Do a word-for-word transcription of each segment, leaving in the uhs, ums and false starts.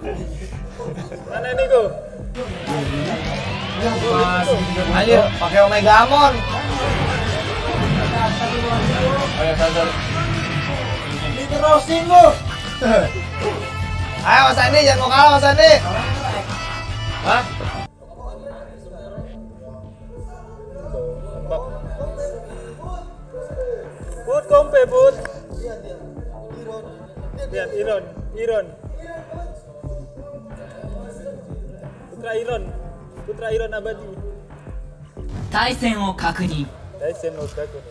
Mana ini tuh? Ayo pakai Omegamon. Ayo satu. Diterusin lu. Ayo Mas Andi, jangan mau kalah Mas Andi. Hah? Put kompe put. Lihat Iron, Iron. Putra Iron, Putra Iron abadi. 対戦を確認。 Daisen no kaku.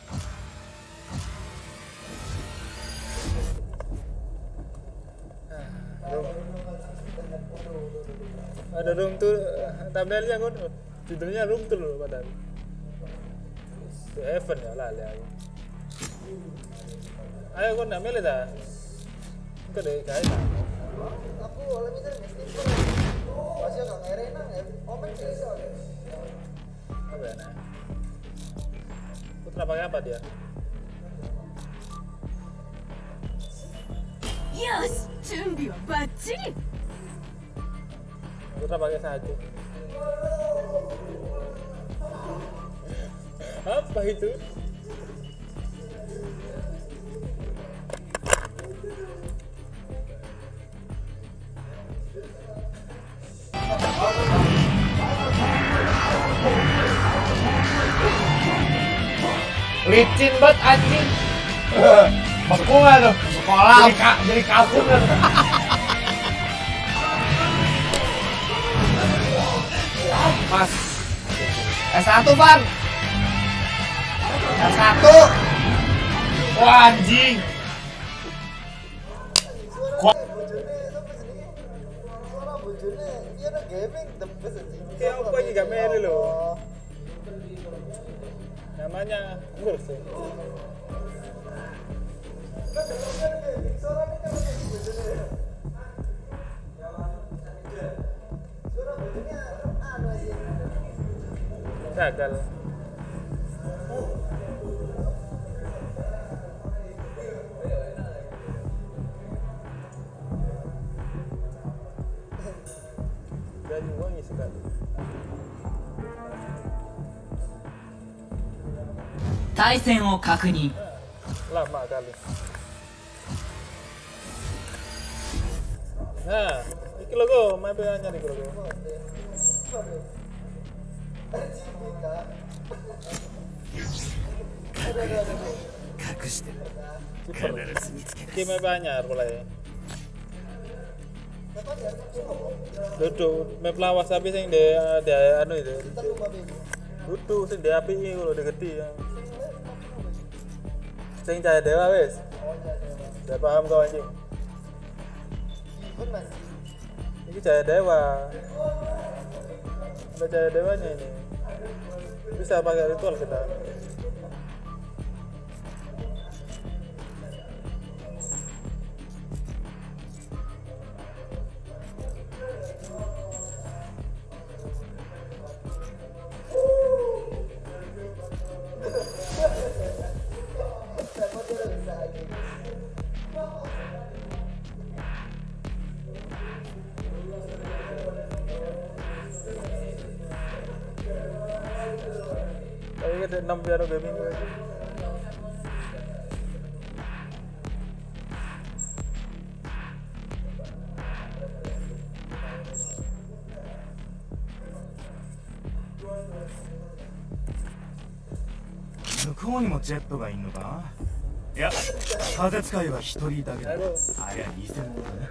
Ada room tuh tabelnya kan judulnya room tuh loh padahal. Itu Heaven ya lah ya. Ayo kon namanya dah. Itu deh kayak dah. Aku oleh bisa ngestimper. Masih nggak ngerenan ya. Omen bisa. Apa ya nah? Putra pakai apa dia? よし、準備はバッチリ。 Putra pakai satu. Apa itu? Licin banget anjing. Masuk nggak tuh? Sekolah. Jadi, ka jadi kasur kan? Mas. S satu Van. S satu. Wah anjing. Kuat. Suara bojone dia ada gaming tembus aja. Kayak apa ini gak melu loh. Namanya ngurus ya. Gagal. Dan wangi sekali. 対戦を確認。 Lama kali. Nah, iki logo, mape nyari logo. 隠して必ず見つけ Iki mape anyar mulai. Duduk, map lawas tapi sing de de anu itu. Duduk sing de api iki lho de gede yang. Sing cahaya dewa wis. Udah paham kau anjing. Ini cahaya dewa. Ada cahaya dewanya ini. Bisa pakai ritual kita. Tapi kita enam piano gaming lagi. 向こうにもジェットがいんのか。いや、風使いは一人だけだ。ありゃ偽物だな。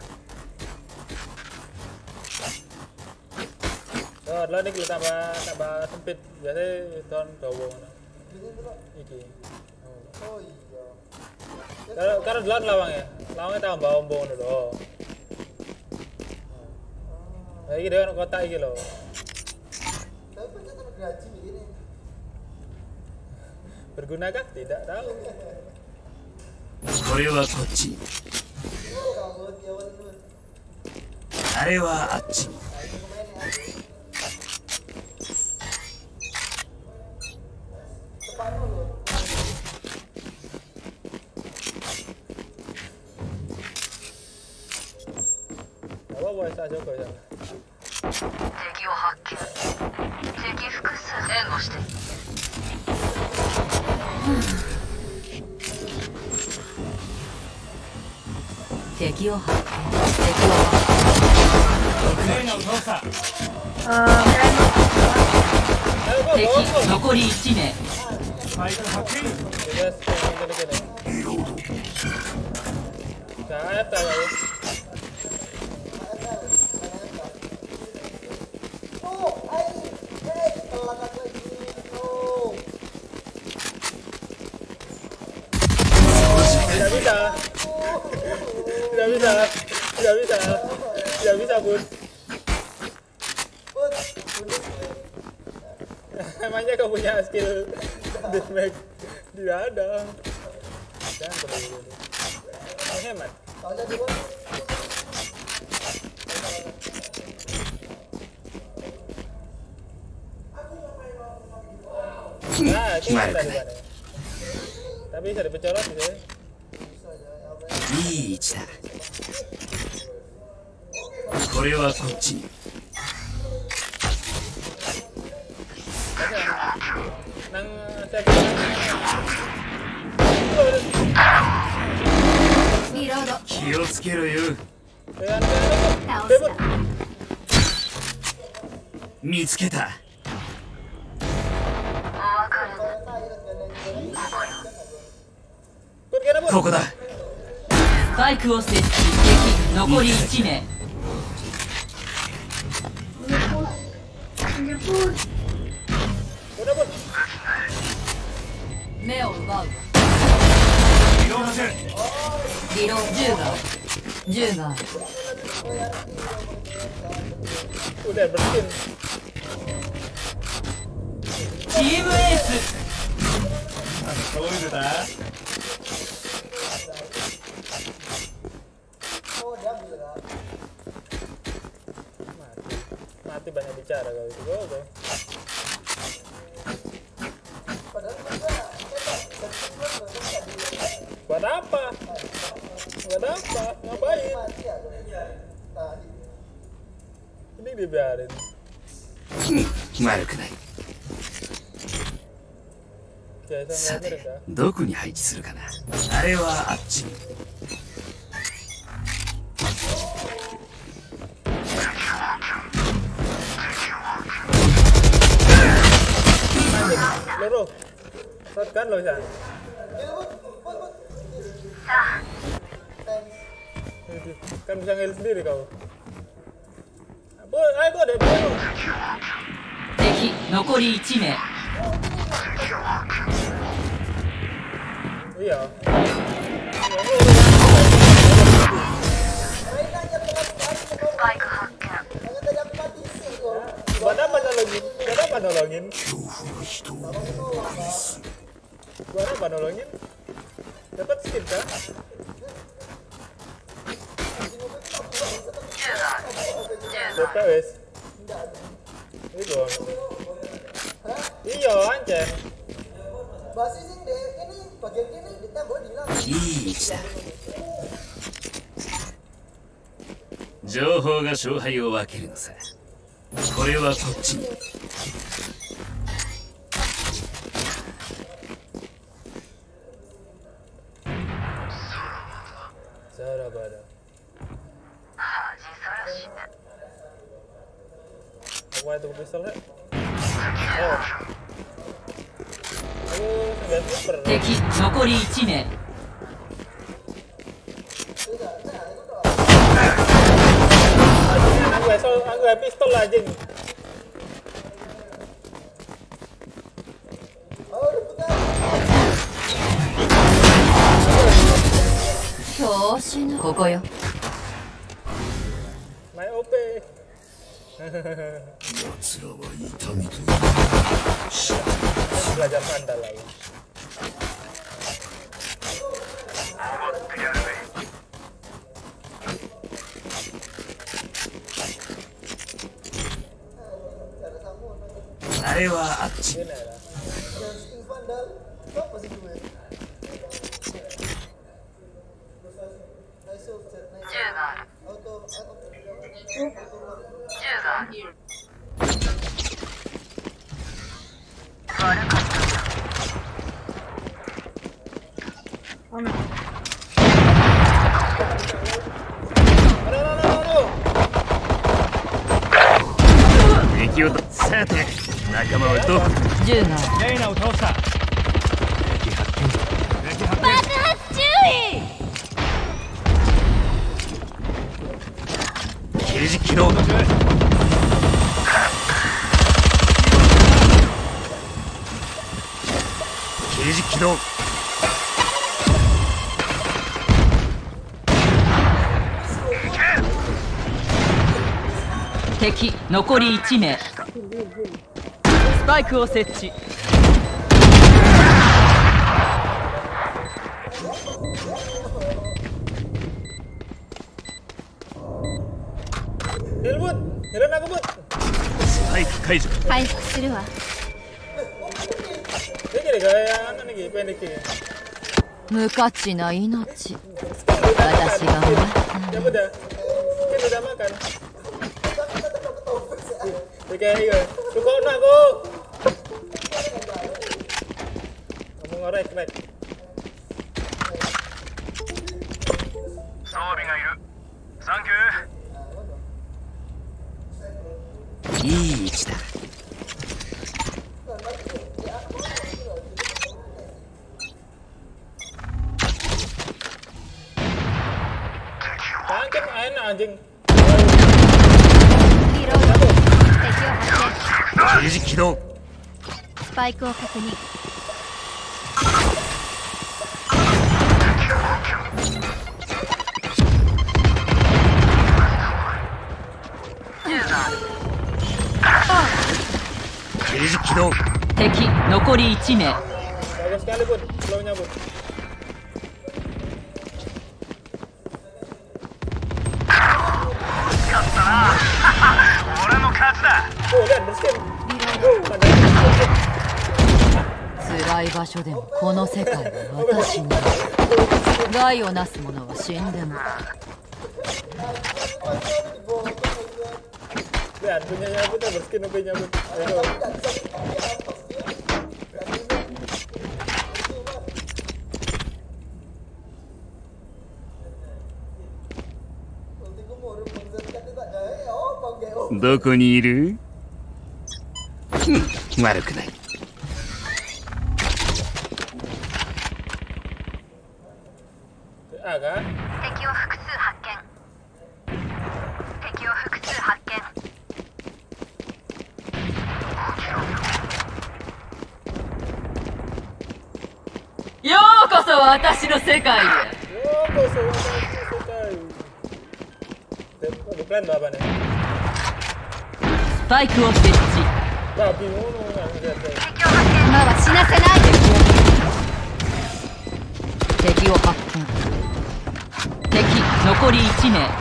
Oh, lo ini tambah tambah sempit. Biasanya tahun dawa ngono. Iki. Oh iya. Kalau kalau duluan lawang ya. Lawangnya tambah ombo ngono lho. Nah, iki dhewe kota iki lho. Tapi pencet gaji ini. Bergunakah? Tidak tahu. これはこっち。 Kamu jawab dulu. あれはあっち。 Apa Joko ya, Joko ya. 敵を発見。敵複数援護して。敵を発見。敵を発見。 例の動作。 敵残りいち名。 スパイク発見。 Guys, gini gini. Kayak apa ya? Oh, ay, ay, telat aku lagi. Oh. Tidak bisa. Tidak bisa. Tidak bisa. Tidak bisa, Bun. Bun, Emangnya kau punya skill deathmatch? Tidak ada. Jangan perlu. Hemat. kalau jadi Bun. Nah, itu ada di mana? Tapi bisa dipecorot gitu ya. いい位置だ。これはこっちに。 Nang saya リロード。 気をつけろよ。 dengan 倒 debut. した。 見つけた。 お別れだ。 Bun, kena Bun. ここだ。 スパイクを設置。敵残りいち名。 Udah Bun. 目を奪う。 リロード中。 リロー銃がある。銃がある。 Udah bersin. チームエース。 そういうのだ。 Oh, dia bilang. Mati. Mati banyak bicara kau itu. Go, go. Padahal juga Buat apa? Buat apa? Ngapain? mati ya. Tadi. Ini dibiarin. 悪くない。 Biasa さ nggak て mereka. どこに配置するかな。あれはあっちに。 Loro. Shotgun loh, San. Kan bisa ngeheal sendiri kau. Boy, ayo kau deh, boy. 敵残りいち名。 Iya. Buat apa nolongin? Buat apa nolongin? Buat apa nolongin? Dapat skin kah? Dapat wes. Ini doang. Iya, anjir. Basis ini, ini bagian ini ditembok di dalam. いい位置だ。情報が勝敗を分けるのさ。これはこっちに。 Sarabada. Apa itu pistol ya? Oh. Aku sembilan super. 敵残りいち名。 Aku pistol, aku pistol aja nih. Oh, udah pegang. 調子のここよ。 Main O P. Belajar mandal lagi. あれはあっち。 Ini lah. Yang Sting Vandal. Apa sih gue? Nice ult, nice ult. Auto, auto. 敵をさて仲間はどこ銃がレイナを倒した。 敵発見敵発爆発注意。 刑事起動刑事起動敵残りいち名。スパイクを設置。 ヘルブッヘルナグブッスパイク解除回復するわ。 できるかやあんなにペンできる無価値な命。私が終わった。 ya udah kita udah makan oke iya cukup nak aku kamu ngorek rek 装備がいる。サンキュー。 いい位置だ tangkap enak anjing リロード。敵を発刑事起動見。スパイクを確認。 刑事起動敵残りいち名。 bagus sekali bud flownya bud oh lihat berskin 辛い場所でもこの世界は私に。害をなす者は死んでも。 lihat punyanya bud berskin punya bud ayo どこにいる悪くないあが敵を複数発見。敵を複数発見。 ようこそ私の世界へ。 yo kok selesai udah plan apa nih スパイクを設置。 babi ngono nggak lihat 敵を発見。 今は死なせないで。 敵を発見。敵残りいち名。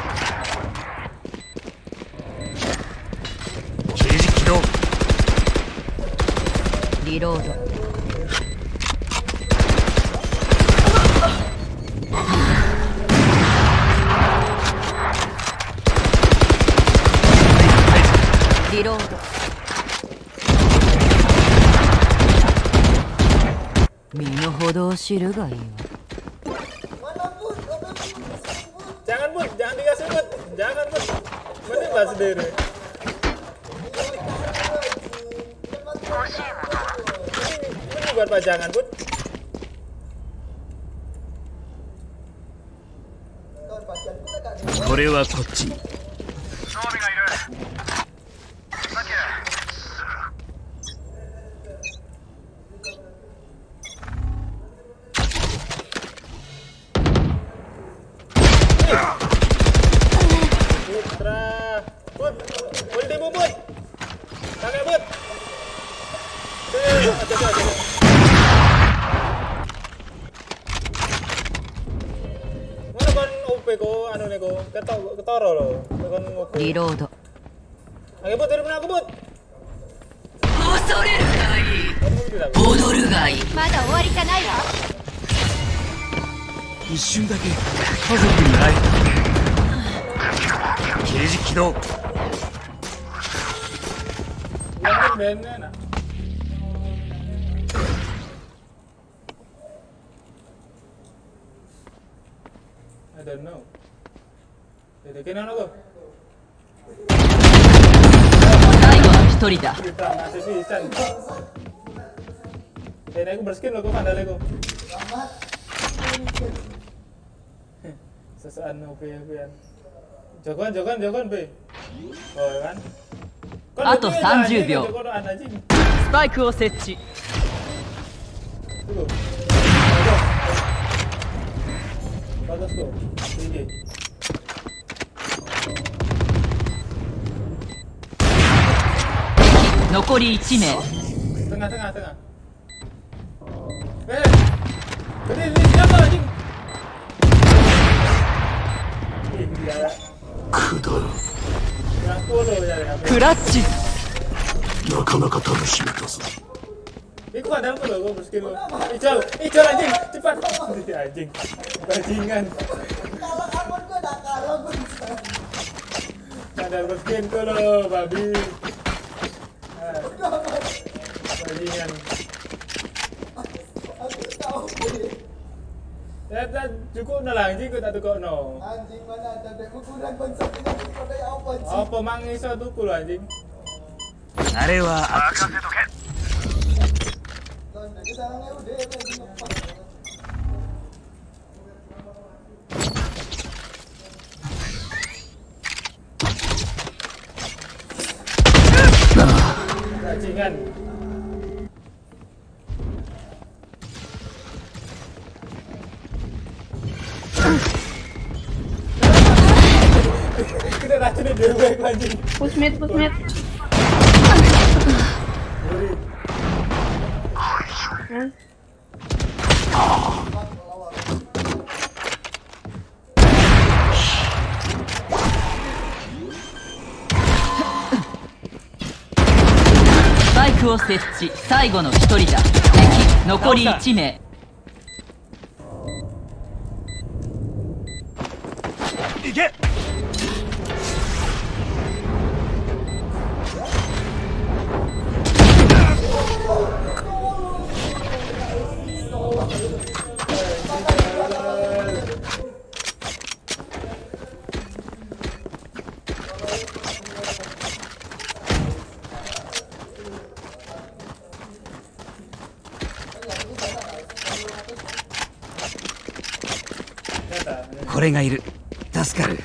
刑事起動リロード。 リロード。身の程を知るがいいわ。 jangan bud jangan dikasih bud jangan bud mending bahas sendiri ini buat pajangan bud これはこっちに装備がいる。サンキュー。 putra bud ulti bud pakai bud eh ada ada mana kon O P ko anu nih ko ketok ketoro lo kon ngopo リロード。 ayo bud dari mana aku bud 恐れるがいい。 kamu bilang 踊るがいい。 まだ終わりじゃないわ。 一瞬だけ家族に会えた刑事起起動 Yang kan bandnya nak. I don't know. Jadi kena apa? 最後の一人だ。 Kita ngasih pisan. Eh, aku berskin lo, kok mandale kok. Sesuatu O P O P-an. Jagoan, jagoan, jagoan, B. Oh, kan? あとさんじゅうびょう。 Jagoan anjing. スパイクを設置。 Tunggu. Bagus tuh. Tinggi. 残りいち名。 Tengah, tengah, tengah. Eh, ini, ini siapa anjing? Ih, gila. くだら Yang tua lo ya, ya. クラッチ。 なかなか楽しめたぞ Ini kok ada apa lo, gue berskin lo. Ical, Ical anjing, cepat. Anjing, bajingan. Ada berskin tuh lo, babi. Bajingan. Ya, cukup no lah anjing, gue tak tukar no. Anjing mana ada dek kurang bangsa kita pada apa sih? Apa mang iso tuku lo anjing? あれはあっち Londe kita sarangnya udah anjing lepas. Bajingan. Kena racunnya dewek anjing. Push mid, push mid. Hah? スパイクを設置。最後の一人だ。敵残りいち名。 行けこれがいる助かる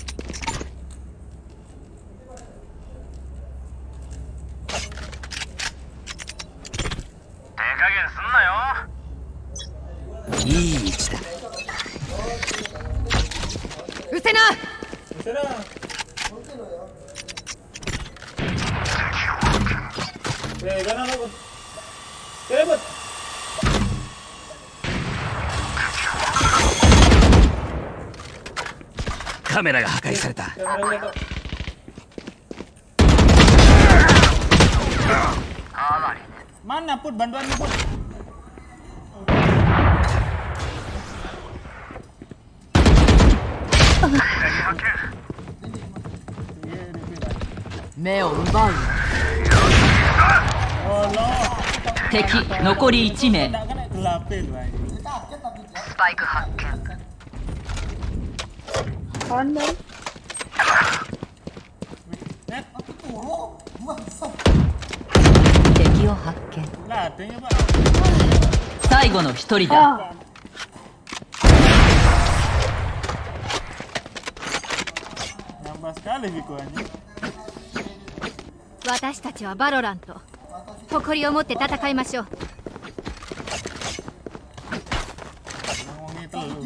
いい位置だうせな Sana. Eh, kanan aku. Cepat. カメラが破壊された Kamera jatuh. Mana Put bantuan Put? Meo奪う。敵残りいち名。 スパイク発見。 Pandai. 敵を発見。 Latihnya Pak. 最後の一人だ。 Nambah sekali Viko anjing. 私たちはバロラント。誇りを持って戦いましょう。 Ngomong itu lu.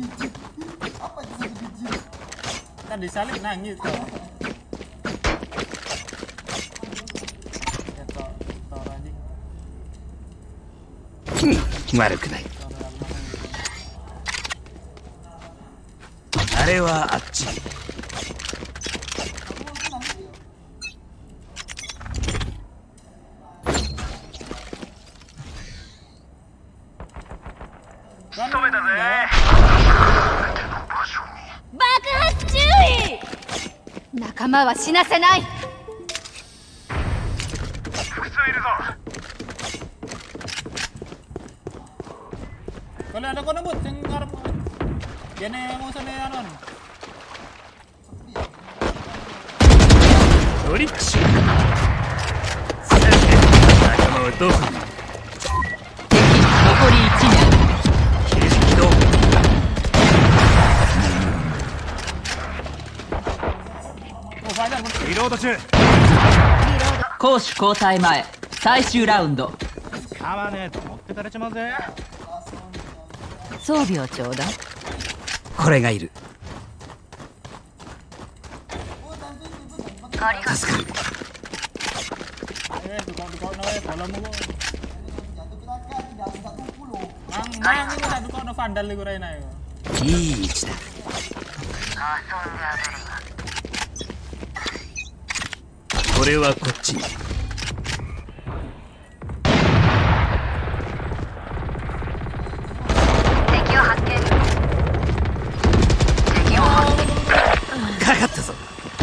Kan disalib nangis kok. Ya tor, tor anjing. 悪くないあれはあっち爆発注意。仲仲間は死なせない。 複数いるぞ。 Kalau ada kau nembut, yang ngarep. Gini mau sana anon. ドリッチ。さて、仲間はどこに。 敵残りいち名。 刑事起動。リロード中。 攻守交代前、最終ラウンド。 使わねえと持ってかれちまうぜ。 装備をちょうだい。 これがいる。助かる。 Eh, tukang tukang naik kolam mau. Mang mang ini ada tukang ada vandal di kurai naik. いい位置だ。 これはこっちに。 かかったぞ。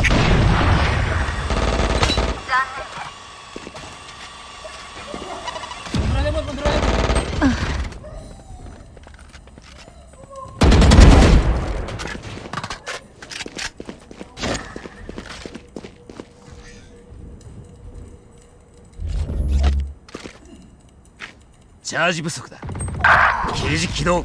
チャージ不足だ。刑事起動。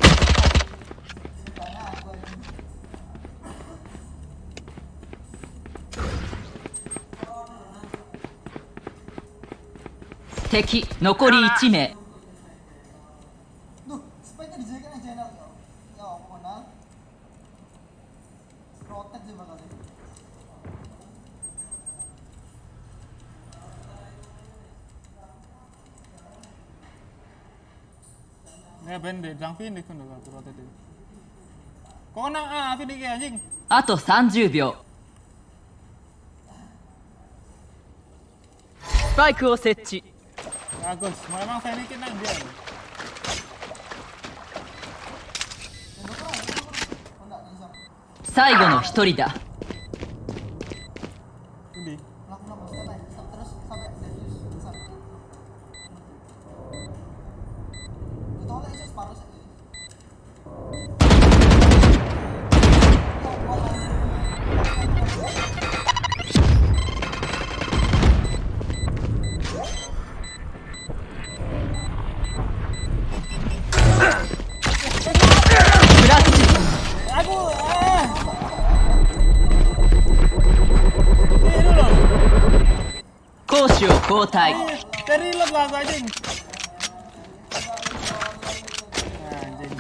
敵残りいち名。 Duh, sebaiknya dijaga aja channel. Ya ampun, nah. Rotate sih bakal. Ya ben deh, jang fin dikun dulu rotate. Kau nak ah fin dikit anjing. あとさんじゅうびょう。スパイクを設置。 Bagus, memang Fenix nang dia. 最後の一人だ。 Ini. Terus sampai defuse besar. Ditolak sih separuh saja. Aku ah. Ini dulu. 攻守を交代。 Dari lep lah anjing. Anjing.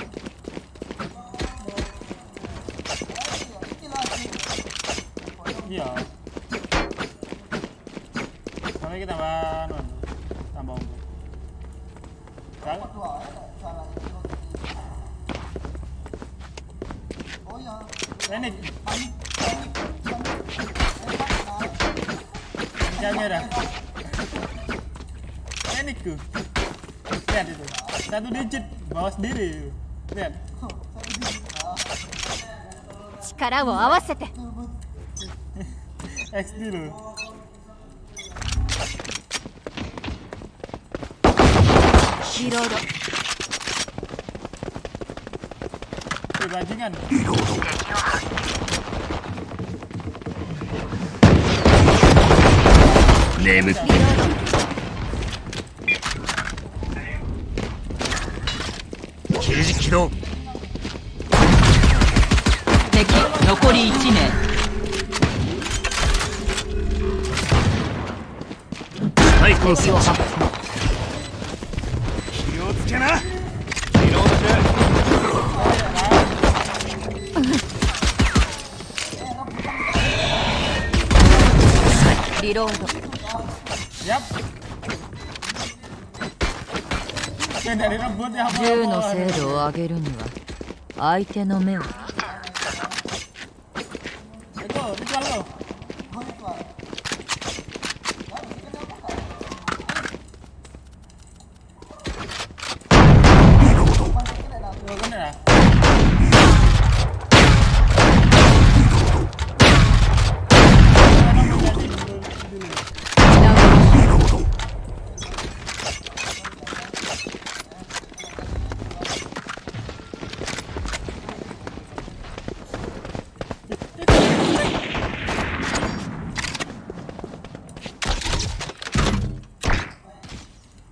Iya. Sampai kita tambah tambah unggul. Kalau Fenix. Jangan dah. Fenix tuh. Lihat itu. Satu digit bawa sendiri. Lihat. 力を合わせて。 X D loh. Reload. Eh, bajingan. 眠って刑事起動。 敵残りいち名。 スパイクを設置。気をつけな。リロード中。 リロード。 Yap. Dan dari rebut ya. 銃の精度を上げるには相手の目を。 Itu, ritual lo.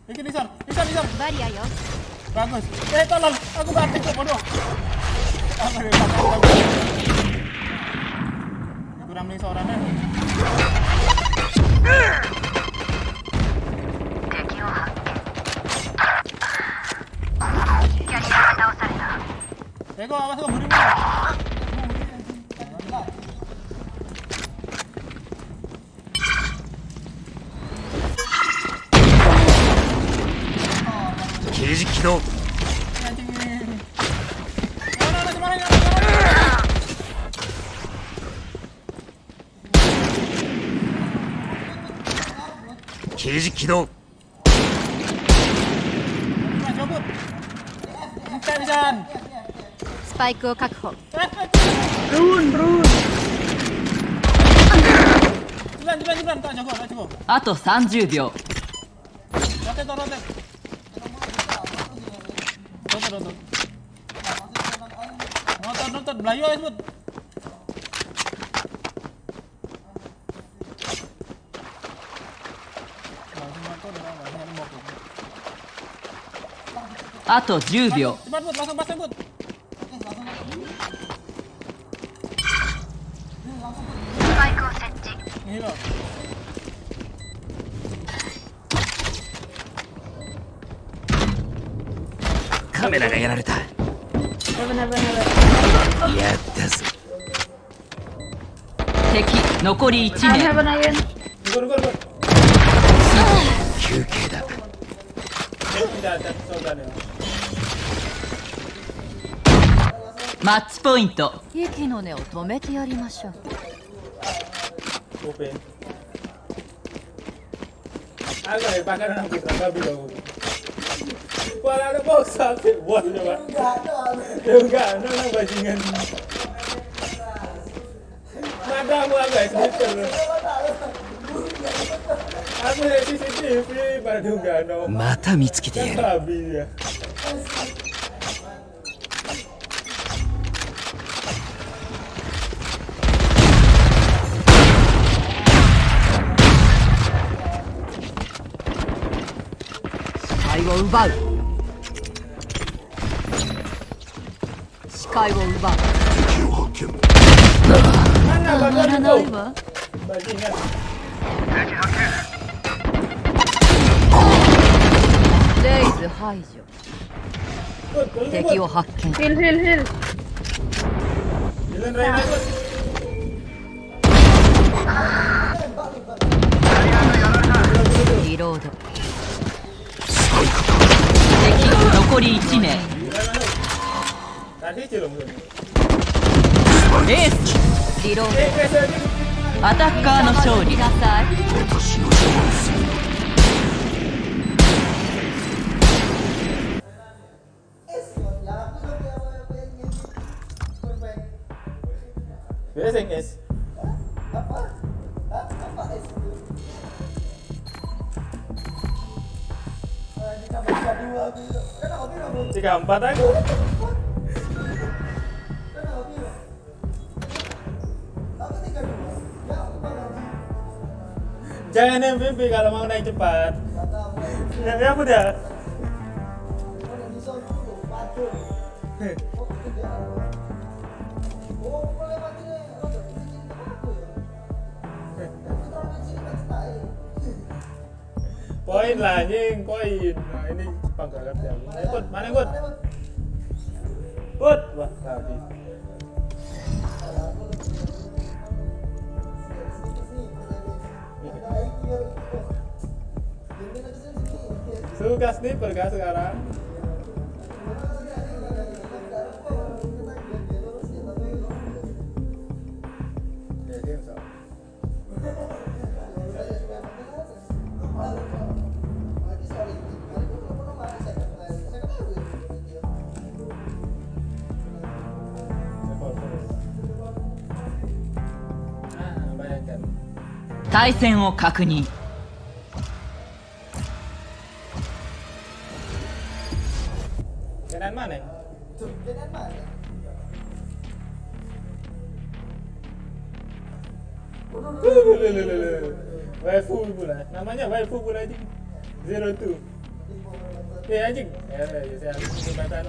Bikin Nison, Nison, Nison. バリアよ Bagus. Eh, tolong. Aku banting kok, bodoh. Apa nih, bagus. Kurang nih seorangnya. 敵を発見キャリアが倒された Eko, awas kok buru-buru. Keiji Kido. Keiji Kido. スパイクを確保 Run, run. あとさんじゅうびょう Rotate, rotate. Rotate, rotate. Rotate, rotate. Melayu aja, Bud. あとじゅうびょう Cepat, Bud. Langsung pasang, Bud. スパイクを設置 Ini loh. Kamera がやられた。 Never, never, never. やったぞ。 敵残りいち I 名 have an iron. Gol, gol, gol. 休憩だ。 Eh, tidak ada saudaranya. マッチポイント息の根を止めてやりましょう Open. Agak ya, pakai anak kita, tapi dong. Wala ada bau sapi, wah coba. Ya enggak, nang bajingan. Madamu agak sniper. Aku dari C C T V, baru enggak no. また見つけてやる。 Babi ya. 視界を奪う視界を奪う Mana たまら badan ない kau? わ Bajingan. レイズ排除 Bud, tolong 敵 Bud. を発見 Heal, heal, heal. Jalan raya Bud. リロード敵残りいち名 Tadi celung tuh. エースリロー Eh, eh, eh, ドアタッカーの勝利なさい Biasa yang es. Tiga empat aku. Jangan M V P kalau mau naik cepat. Ya, ya udah. Poin lah anjing, poin. Nah, ini Jepang gak ngerti aku. Ayo, Bud, mana Bud? Bud, wah, tadi. Suka sniper kah sekarang? Ya, dia sama. Ah, bayangkan. 対戦を確認 Kenan mana? Waifu pula. Namanya waifu pula ini. Zero two. Eh anjing. Ya, saya harus kesempatan.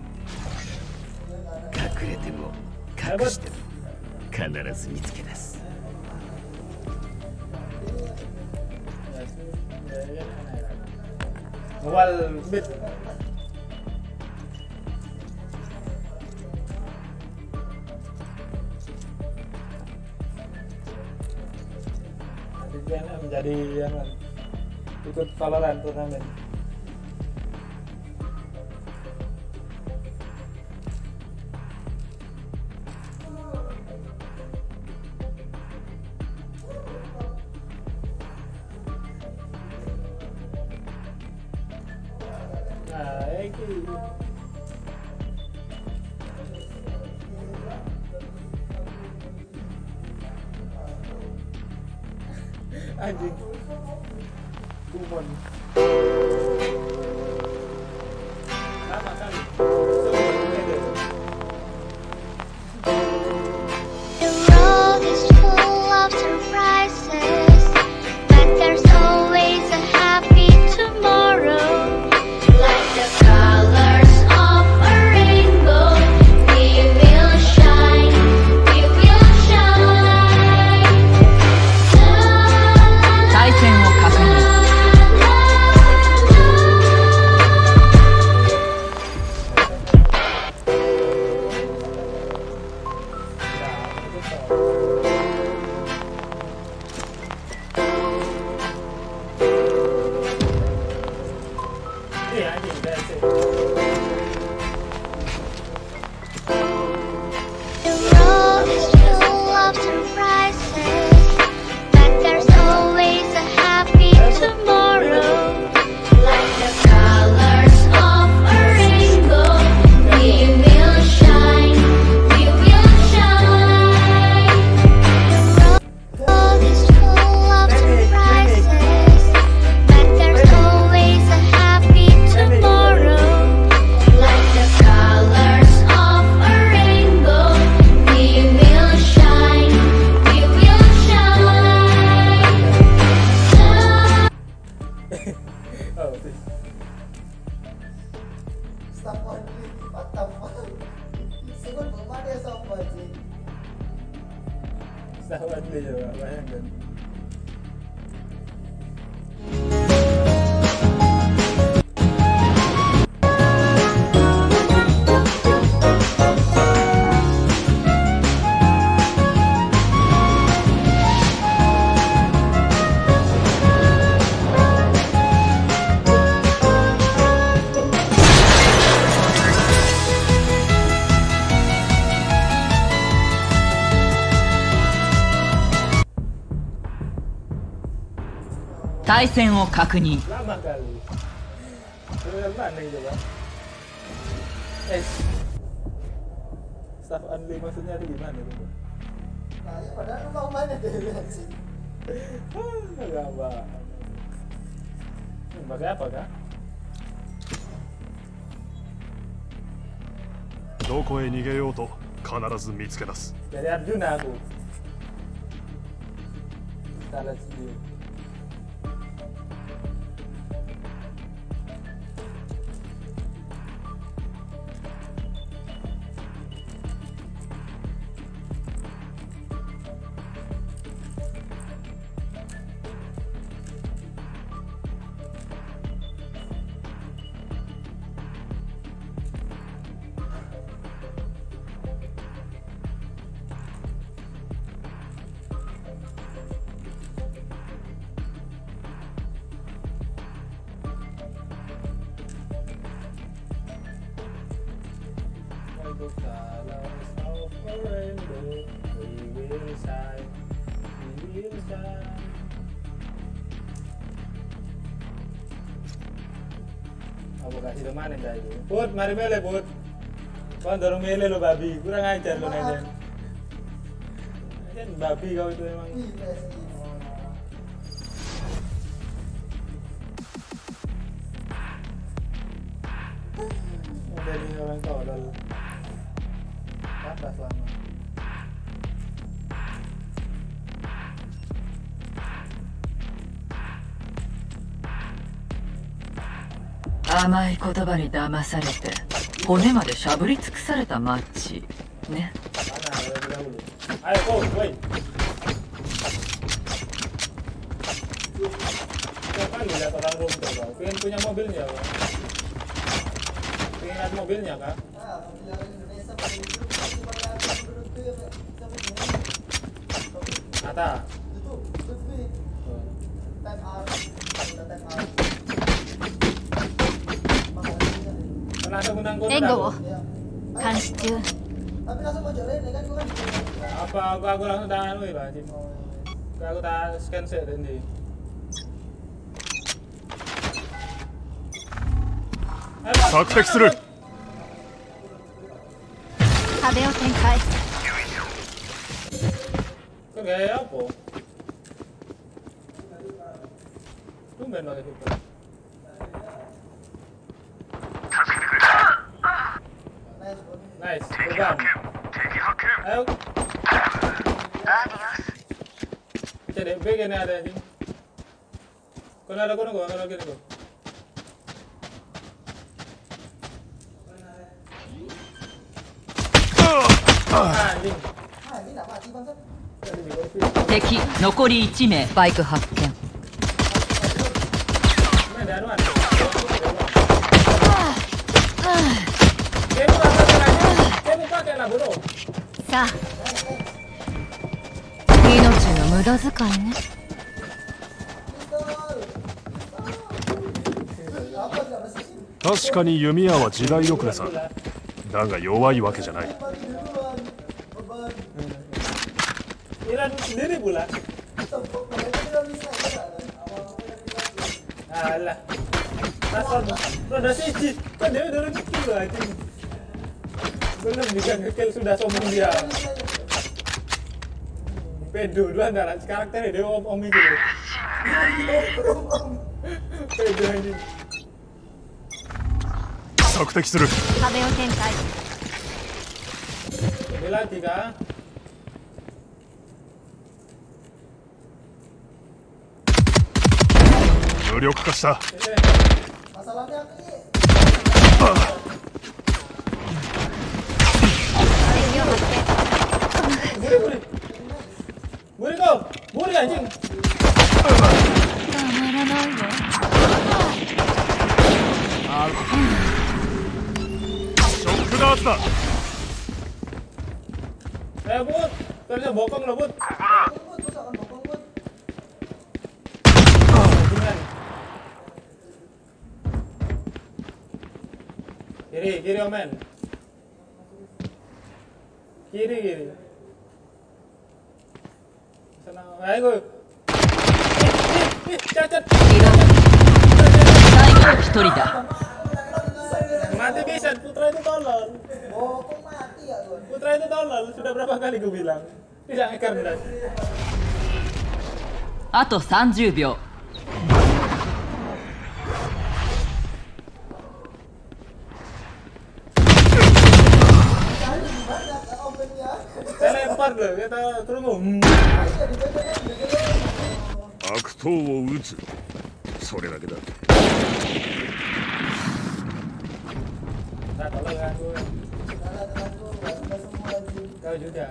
隠れても隠しても必ず見つけ出す。 Awal bit. Dia menjadi yang ikut Valorant turnamen. Nah, iki. Anjing. Kumon. Sama kali. The world is full of surprises, but there's always a happy tomorrow. Like the colors of a rainbow, we will shine, we will shine. 対戦を確認。 Iya anjing, that's it. The world is full of surprises, but there's always a happy tomorrow. Like the colors of a rainbow, we will shine, we will shine. The world is full of surprises, but there's always a happy tomorrow. Like the colors of a rainbow, we will shine, we will shine. Oh, this. Stop on me, what the fuck? Siguro bumali sa budget. Sawat dia juga, bayangkan. Taizen 対戦を確認。 Lama kali. Dari mana gitu kan? Eh, staff only maksudnya ada gimana tuh? Nah, ya padahal lu mau mana deh sih? Enggak apa. Hmm, pakai apa kah? どこへ逃げようと必ず見つけ出す。 Dari Arjuna aku. Kita lihat sendiri. The colors of a rainbow, we will shine, we will shine. Aku kasih teman yang itu. Put, mari mele put. Kau dorong mele lo babi, kurang ajar lo nanya. Kan babi kau itu emang. Dari orang kau lalu. Atas lama. 甘い言葉に騙されて骨までしゃぶり尽くされたマッチね。 Ayo go, woi. Kapan lihat orang room coba? Pengen punya mobilnya, Pak. Pengen lihat mobilnya, Kak? Ata. Pernah mengundang kode? Ego. Kanshi中. Tapi langsung bocorin ya kan gua kan. Apa aku, aku langsung tangan lu ya, Pak? Aku tak scan set ini. Saktek suru. 壁を展開。 Kok gaya apa? Tumben pakai itu. Nice, terbang. Ayo. Jadi B gini ada anjing. Kono ada kono gua, kono gini gua. Anjing. 敵残りいち名。バイク発見。 さあ、命の無駄遣いね。 確かに弓矢は時代遅れさ。だが弱いわけじゃない。 Iran sendiri pula. Alah. Asal roda siji, kan dia udah kecil loh anjing. Belum bisa ngekill sudah sombong dia. Pedo dua antara karakternya dia om om itu. Pedo anjing. Saktek suru. 壁を展開。 Ini lagi kah? Mu력化した。 Masalahnya aku ini. Buri buri. Buri kau, buri anjing. たまらないわ。 ショックダーツだ。 Eh Bud, ternyata bokong lo Bud. Kiri, kiri omen. Kiri, kiri. Sana, ayo. Ih, ih, cacat. 最後の一人だ。 Mati bisa, Putra itu tolol. Bokong mati ya tuh. Putra itu tolol, sudah berapa kali gue bilang. Tidak ngekar dan. あとさんじゅうびょう。 Saya lempar loh, kita kerungu. 悪党を撃つ。それだけだ。 Nah, tolong aku. Kau juga.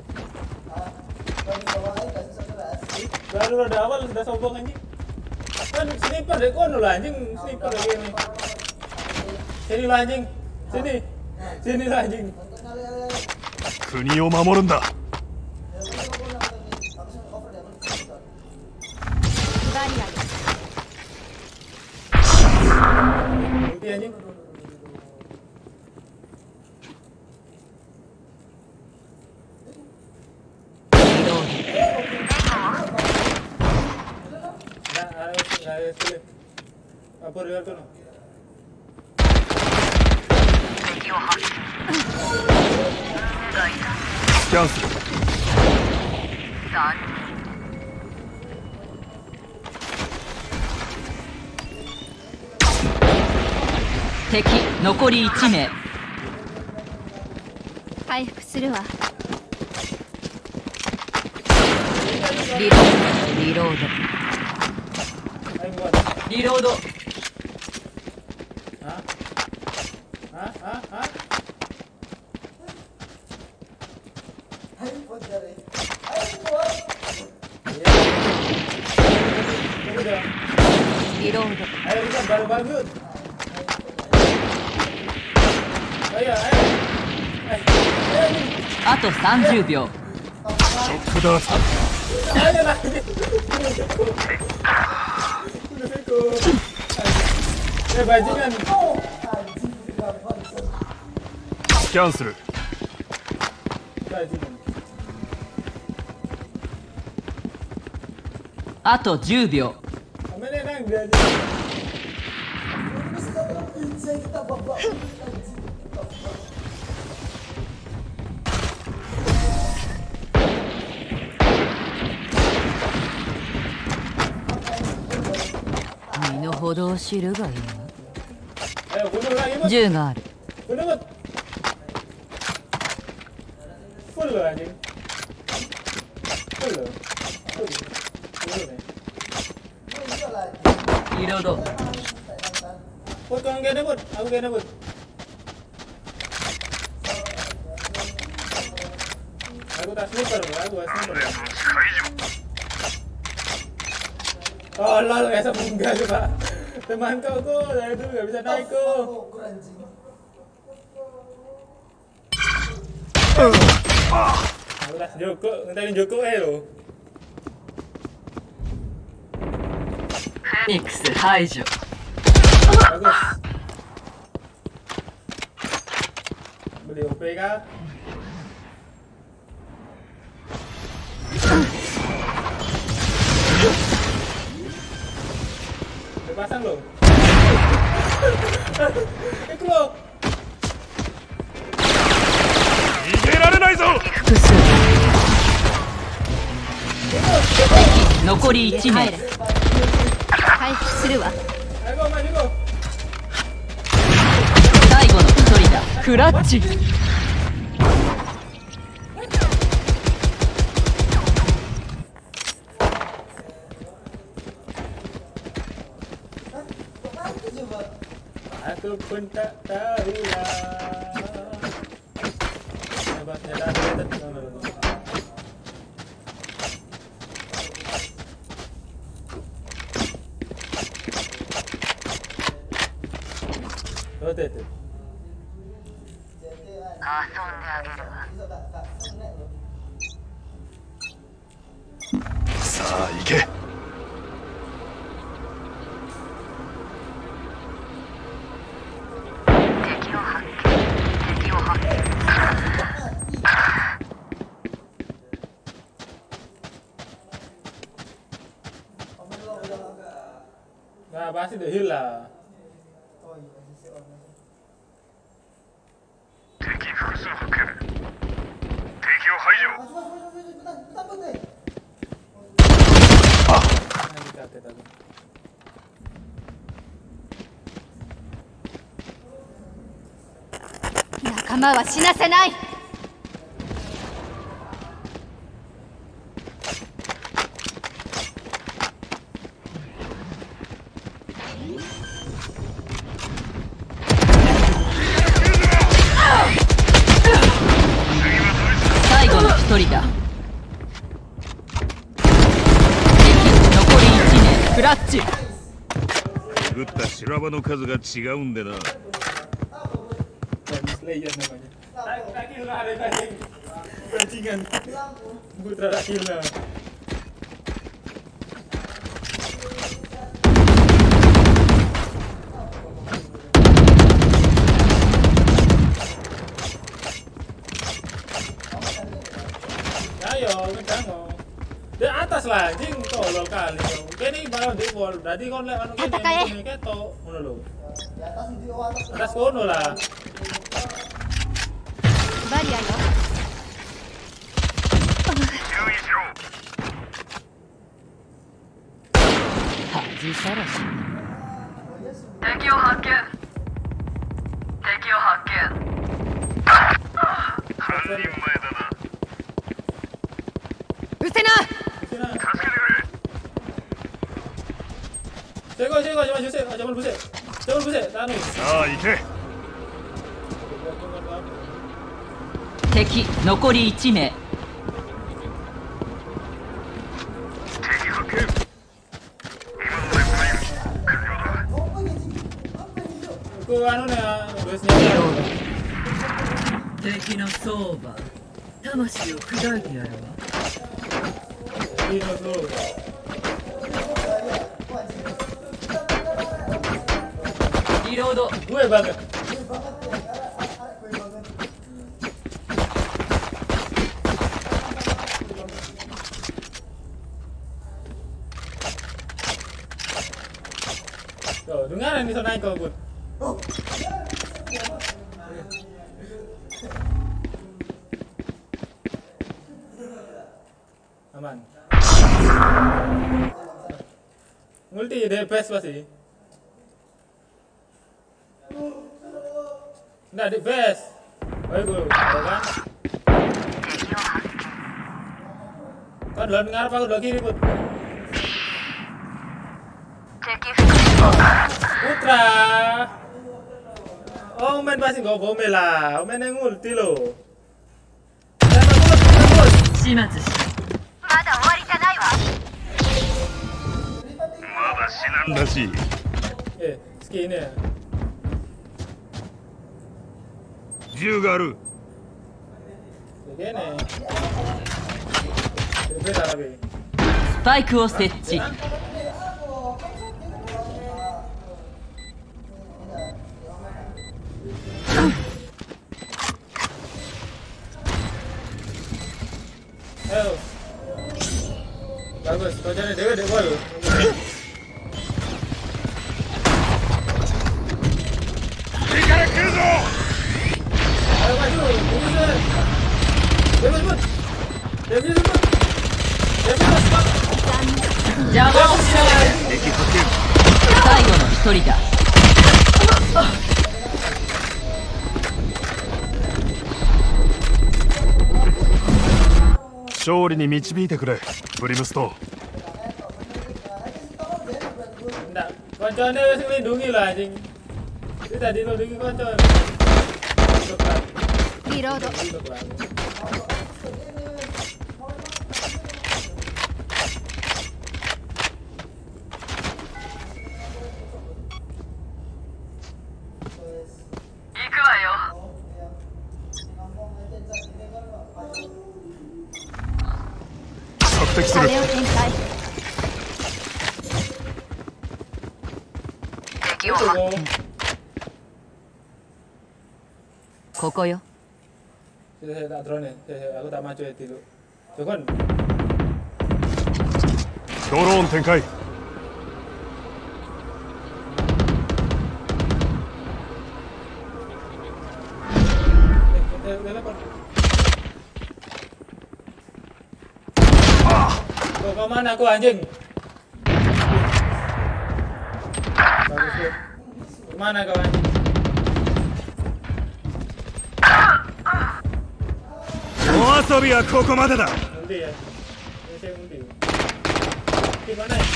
Baru ada awal sudah sombong anjing. Kan sniper deh, kono lah anjing, sniper lagi ini. Sini lah anjing, sini, sini lah anjing. 国を守るんだ。 Ulti anjing. Nah, ayo, ayo, apa dia tuh? Cancel. Done. 敵残りいち名。 回復するわ。 リロードリロードリロード。 Hah? Hah? Hah? Hah? Handphone dari. Handphone. Udah. Reload. Ayo kita baru-baru. Ayo, ayo. あとさんじゅうびょう。 ください。 Ayo lah. Eh bajingan. キャンセル。 Bajingan. あとじゅうびょう。 Mana nang dia aja. Kita bawa. 身の程を知るがいい Ayo bunuh lagi な。 bos. 銃がある。 Bunuh bos. Full loh anjing. Full loh. Full. Full nih. リロード。 Bos kau gak ada bos. Aku gak ada bos. Aku tak sniper bos. Aku tak sniper. Oh lol kayak semunggah tuh pak. Teman kau kok dari dulu gak bisa naik kok. Aku tak Joko, ngentain Joko eh lo. X 排除。 Bagus. Beli O P kah? Udah pasang lo. Itu lo. 逃げられないぞ。 複数。残りいち名。 回復するわ。 Ayo go, maju go. 最後の一人だ。クラッチ。 Aku pun tak tahulah. Hebatnya dah ada tetap. Oh, tu tu. 遊んであげるわ。 さあ行け。 敵を発見。敵を発見。 Nah, pasti dah heal lah. 敵複数発見。敵を排除。 Nanti kaget aku. 仲間は死なせない。 最後の一人だ。敵残りいち名。クラッチ。 撃った修羅場の数が違うんでな。 Slayer namanya. Tak tak kill lah ada bajing. Bajingan. Putra tak kill lah. Ayo, kencang kok. Di atas lah, anjing tolol kali kau. Kini baru di wall. Berarti kau lihat anu kene ketok ngono lho. Atas kono lah. バリアよ。 恥さらし。 敵を発見。敵を発見。 半人前だな。 うせな。 助けてくれ。 Cek kau, cek kau, jangan cek, jangan busuk. Coba buset, anu. さあ行け。 敵残りいち名。 Aku anu nih, biasanya. 敵の相場、魂を砕いてやるわ。 Ini tuh. Reload. Gue banget. Tuh, dengar ini naik kok, Bud. Aman. Multi D P S pasti. Nggak D P S. Ayo gue, kan? Kan duluan ngarep aku dua kiri, Bud. Putra. Oh, main pasti nggak bome lah. Main yang ulti lo. Shimatsu. Nasi. Eh, skin ya. 銃がある。 Begini. Beda tapi. スパイクを設置。 Ayo. Bagus, kau jadi dewe deh gua lu. Ayo maju, buset. Dewe sebut. Dewe sebut. Dewe sebut. 邪魔をしない。最後の一人だ。 勝利に導いてくれ、ブリムストン。 Nggak, konconnya wis nglindungi lah anjing. Itu tadi nglindungi koncon. Reload. Koko yo. Saya tak drone ya, aku tak maju ya dulu. Jokon. ドローン展開。 Kau kemana aku anjing? Bagus lu. Kemana kau anjing? O遊びはここまでだ。 Undi ya. Ini saya undi. Di mana ya?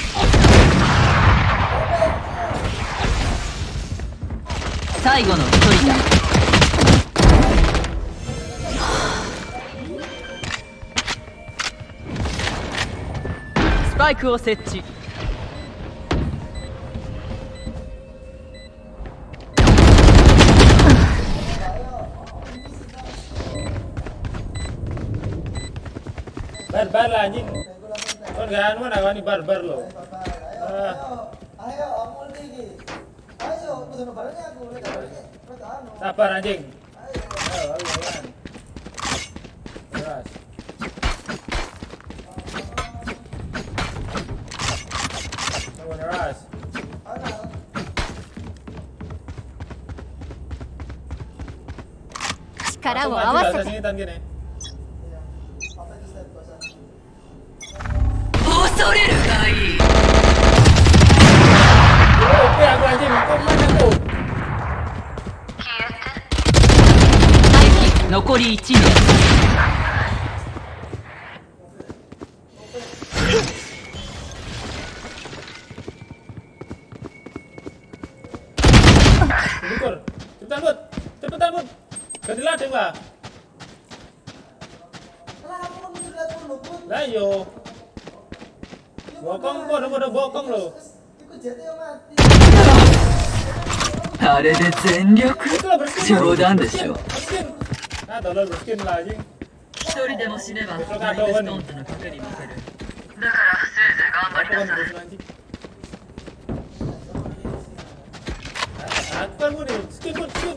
最後の一人だ。スパイクを設置。 Barbar lah anjing. Kon gak anu mana wani barbar lo. Ah. Ayo, amul nih. Ayo, pesan barangnya aku udah anu. Sabar anjing. Ayo, ayo jalan. Keras. Kamu keras. Sekarang mau awas. Gini. 恐れるがいい。 Oke aku anjing, kok mana aku? 残りいち名。 mati lah. Lah yo. Bokong kok udah bokong lo. Ikut jatuh mati. あれで全力冗談でしょ Ah, tolong miskin lah anjing. 一人でも死ねばライブストーンとの賭けに負けるだからせいぜい頑張りなさい Aku kan mau nih, skin pun skin.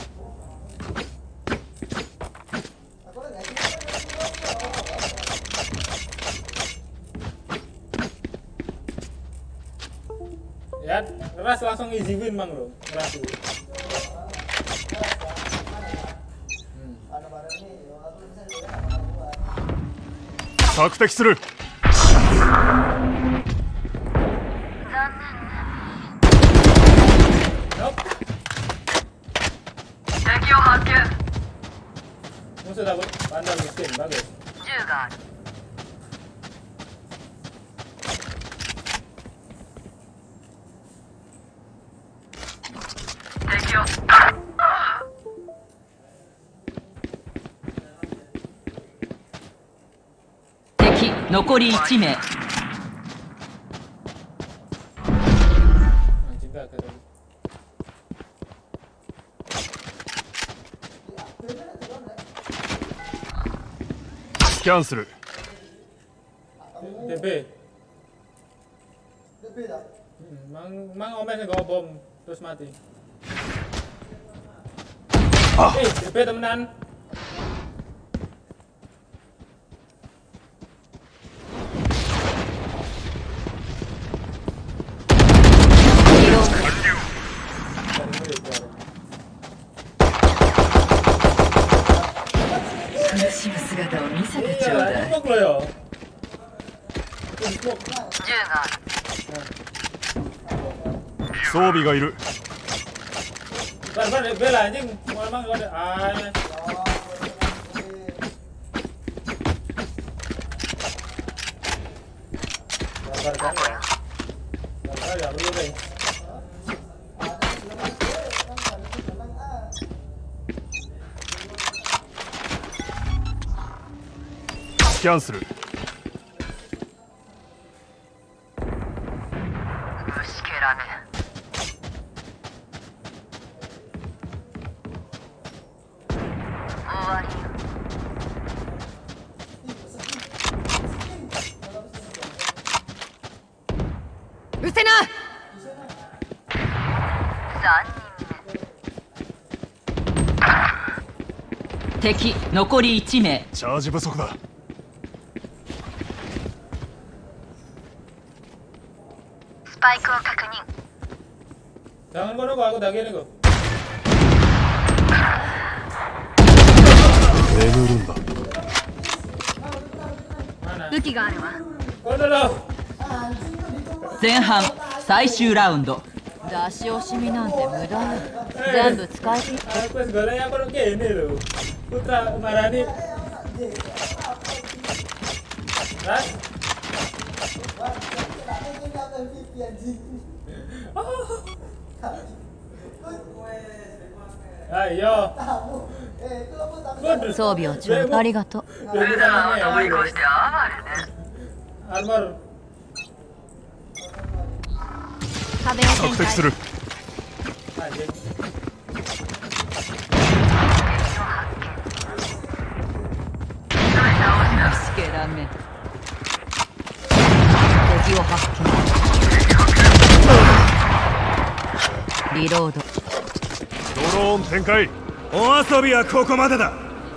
Ya, keras langsung easy win mang lo, keras tuh. Taktik する敵を発見 Musuh dapat pandang miskin, bagus. 銃がある 敵を敵残りいち名 Anjing gak keren. スキャンする D B. Hmm, Mang mang omen nggak bom terus mati. Eh, D B temenan. Smoke lo yo. Smoke. 銃がある装備がいる Ban ban D B lah anjing. Mau emang gak ada. Ah. Gambar kan ya. Gambar ya perlu deh. スキャンする虫けらね 終わりようせなさん敵残りいち名チャージ不足だスパイクを確認 Jangan kono kok, aku dagingnya kok. 眠るんだ武器があるわ Kono lo. 前半最終ラウンド出し惜しみなんて無駄全部使い切って Aku segalanya kono kene lo. Putra marani. Ras. Ayo. 装備をちょうどありがとう追い越して哀れね Armor. 壁を展開索敵する虫けらめ敵を発見リロードドローン展開お遊びはここまでだ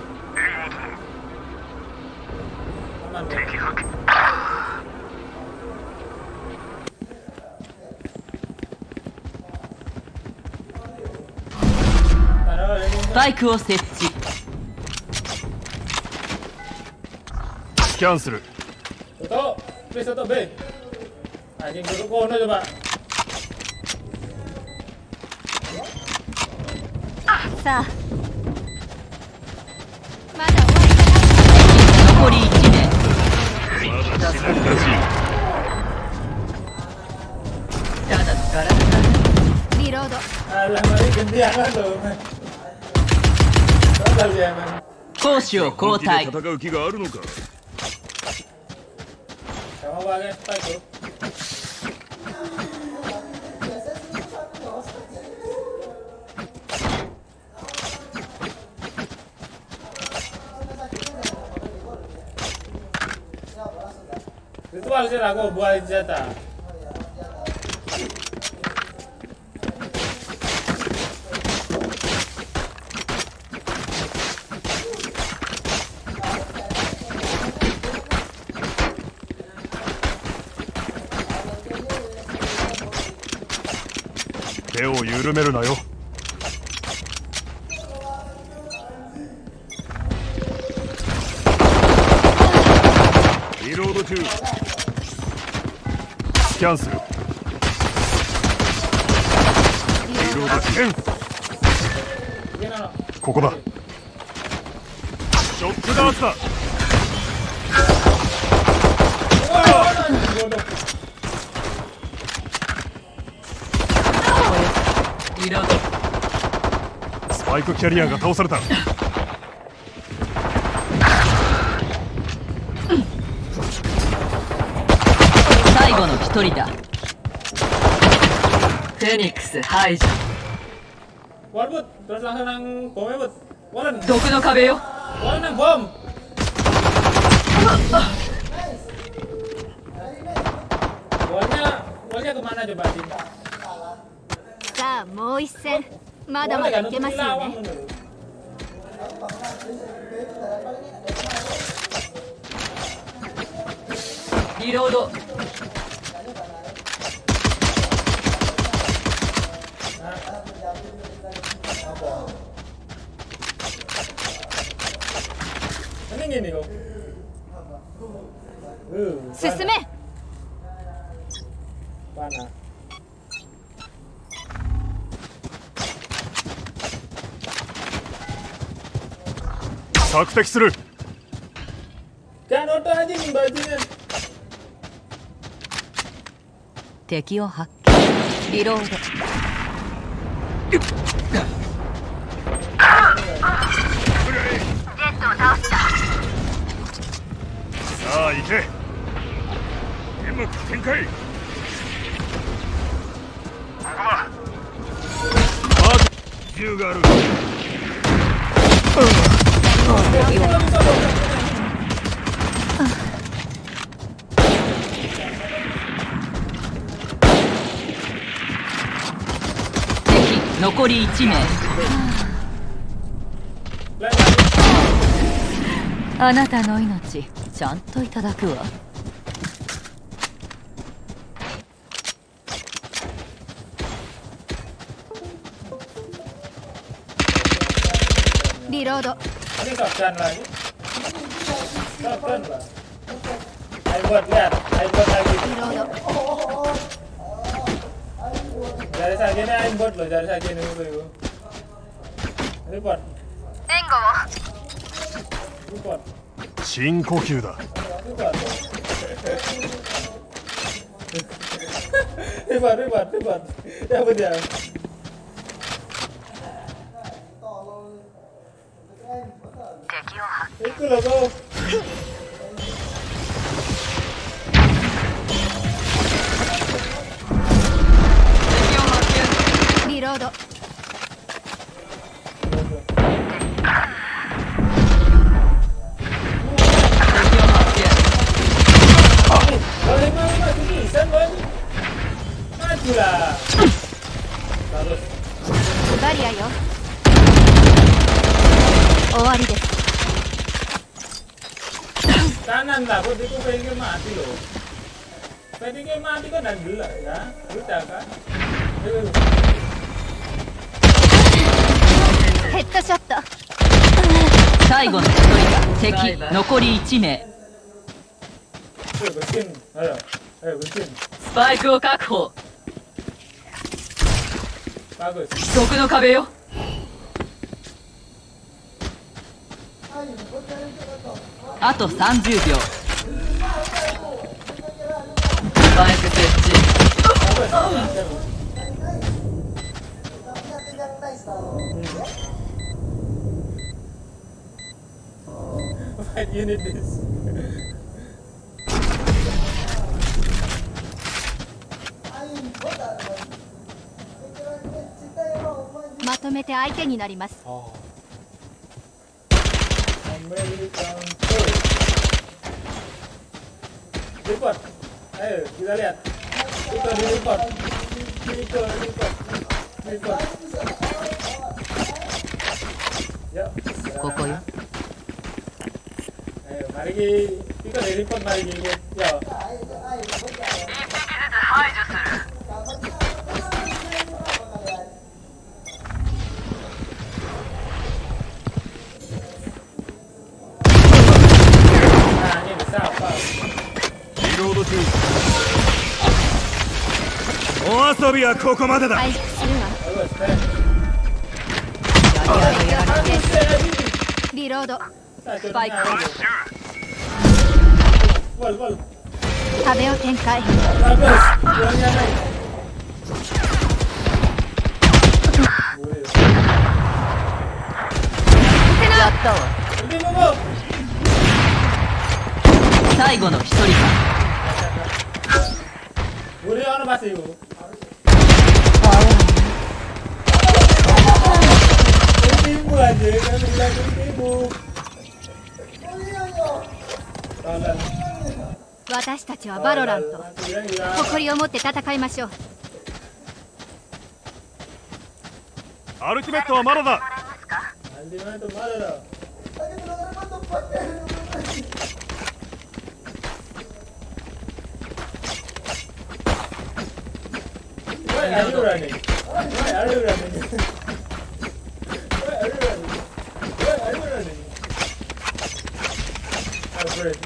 スパイクを設置スキャンする Toto, please Toto B. Anjing duduk kono coba. さあまだ終わりじゃない残りいち名 ただのガラスだリロード Alah, mari gantian lah tuh. 攻守を交代。 戦う気があるのか。 Itu harusnya aku buat senjata. Teo yurumeru na yo. Reload中。スキャンする。リロード中。ここだ。ショックダーツだ。 リロード。 スパイクキャリアが倒された。 最後の一人だ。フェニックス排除。毒の壁よ。 さあもう一戦、まだまだいけますよね。 リロード。 進め。 索敵する。 敵を発見。リロード。 ジェットを倒した。 さあ行け。煙幕展開。ここだ。マーク銃がある。 敵残りいち名。 あなたの命ちゃんといただくわ。 リロード。 Ini shotgun lagi. Shotgun lah. Ayo buat lihat, ayo buat lagi. Dari segini ayo buat loh, dari segini itu. Report. Tengo. Report. 深呼吸だ。 Report, report, report. Ya betul. Itu loh kau. Reload.バリアよ。終わりです。 Kanan lah, kok itu pengen mati loh. Pengen mati kan dan gila ya, udah kan? Headshot. 最後の一人だ。敵残りいち名。スパイクを確保。毒の壁よ。 あとさんじゅうびょう。バイク設置。 Fight unit this. まとめて相手になります。 American report. Ayo kita lihat. Kita di report. Kita report. Report. Yuk. ここよ。 Ayo mari kita di report mari kita. Yuk. 排除する。 リロード中。お遊びはここまでだ。 回復するわ。 リロード。スパイク。 壁を展開。 やったわ。最後の一人か。 Uriano masih bu. Ibu aja kan bilang ibu. 私たちはバロラント。誇りを持って戦いましょう。 アルティメットはまだだ。 Ultimate mana dah? Why are you running? Why are you running? Why are you running? Why are you running? I'm afraid.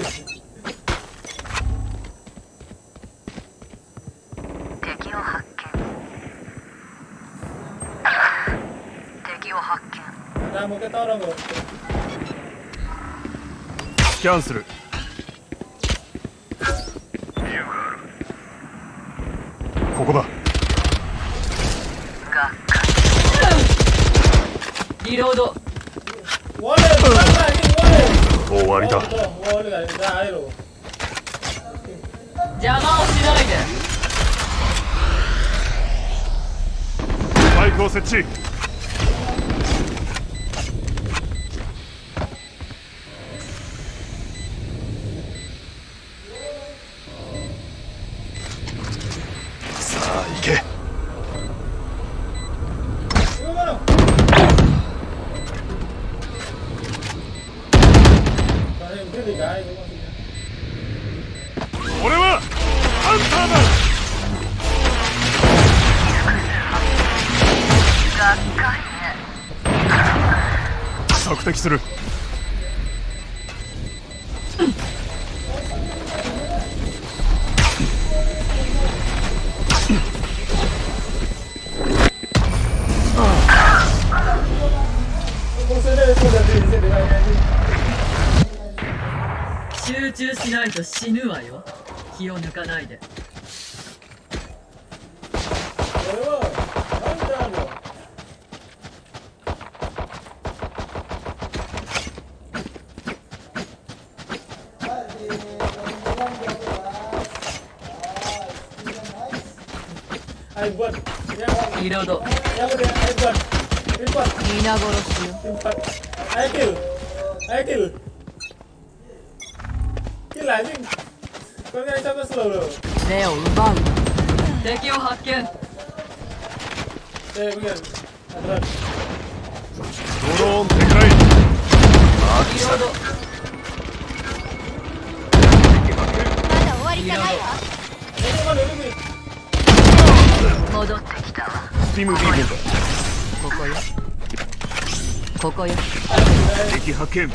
敵を発見。敵を発見。 Kamu ketolong loh. スキャンする。ここだ。 リロード。 終わりだ。 邪魔をしないで。 スパイクを設置。さあ行け。 俺はハンターだ。索敵する。 集中しないと死ぬわよ。気を抜かないで。リロード。 皆殺しよ。 Ayo kill, ayo kill, kill anjing. Kau nggak sampai slow loh. 目を奪う。 敵を発見。 Eh begini, aturan. ドローン展開。 リロード。 まだ終わりじゃないわ。 戻ってきたわ。 スティムビームだ。 ここよ。ここよ。 敵発見。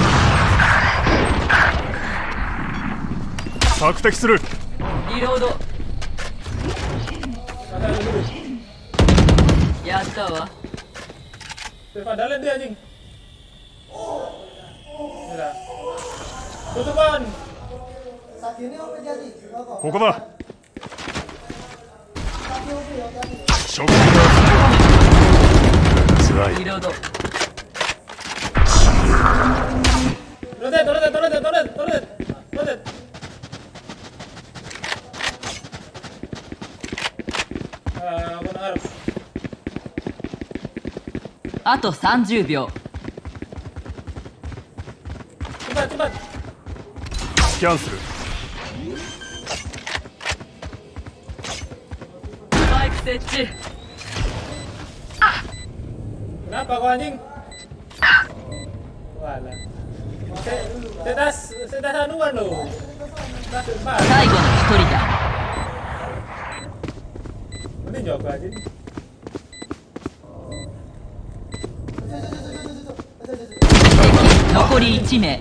索敵する。 リロード。やったわ。 Padahal dia anjing. Udah. Tutupan. ここだ。ショックがつらい。 リロード。 Rotate, rotate, rotate, rotate, rotate, rotate. Ah, aku nak harap. あとさんじゅうびょう。 Cepat, cepat. スキャンする。 スパイク設置。 Kenapa kau anjing? Walah. Saya saya dah saya dah hanuan loh. Dah sempat. 最後の一人だ。 Mending jawab anjing. 残りいち名。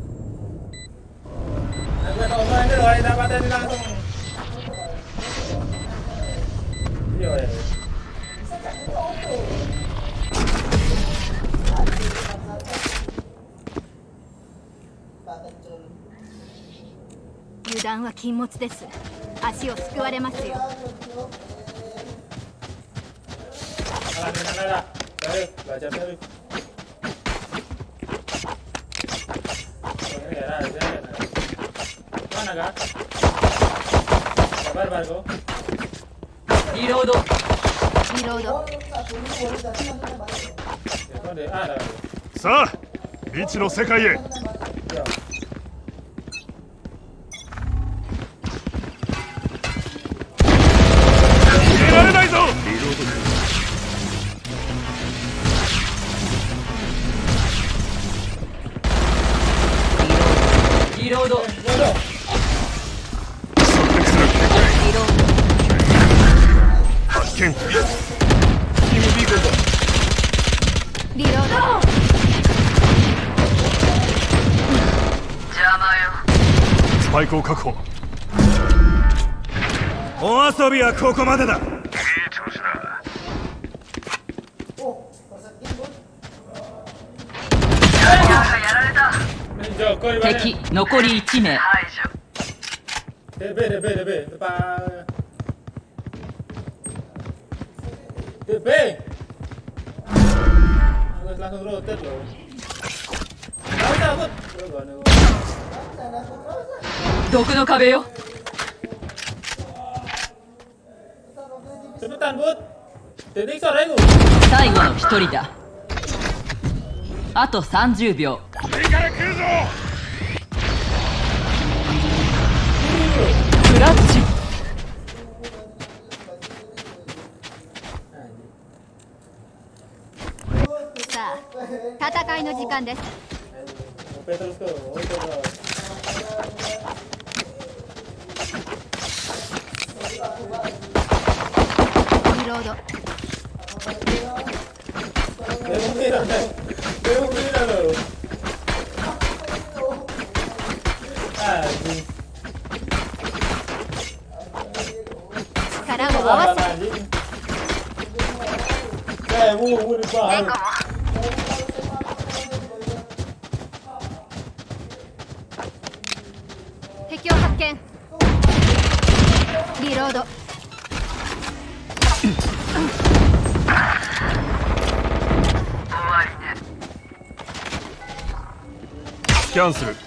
Aku tak tahu mana dia orang dapatan ni langsung. Yo ya. Yudanは禁物です。足をすくわれますよ。 Alah, alah, alah. Tarif, belajar tarif. Ini ya, ya. Mana kah? Sabar, Bargo. リロード。 リロード。 Kau deh, ada. さあ未知の世界へ。 逃げられないぞ。 リロード。 発見。 リロード。 邪魔よ。 スパイクを確保。 お遊びはここまでだ。 敵残りいち名。 D B, D B, D B, depan. D B. Harus langsung rotate loh. Tahu takut. 毒の壁よ。 Cepetan bud. Teknik sore itu. 最後の一人だ。あとさんじゅうびょう。 クラッチ。 さあ、戦いの時間です。 Terus ke. Reload. Mira, mira loh. Anjing. 力を合わせ。 Kayak mu mu di bawah. 敵を発見。リロード。 スキャンする。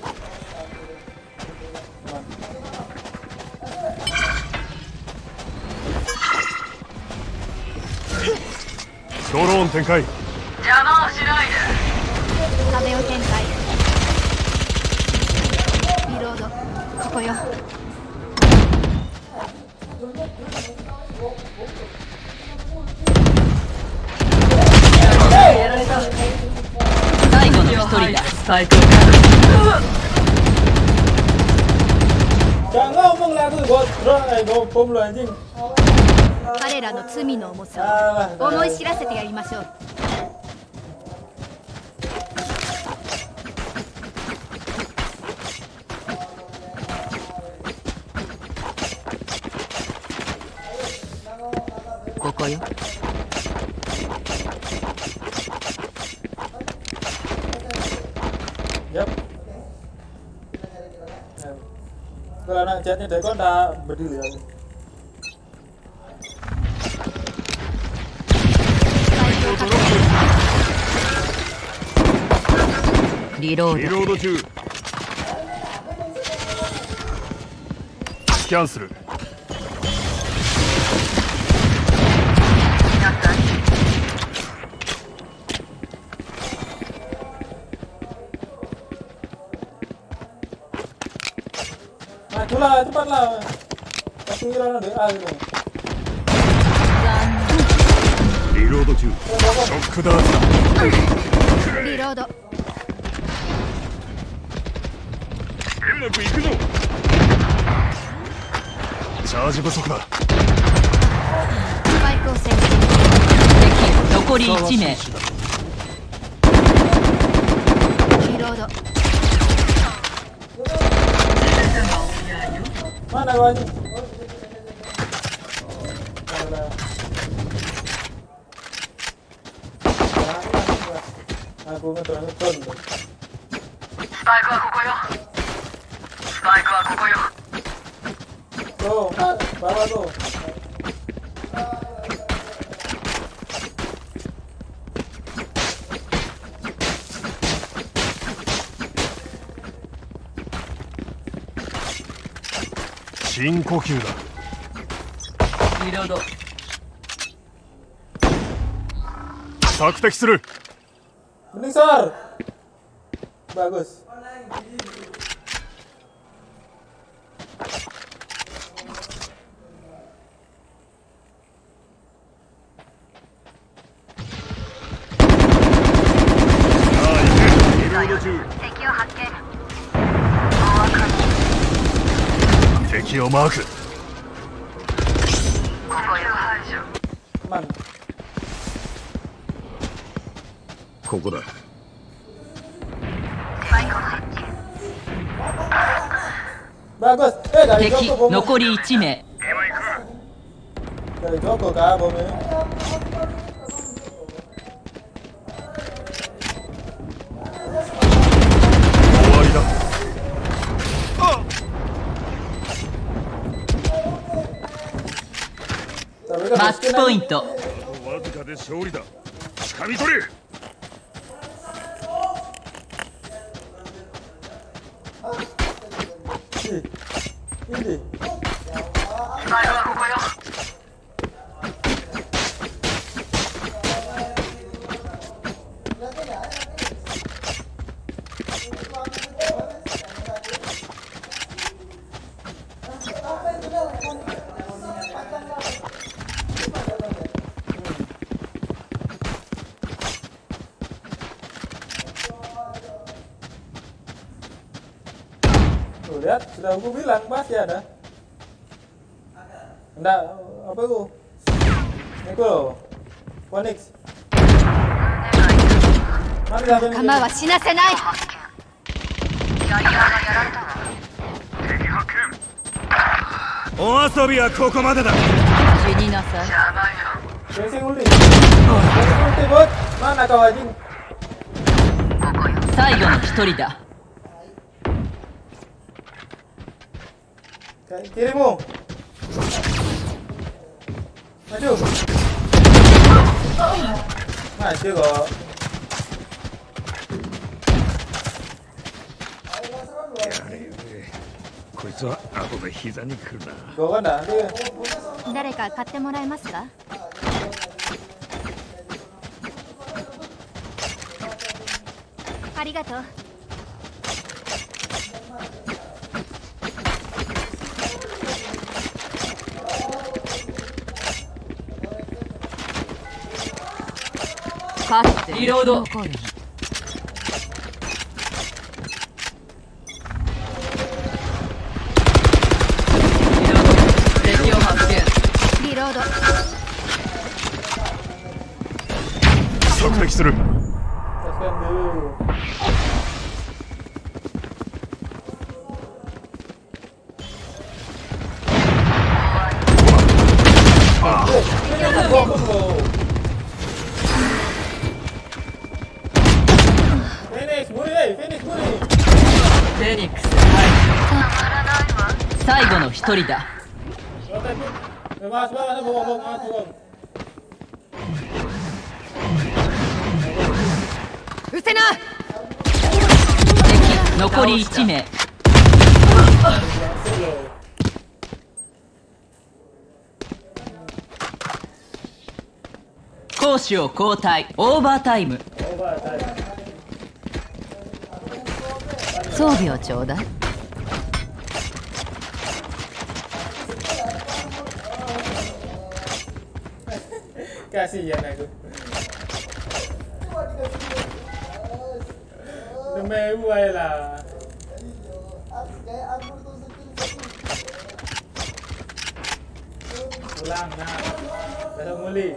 ドローン展開。 邪魔をしないで。 壁を展開。リロード。ここよ。 やられた。最後の一人だ。スパイクを。 Jangan ngomong lagu bot, bro. Ngomong lu anjing. 彼らの罪の重さを思い知らせてやりましょう。 ここよ。 Yap. Kalau anak chatnya dari kau udah berdiri ya. Reload. Reload 中。 スキャンする。 Majulah, cepatlah. Kasih Rana doa gitu. リロード中。ショックダーツだ。 リロード。 うまくいくぞ。チャージ不足だ。 スパイクを設置。 敵残りいち名。 リロード。 Mana gua anjing? Aku ngeton ngeton. Spike wa koko yo. Spike wa koko yo. Tuh, bawa tuh. 深呼吸だ。 リロード。 索敵する。 Mending sor. Bagus. Tekiをマーク。ここだ。 Bagus. Eh, dari 敵 Joko bomnya. 残りいち名。 Dari Joko kah bomnya? 終わりだ。 マッチポイント。 わずかで勝利だ。掴み取れ。 Ini. Tuh lihat, sudah aku bilang pasti ada. Enggak, apa itu? Itu loh, Phoenix. Mari kita 仲間は死なせない。 お遊びはここまでだ。 死になさい。 Racing ulti. Racing ulti bot. Mana kau anjing? 最後の一人だ。 Kirimu. Maju. Maju kok. こいつは後で膝に来るな。 Gua kan dah. 誰か買ってもらえますか？ありがとう。 勝ってリロード。 残る。 敵を発見。 リロード。 索敵する。 Tekan dulu. Phoenix, muri, Phoenix, muri. フェニックス。最後の一人だ。 Mas, mas, bohong, mas, bohong. うせな。 敵残りいち名。 攻守を交代。オーバータイム。 装備をちょうだい。 Kasihan aku. Demi buai lah. Pulang nah. Dah muli.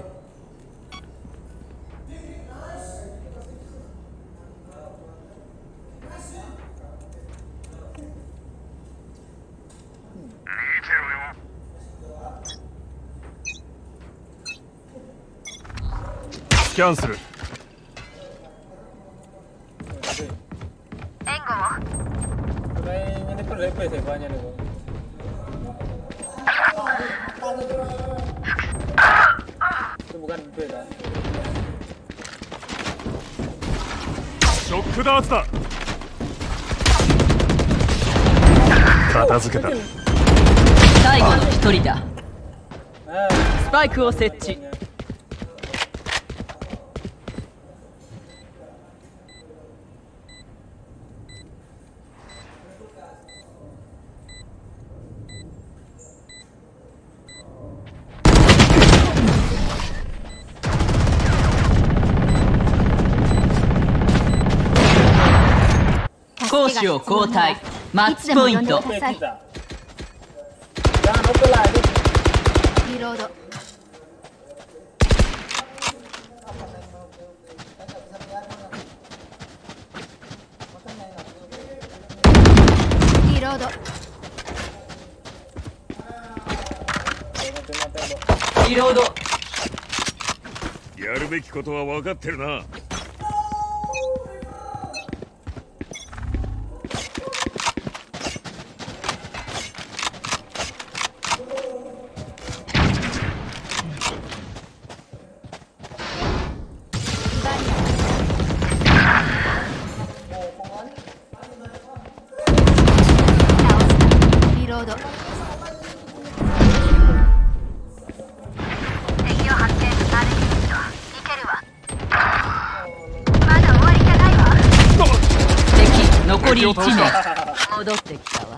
Cancel. Engo. Kayaknya ini perlu repes ya banyak nih. Itu bukan beda. Shock Dart だ。片付けた。 最後の一人だ。スパイクを設置。攻守を交代。マッチポイント。 Jangan open lah ini. Reload. Reload. リロード。 やるべきことは分かってるな。 残りいち名。戻ってきたわ。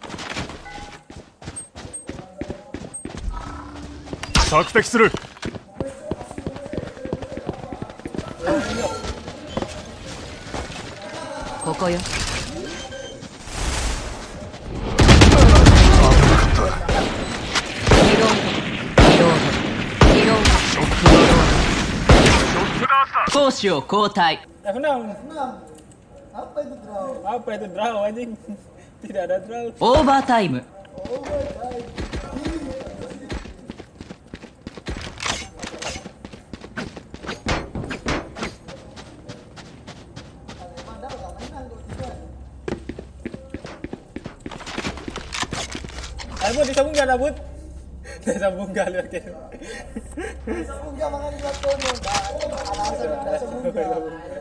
索敵する。 ここよ。攻守を交代。 Apa itu draw? Apa itu draw anjing? Tidak ada draw. オーバータイム。 Ayo disambung gak Nabut? Disambung gak lihat kayak. Disambung gak makan di luar kono. Alasan disambung gak.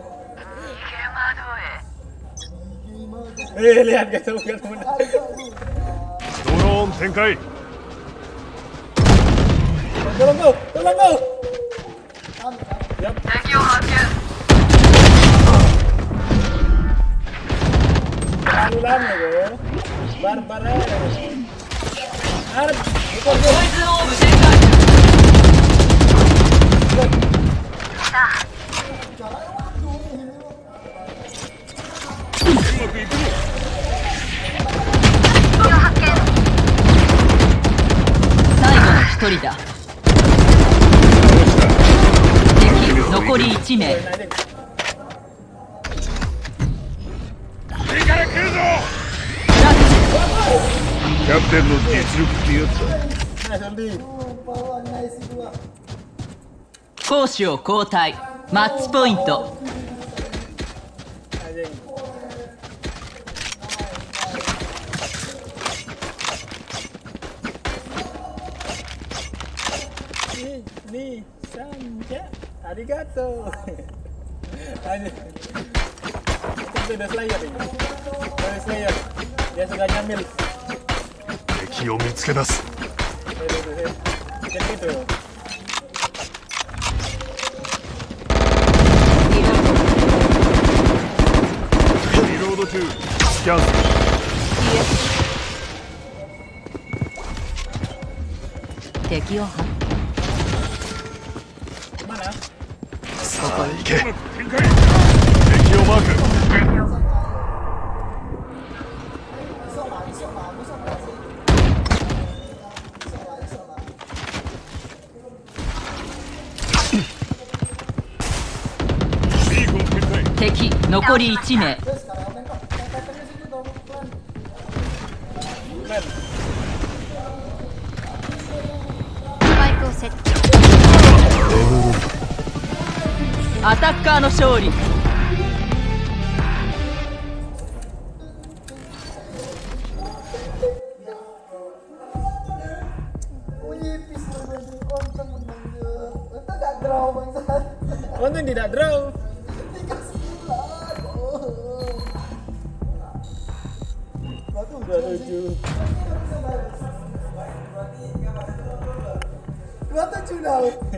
Eh lihat guys, bukan benar. Drone 展開。 Tolong go, tolong go. Yap. 敵を発見。 Terlalu lama go. Barbar. Arab, ikut go. ポイズンオーブ展開。 最後の一人だ。敵残りいち名。 キャプテンの実力ってやつだ。 攻守を交代。マッチポイント。 Nih, Sanja, arigato. Aja. Itu udah Slayer ini. Udah Slayer. Dia sudah nyamil. 敵を見つけ出す。 Gitu. スキャンする。 敵を発見。 さあ行け。敵をマーク。 敵残りいち名。 スパイクをセット。 アタッカーの勝利。 Konten tidak draw. Dua tujuh. Dua tujuh dah.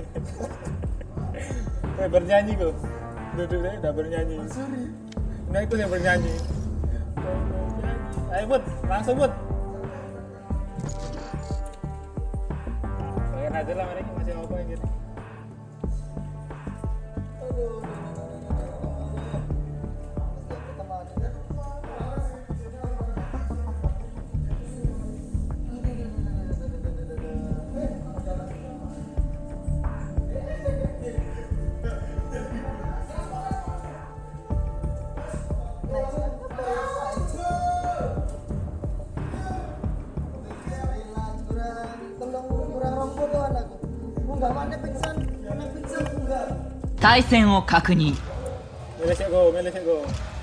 Eh bernyanyi kok. Duduk deh udah bernyanyi. Nah itu yang bernyanyi. Ayo Bud, langsung Bud. Bayar aja lah mereka masih apa yang gitu. Pingsan, pingsan enggak. 対戦を確認。 Melesek go, melesek go.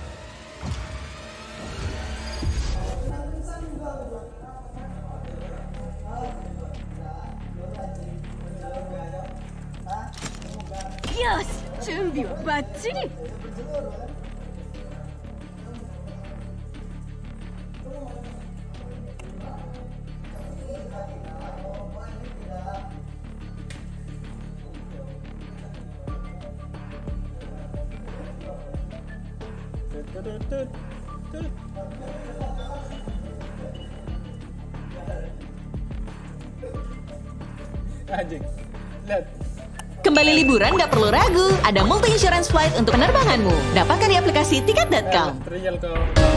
Yes, 準備はバッチリ。 Anjing, lihat. Kembali liburan nggak perlu ragu, ada multi insurance flight untuk penerbanganmu. Dapatkan di aplikasi tiket dot com. Trial kau.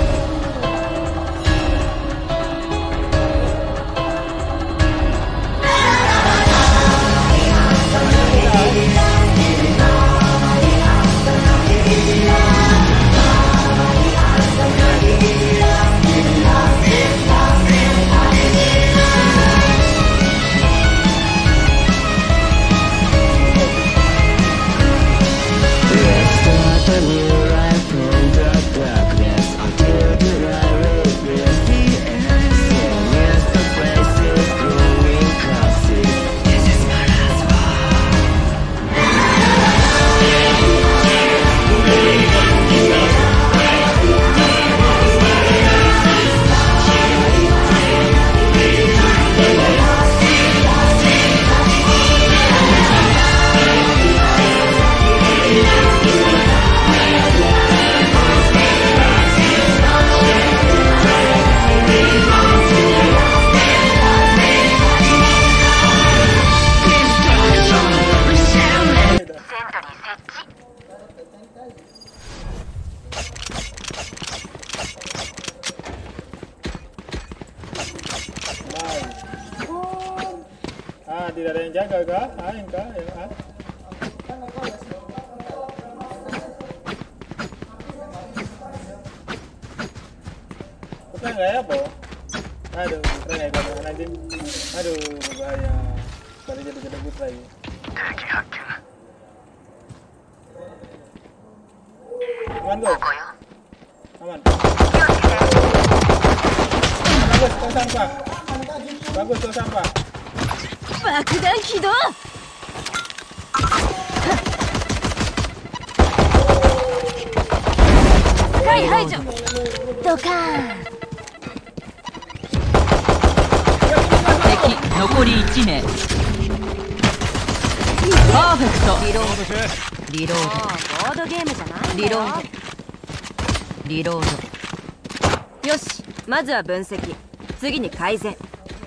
Ah, tidak ada yang jaga kah? Ah, yang kah? Yang ah. Putra nggak ya, Po? Aduh, putra nggak ikut anjing. Aduh, berbahaya. Tadi jadi jadi putra ini. Aman, Go? Aman. Bagus, kau sampah. Bagus, kau sampah. 爆弾起動。はい排除。ドカーン。 敵残りいち名。パーフェクト。 リロード。リロード。ボードゲームじゃない。リロード。リロード。 よし、まずは分析。次に改善。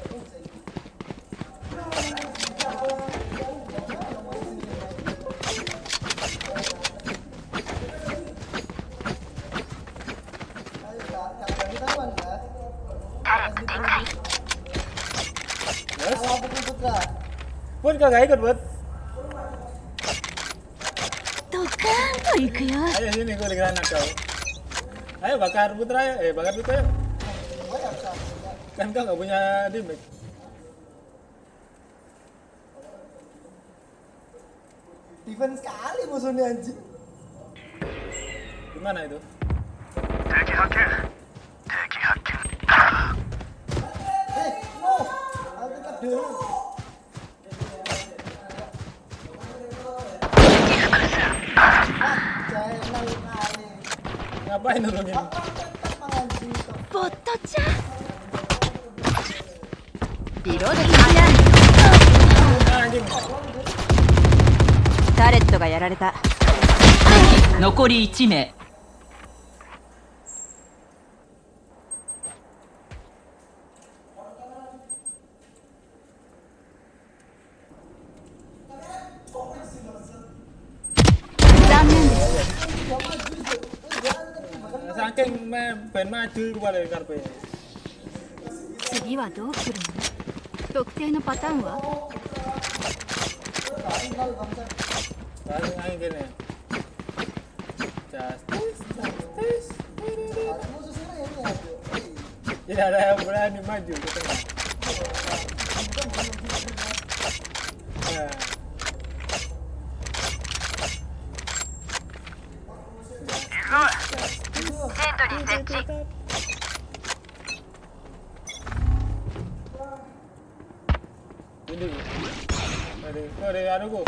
Bud kagak ikut, Bud. Tuh kan, tuh ikut ya. Ayo sini, gue di granat kau. Ayo bakar Putra ya, eh bakar Putra ya. Kan kau nggak punya dimik. Defense sekali musuhnya anjing. Gimana itu? Teki hakken. Teki hakken. Eh, no. Aku tak dulu. Ngapain nolongin? Foto-chan. 色でタレットがやられた。残りいち名。 Saking pengen maju kepada karpe. 次はどうするの？特定のパターンは？ Paling aja gini. Justice, justice. Tidak ada yang berani maju ke tengah. Nah. Ini, ada, ada ada gua.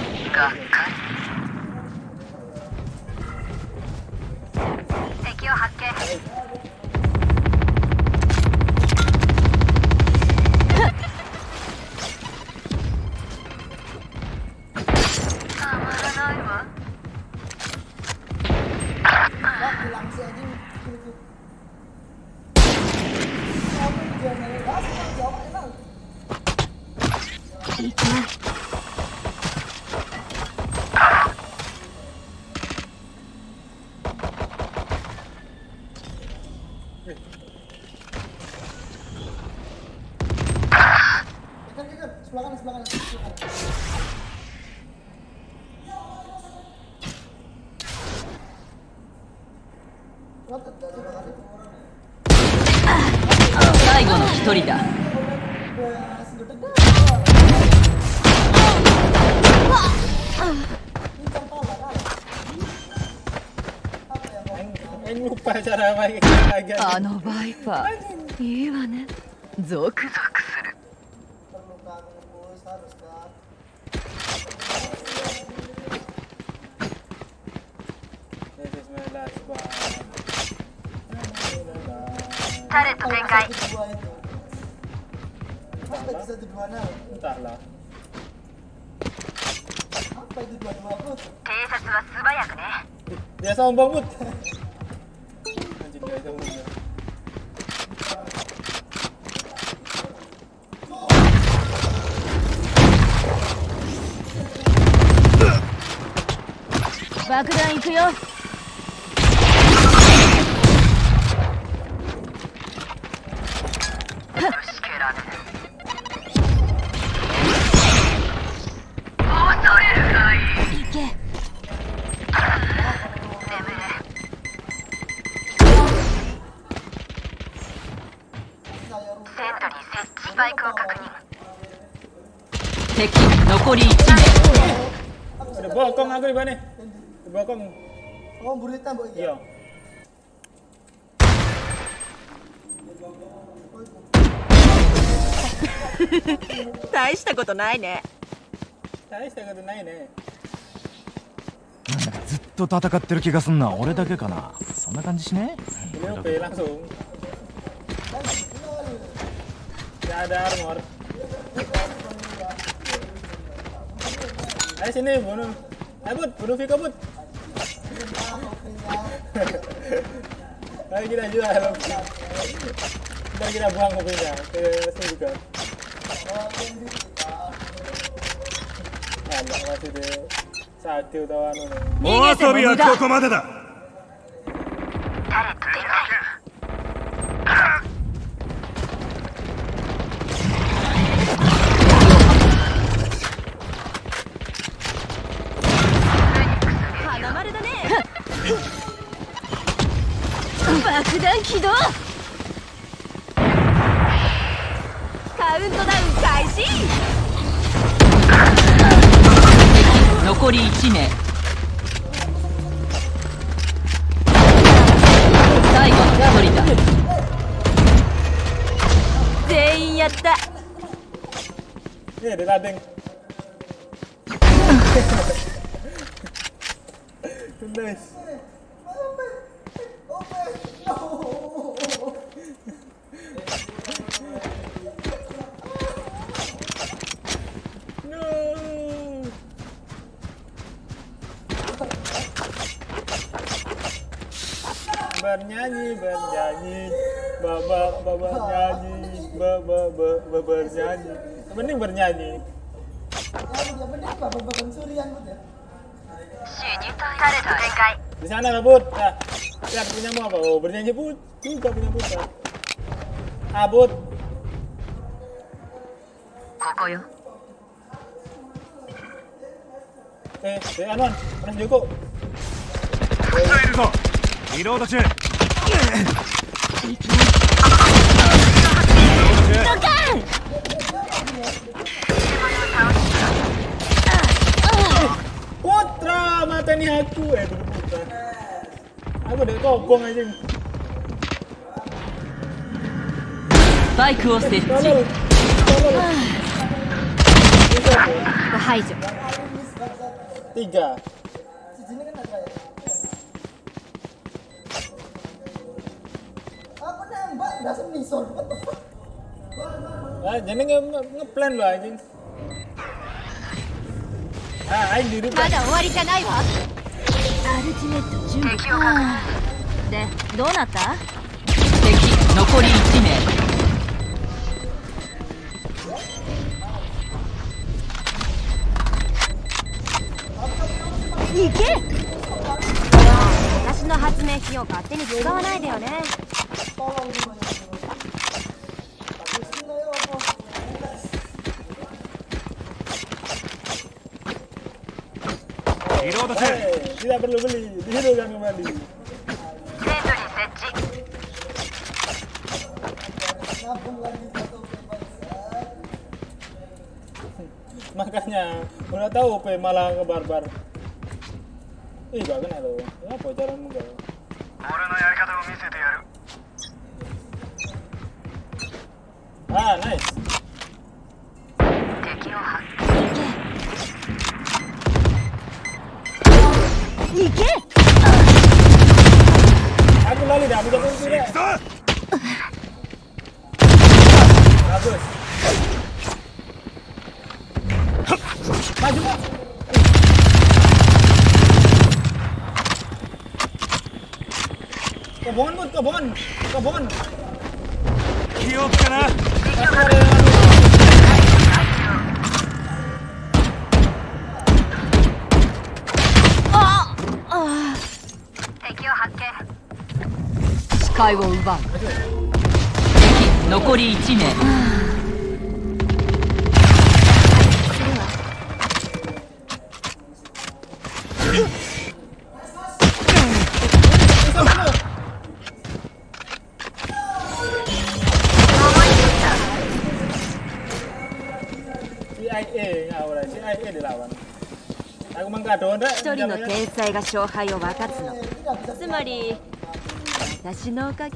Ika. 最後の一人だ。 あのバイパーいいわね。ゾクゾクする。 タレット展開。 Entar lah. 偵察は素早くね。 Dia sombong, Bud. Anjing dia sombong. Bakdan行くよ。 敵残りいち名。 Ada bokong aku di mana? Di bokong. Oh, burita mbok iki. Iya. 大したことないね。 大したことないね。 なんだかずっと戦ってる気がすんな。俺だけかな。そんな感じしね。 Ini O P langsung. Tidak ada armor. Ayo sini bunuh. Ayo Bud, bunuh Viko Bud. Ayo kita jual. Ntar kita buang kopinya ke sini juga. Anak masih di sakit atau anu nih. お遊びはここまでだ。 花丸だね。爆弾起動。カウントダウン開始。 残りいち名。最後の一人だ。 全員やった。 Ini ada ladeng. Nice. No. Bernyanyi, bernyanyi, baba, baba nyanyi, baba, baba bernyanyi. Mending bernyanyi. Di sana lah Bud. Nah, lihat punya mau apa? Oh, bernyanyi Bud. Juga punya Bud. Ah Bud. Koko yo. Eh, eh Anuan, Anuan Joko. いるぞ。リロード中。 ドカン。 Putra, mata ni aku eh tu Putra. Aku dah kobong aja. スパイクを設置。 排除。 Tiga. Aku nembak nggak semisal. Ah, jadi nge ngeplan lo anjing. Ah, aing diri. まだ終わりじゃないわ。アルティメット準備。で、どうなった？ 敵残りいち名。 行け！私の発明品を勝手に使わないでよね。 Eh, tidak perlu beli, dihidupkan kembali. Makanya, udah tahu P malah ke barbar. Ih, gak kena lo. Apa caramu gak? Ah, nice. Ike! Aku lali dah, aku jatuh tidak. Bagus. Maju Pak. Kebon Bud, kebon, kebon. Kiok kana. 視界を奪う。 敵残りいち名。 C I A ngawur, C I A dilawan. Aku mengkado ndak? 一人の天才が勝敗を分かつの。つまり私のおかげ？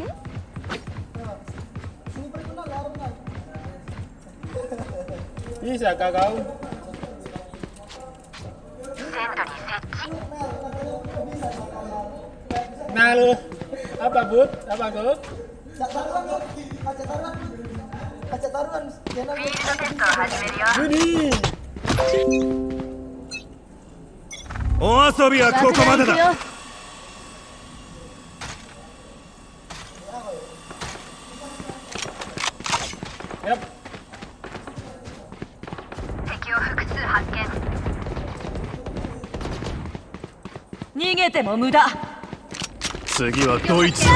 Bisa kak kau? Nah lu, apa Bud? Apa kau? Judi. お遊びはここまでだ。 逃げても無駄。 次はドイツ。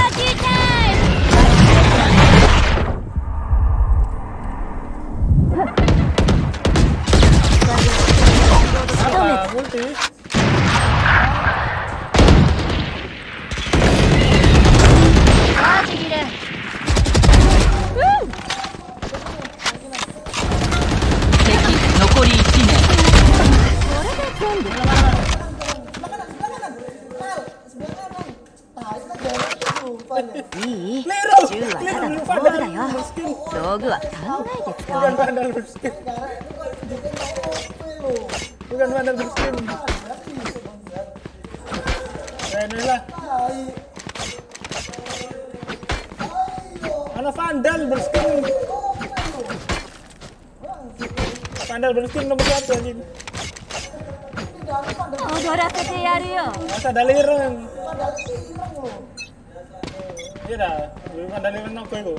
残りいち名。 いい？銃はただの道具だよ。道具は考えて使わないと。 Bukan vandal berskin. Ini lah. Mana vandal berskin? Vandal berskin nomor satu anjing. Odorasete yaru yo. Masa dalirang. Iya dah, bukan dalirang nok itu.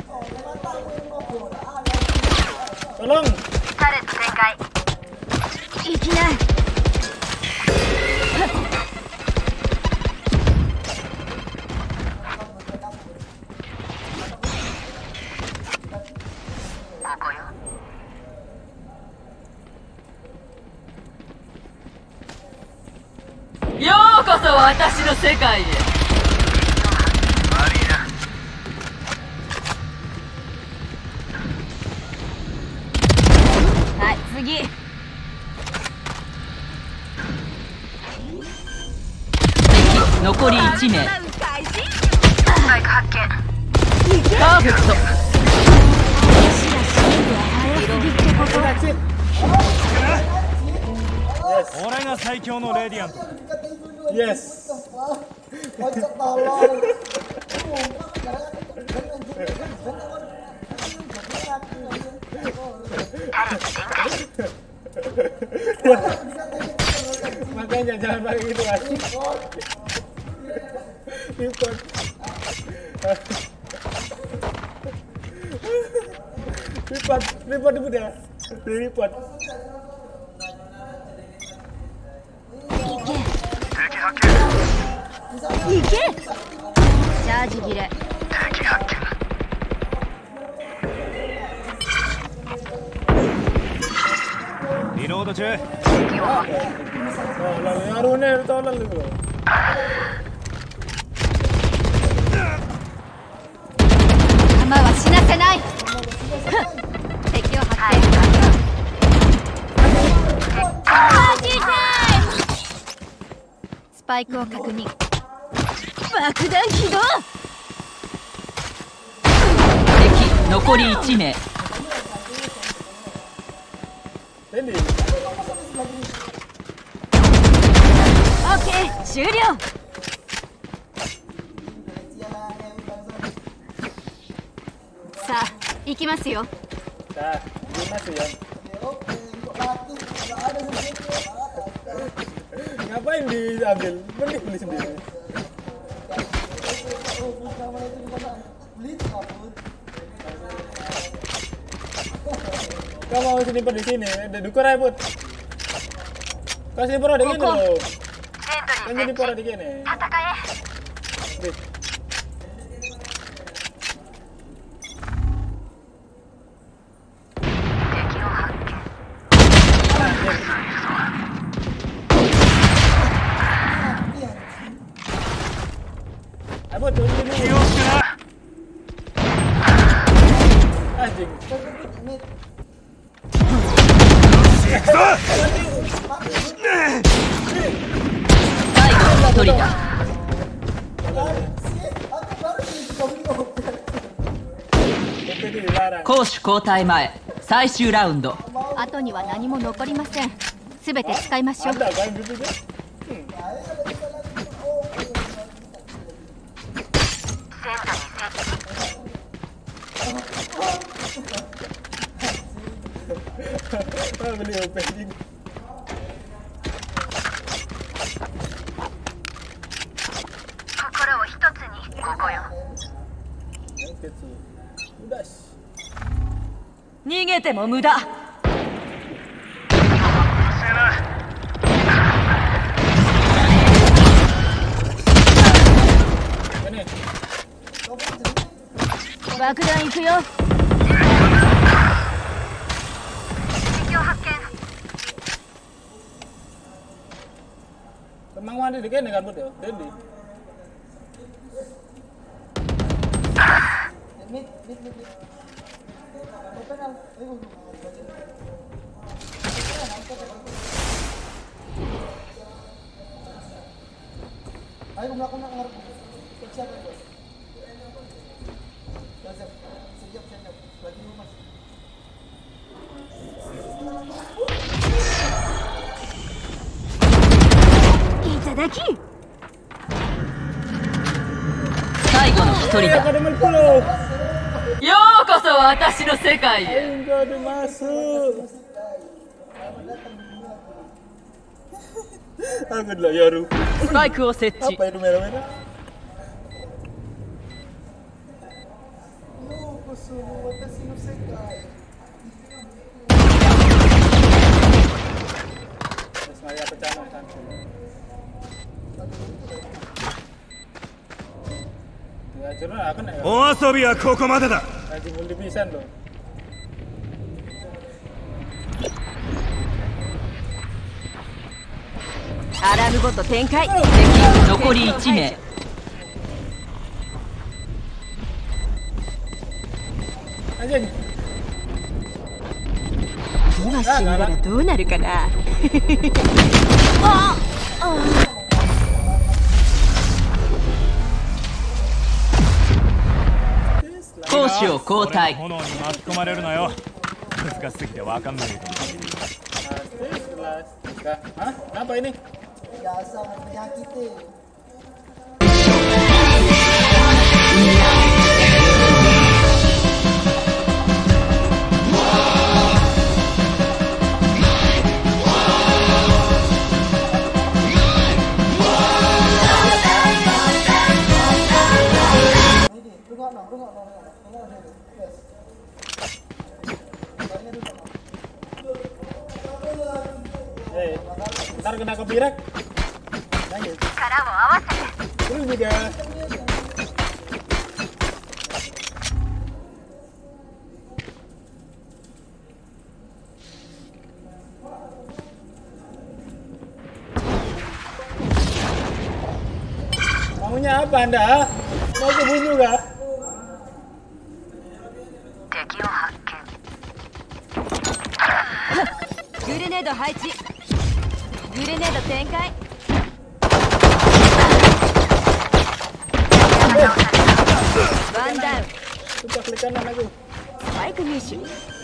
Tolong. Tarik tengkai. いきない。 ようこそ私の世界へ。 はい、次。 残りいち名。 スパイク発見。 パーフェクト。 俺が最強のレディアント。 Yes. Makanya jangan pakai gitu lagi. Report. Report, report dulu ya. Report. いけ。チャージ切れ。 敵発見。 リロード中。 やるね、歌わないでくれ。 弾は死なせない。敵を発見。チャージタイム。スパイクを確認。爆弾起動。 敵残りいち名。 オッケー、終了。さあ、行きますよ。 さあ、行きますよ。Ngapain diambil? Mending beli sendiri. Kau mau sniper di sini? Ada dukur aja, Bud. Kau sniper ada gini loh. Kan sniper ada gini. Wih. Ayo, turun sini. Anjing. 攻守交代前、最終ラウンド。 後には何も残りません。すべて使いましょう。 Beli O P anjing. Kokoroを一つにここよ。 逃げても無駄。 爆弾行くよ。 敵を発見。 Emang mandi dikit nih kan bud ya? Dedi. Mid, mid, mid, mid. Open al. Ayo melakukan ngarep. Siap ya, Bos. Siap, siap, siap. Lagi rumah. Itadaki. 最後の一人だ。 Kau ada melpuluh. ようこそ私の世界へ。 Kau ada masuk. Aku dulu Yoru. スパイクを設置。 Apa itu merah-merah? Semuanya pecah kan. お遊びはここまでだ。 Lagi multi pisan loh. アラームボット展開。 敵残りいち名。 Anjing. 今死んだらどうなるかな。ああ。 攻守を交代。 炎に巻き込まれるなよ。難しすぎてわかんないかもしれない。 Hah? Apa ini? Biasa menyakiti. Eh, ntar kena copyright. Lanjut. Terus juga. Maunya apa Anda? Mau kebunuh kah? 敵を発見。 グレネード配置。グレネード展開。ワンダウン。 Sudah klik kanan aku. スパイク入手。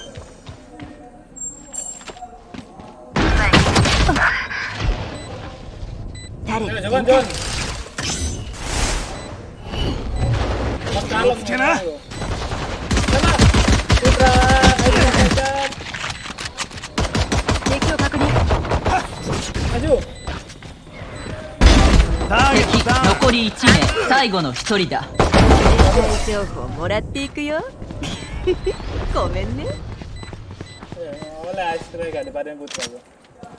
誰？ Ayo, John, John. Mas kalem. Sana. Putra, ayo kejar. 敵を確認。 Maju. 敵残りいち名。最後の一人だ。 情報もらっていくよ。ごめんね。 Oleh Astraga daripada yang Putra gua.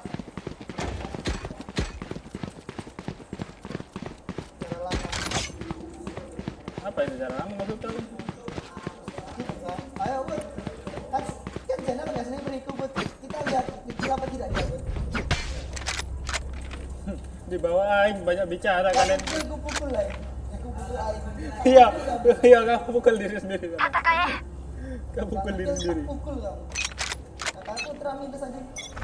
Apa itu cara lama masuk tahu? Ayo, Bud. Kan, kan channel biasanya berikut, Bud. Kita lihat kecil apa tidak dia, Bud. Di bawah aing banyak bicara kalian. Aku pukul lah. Aku pukul aing. Iya, iya kamu pukul diri sendiri. Kamu pukul diri sendiri. Pukul lah. Aku terami itu saja.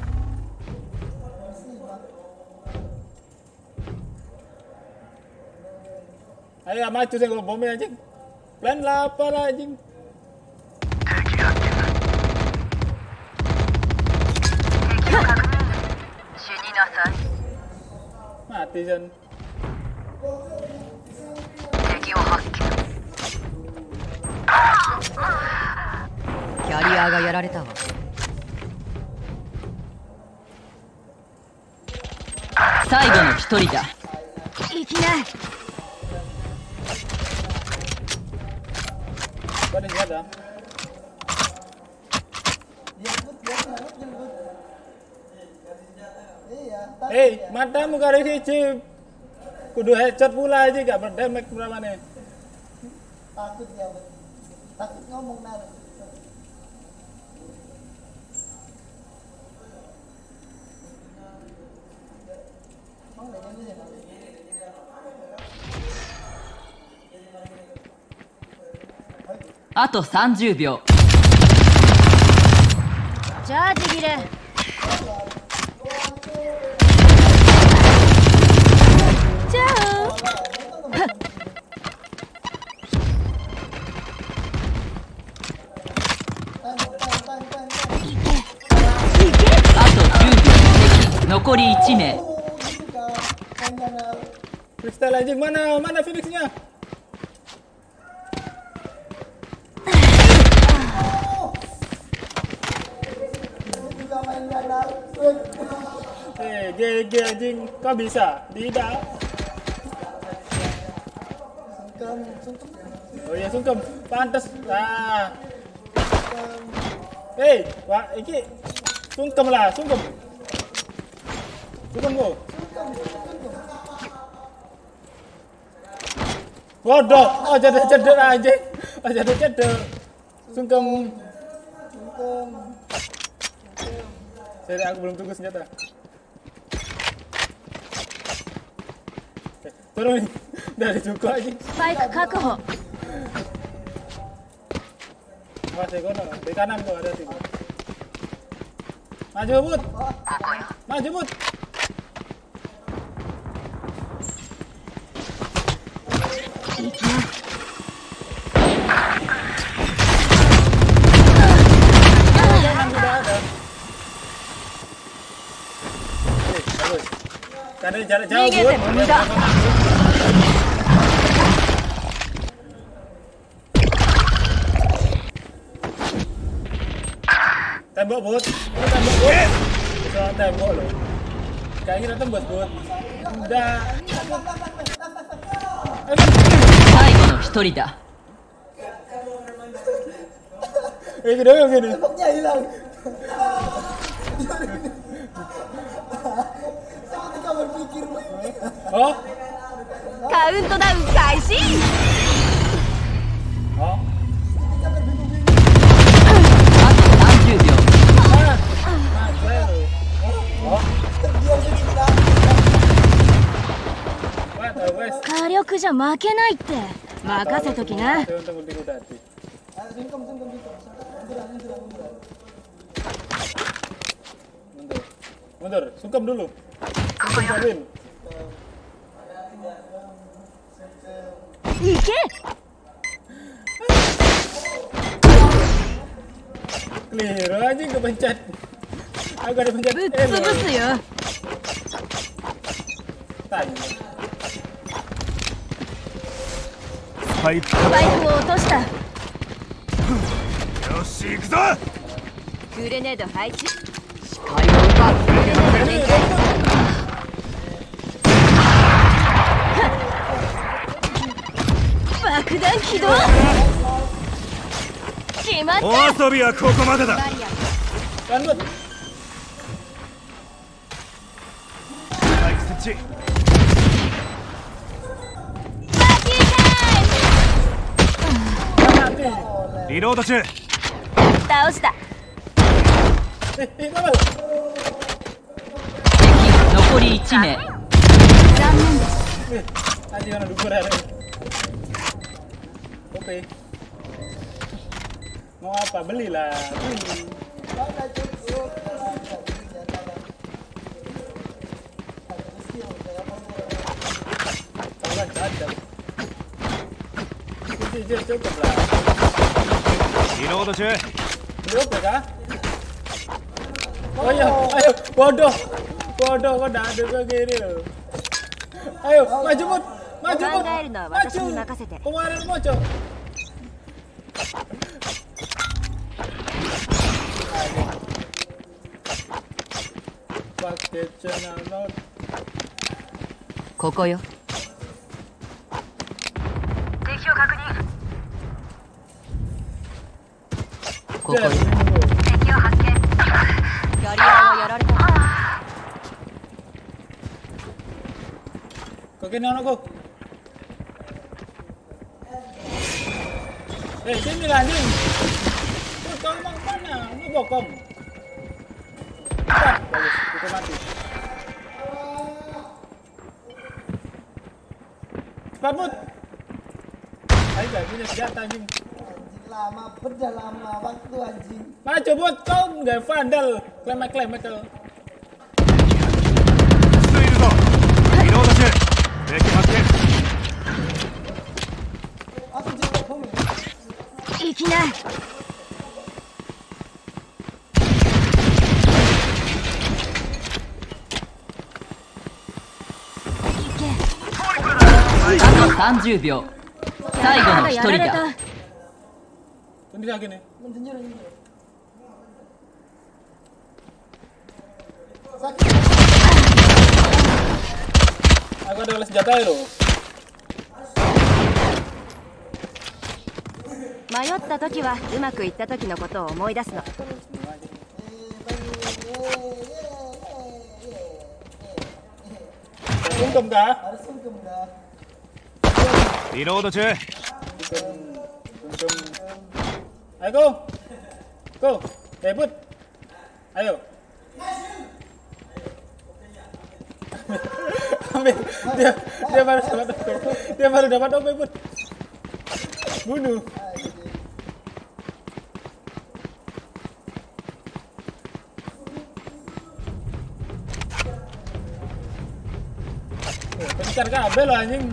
Ayo maju sih kalau bomnya anjing. Plan lapar anjing. Mati Jan. 敵を発見。 キャリアがやられたわ。 最後の一人だ。 いきない。 Gua ada senjata. Hei, matamu kali siji. Kudu headshot pula aja gak berdamage berapa nih. Takut ya, Bud. Takut ngomong naruh. あとさんじゅうびょう。 チャージ切れ。チャオ。 残りいち名。 Kristal anjing, mana mana Phoenix-nya? Eh, G G anjing, kau bisa? Tidak. Oh iya sungkem, pantas. Ah. Hei, wah, iki sungkem lah, sungkem. Sungkem go. Waduh, oh jadi cedek anjing. Oh jadi cedek. Sungkem. Sungkem. Jadi aku belum tunggu senjata. Turun nih. Dari cukup aja. Spike確保. Masih kono, di kanan tuh ada tiga. Maju Bud. Maju Bud. Karena jarak jauh, Bud. Tembok, Bud. Tembok, Bud. Bisa tembok loh. Kayak kita tembus, Bud. Udah. 最後の一人だ。 Eh, gini, gini. Temboknya hilang. Oh? カウントダウン開始。 Oh? あとさんじゅうびょう。 Oh? 火力じゃ負けないって任せときな。 Mundur, sungkem dulu. Sungkem kawin. Ike! Keliru anjing kepencet. Aku ada pencet. Butsu-butsu ya. Tanya. スパイクスパイクを落とした。 よし行くぞ。 グレネード配置。 視界を奪う。 グレネード展開。爆弾起動。決まった。 お遊びはここまでだ。 Lanjut. スパイク設置。 リロード中。 倒した。 Eh, eh, mana? 敵残りいち名。 残念です。 Eh, anjing mana dukur ada. Oke. Mau apa? Belilah. Beli. Tolong cacat. Ini cukup lah. リロード中。 Belum ya kah? Oh iya, ayo, bodoh, bodoh, kok dah ada ke kiri loh. Ayo, maju Bud, maju Bud, maju. Kemarin maju. Pakai channel not. ここよ。 敵を確認。 ここよ。 敵を発見。 やり合いはやられた。 Kau kena anak kau. Eh, sini lah anjing. Tuh, kau mau mana? Mau bokong. Ah, bagus, itu mati. Cepat, Bud. Ayo, gak punya senjata anjing. Anjing lama, beda lama waktu anjing. Maju, Bud, kau nggak vandal. Klemek-klemek kau. 行きな。 あとさんじゅうびょう。最後の一人だ。 Ini lagi nih. Aku ada oleh senjata ya loh. 迷った時はうまくいった時のことを思い出すの。 Sungkem kah? Reload cuy. Ayo go, go, Debut, ayo. Ambil, dia dia baru dapat oke, dia baru dapat oke Bud. Bunuh. Pencar kabel loh anjing.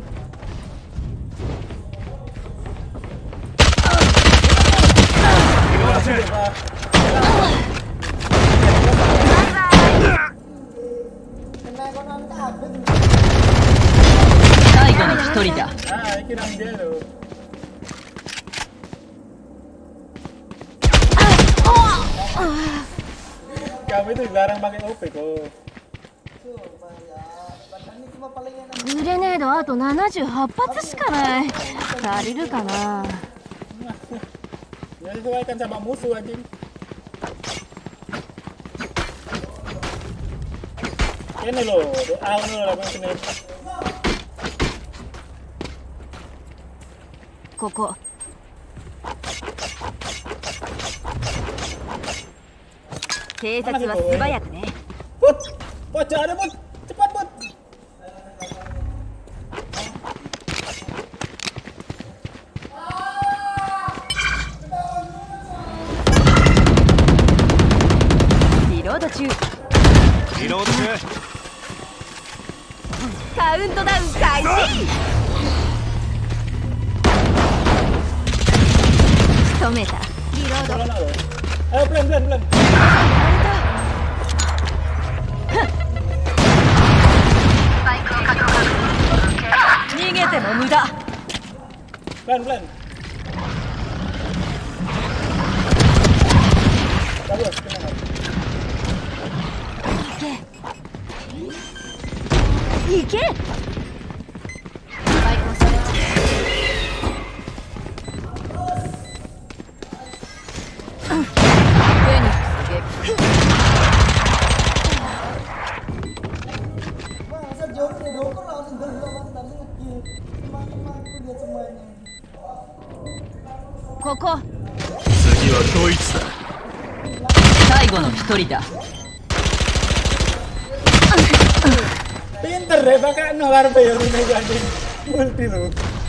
Ah, kira dia loh. Kamu itu jarang pakai O P kok. グレネードあとななじゅうはち発しかない。足りるかな。 Ya sesuaikan sama musuh anjing. Ini loh, doa lo lah sini. ここ。警察は素早くね。 Bud, pojok ada Bud, cepat Bud. Reload 中。 Reload 中。 カウントダウン開始。仕留めた。リロード。 Ayo pelan pelan pelan. 逃げても無駄。 Pelan pelan. Bagus, tenang. 行け。最高された。 Masa jauh dari dokter langsung gerak langsung ngekill. Emang-emang aku lihat semuanya. ここ。 次はドイツだ。 最後の一人だ。 Pinter deh pakai nalar bayar ini anjing. Multi lu.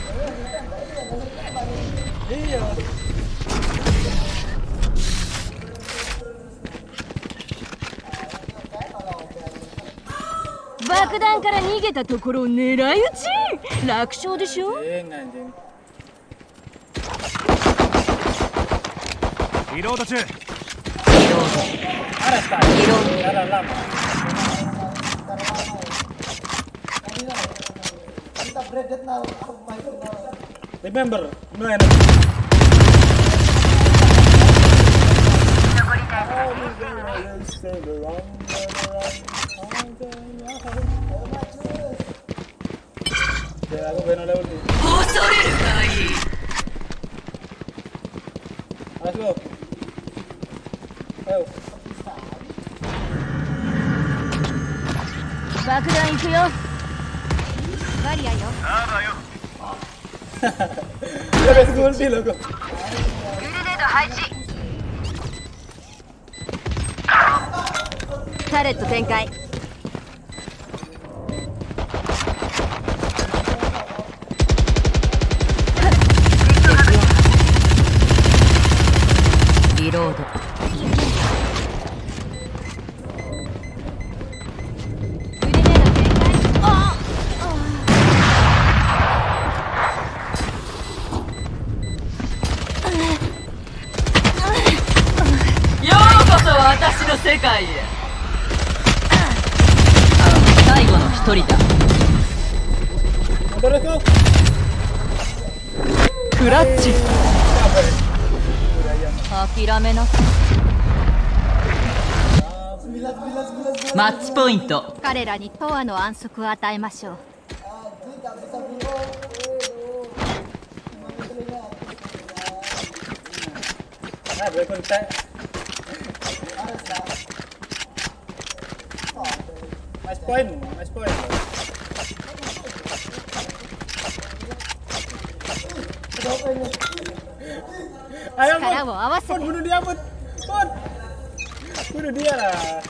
Iya. 爆弾から逃げたところを狙い撃ち。楽勝でしょ。 Reload 中。 Remember, no enemy. Ya, aku benar level nih. Let's go. Ayo. 爆弾行くよ。バリアよ。 Ya ves ulti loh kok. グレネード配置。 タレット展開。 リロード。 私の世界へ。最後の一人だ。クラッチ。 諦めなさい。 マッチポイント。 彼らに永遠の安息を与えましょう。 Nice point, nice point. Ayo, Pun, bunuh dia, Pun. Pun. Bunuh dia lah.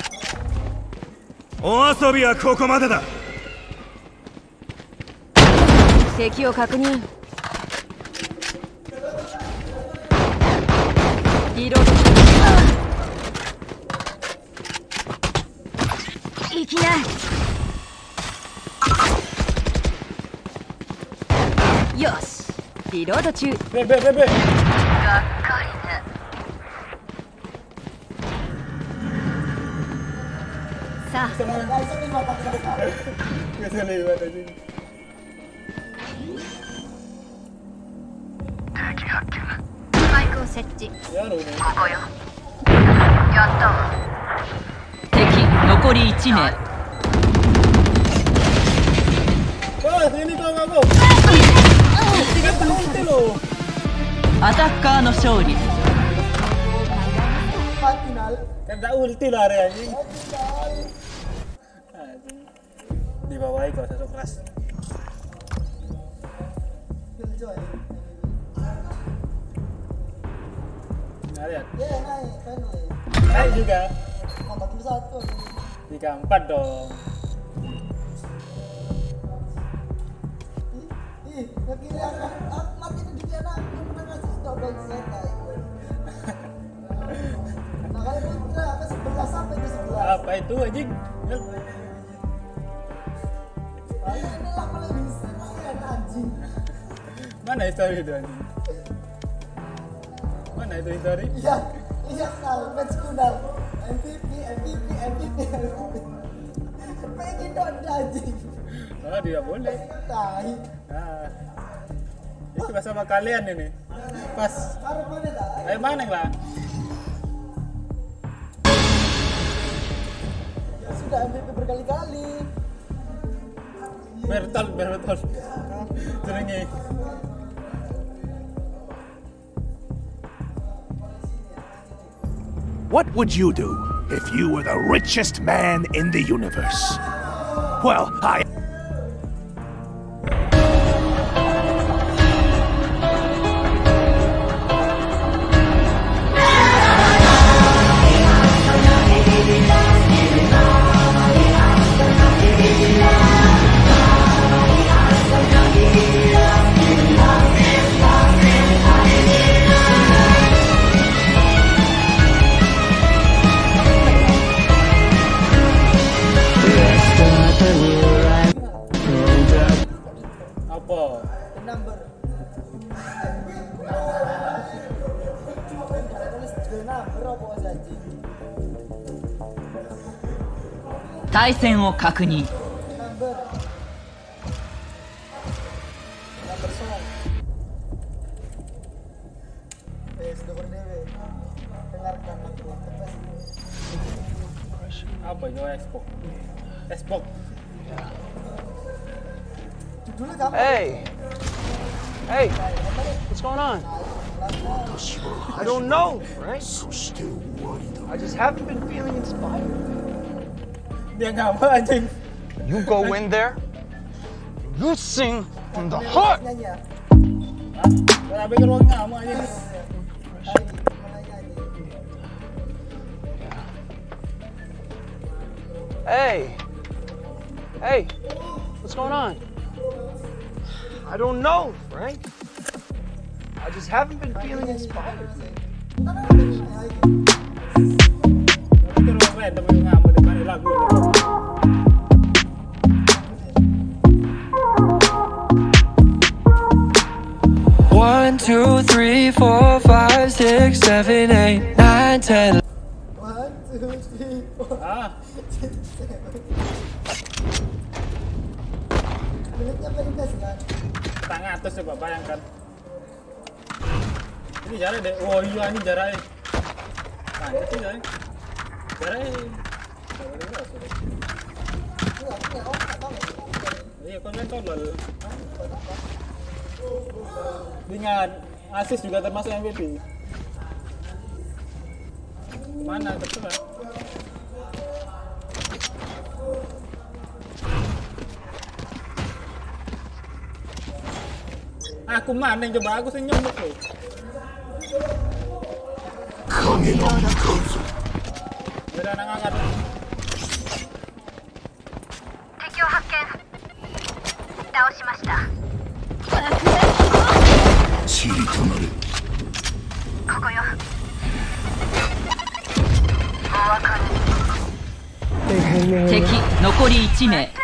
お遊びはここまでだ。 敵を確認。リロード。いきな。よし。リロード中。 ベベベベ。 がっかりね。 さあ。 敵発見。スパイクを設置。ここよ。やったわ。 敵残りいち名。アタッカーの勝利。 Kena ulti lah area anjing. Di bawah kok satu kelas. Nah, lihat. Naik juga. Tiga empat dong. Ih, kiri anak mati itu juga anak menang kasih stop dan selesai. Makanya Putra ke sebelas sampai ke sebelas. Apa itu anjing? Ayo ini lama lebih senang ya anjing. Mana history itu anjing? Mana itu history? Iya, iya kal, match kunal. M V P, M V P, M V P, M V P. Pengen dong anjing. Oh, tidak boleh. Tahi. Nah, itu pas sama kalian ini. Pas. Ayo mana lah? Ya sudah M V P berkali-kali. Bertol, bertol. Seringnya. What would you do if you were the richest man in the universe? Well, I... 「対戦を確認」 Apa itu Xbox? Xbox. Hey, hey, what's going on? I don't know, right? I just haven't been feeling inspired. Dia nggak mau anjing. You go in there, you sing from the heart. Hah? Pikir wong ngamuk aja. Hey! Hey! What's going on? I don't know, Frank. I just haven't been feeling inspired. One, two, three, four, five, six, seven, eight, nine, ten. One, two, three, four, six, seven. Menitnya berindas kan? Tangan atas coba bayangkan. Ini jarak deh. Oh iya ini jaraknya. Nah itu jarak. Jaraknya. Iya kan kan tolol. Dengan asis juga termasuk M V P. Mana terserah. Aku mana yang coba aku senyum tuh. Udah anak angkat. Tekyo hakken. Daoshimashita. Chiri tomaru. Koko yo. Teki, nokoriいち名。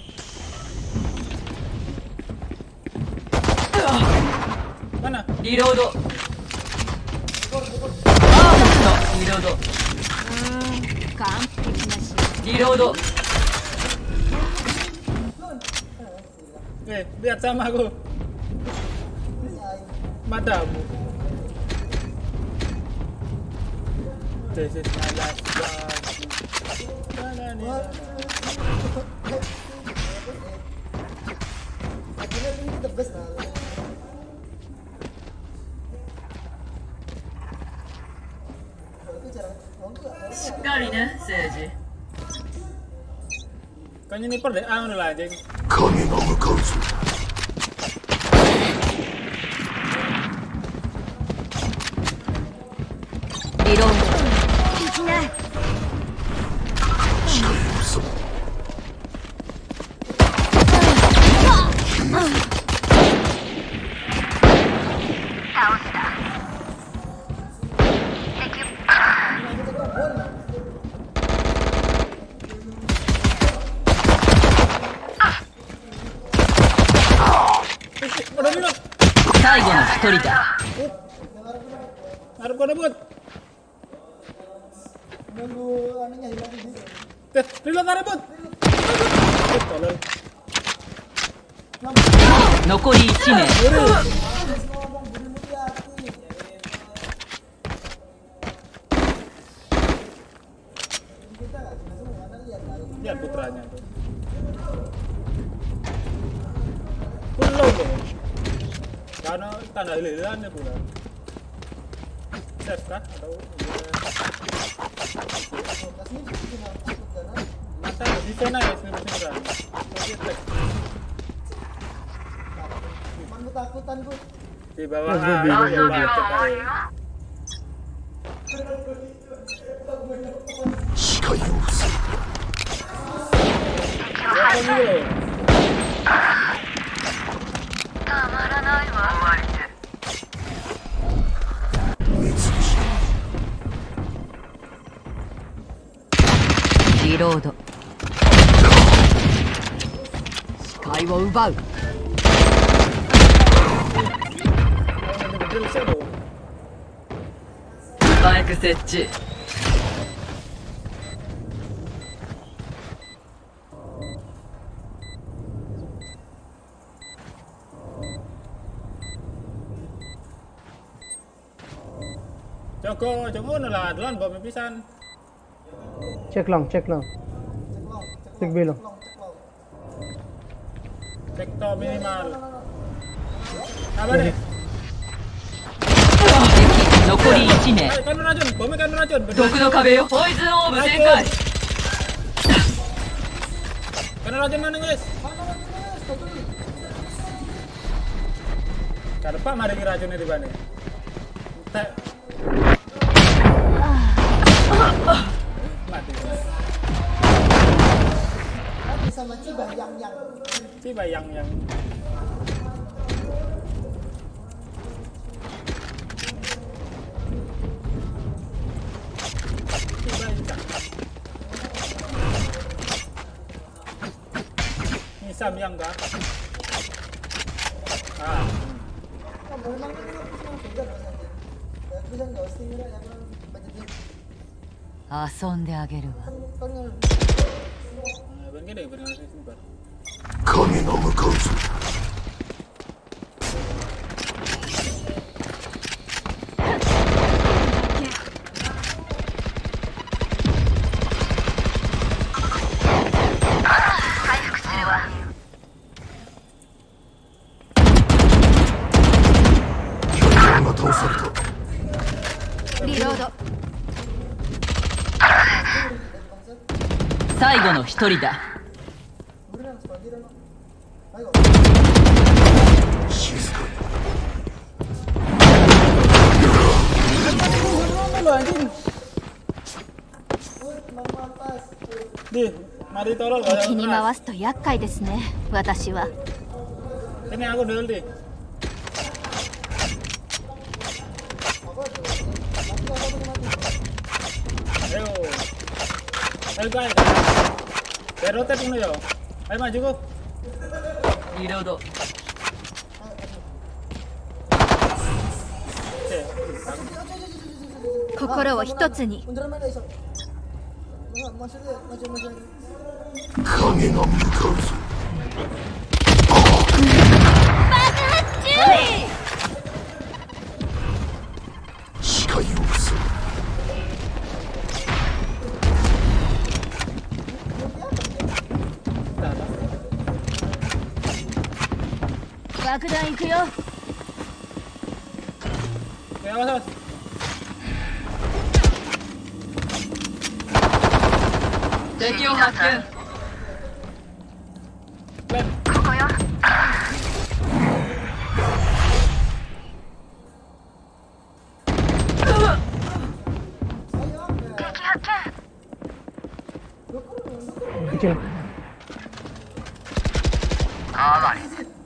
Mana? Reload. Ah, no. Reload. Reload. Eh, lihat sama aku. Matamu. This is my last dance. Akhirnya ini the best lah. Sekali nih, Seiji. Kayaknya ini per deh, ah udah lah anjing. Kami mau mengkausu. Reload. Harap kau rebut. Nunggu anunya hilang di sini. Teh, reload rebut. Tolong. Nokoriいち名。 Lihat putranya tuh. Pulau dong. Karena tanda hilirannya pula. Save kah? Atau masa di sana ya sembilan sembilan. Cuman ketakutan gue. Di bawah ah. Reload. 視界を奪う。スパイク設置。 Joko, Joko lah duluan bawa pisan. Cek long, cek long. Cek B long. Cek to minimal. Apa nih? 残りいち名。 Kan racun, bomnya kan racun. 毒の壁よ。ポイズンオーブ全開。 Kan racun mana guys? Karpa mari racunnya di mana? Mati. Mati sama Ciba yang yang. Ciba yang yang. Ciba yang. Ini Sam yang kah? Ah. 遊んであげるわ。 影が向かうぞ。 回復するわ。 が倒された。 リロード。 最後の一人だ。 静か敵に回すと厄介ですね、私は。 Ini aku dulu deh. Ayo. Ayo guys. Rotate dulu ya. Ayo maju kok. Reload. 心を一つに。 影が向かうぞ。 爆発注意。 視界を塞ぐ。爆弾行くよ。 敵を発見。 ここよ。敵発見。 Kecil. Aman.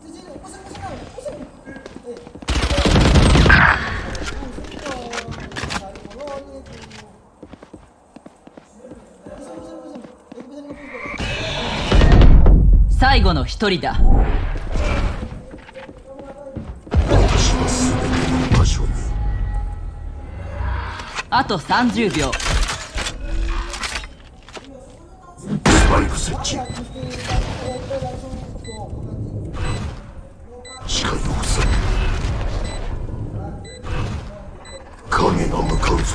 Saigoの一人だ。あとさんじゅうびょう。 スパイク設置。視界を塞ぐ。影が向かうぞ。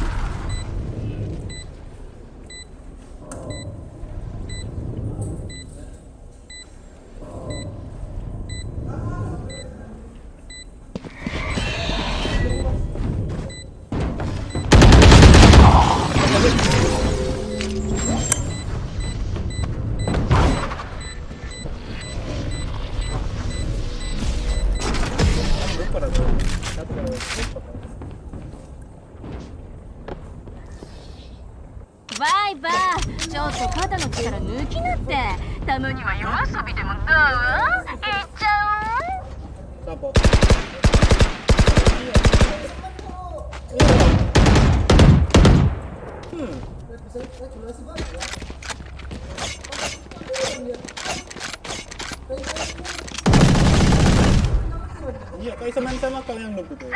バイバイ。ちょっと肩の力抜きなって。たまには夜遊びでもどう？いっちゃう？ Iya, kayak sama-sama kau yang noob itu.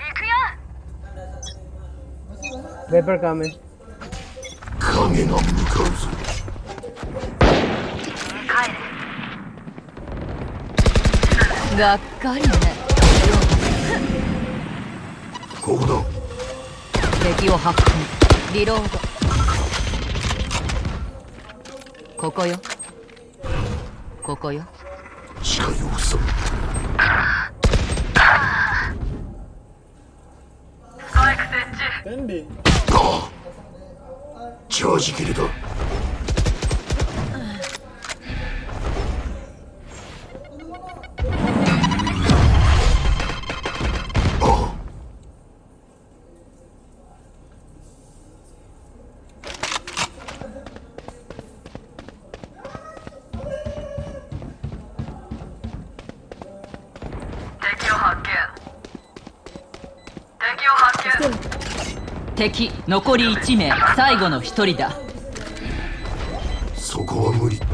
Viper coming. 影が向かうぞ。 がっかりね。 ここだ。 敵を発見。リロード。ここよ。ここよ。 視界を塞ぐ。 スパイク設置。 便利。 チャージ切れだ。 敵残りいち名、最後のひとりだ。 そこは無理。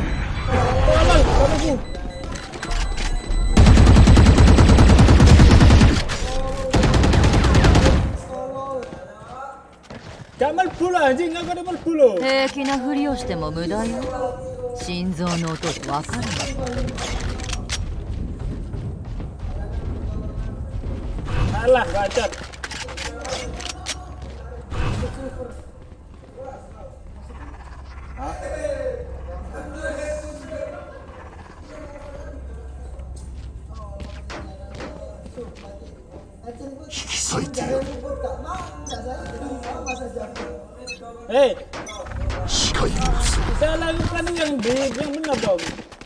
平気なふりをしても無駄よ。心臓の音でわかるの。 Alah, bacot. Hei, saya lakukan yang di yang benar dong.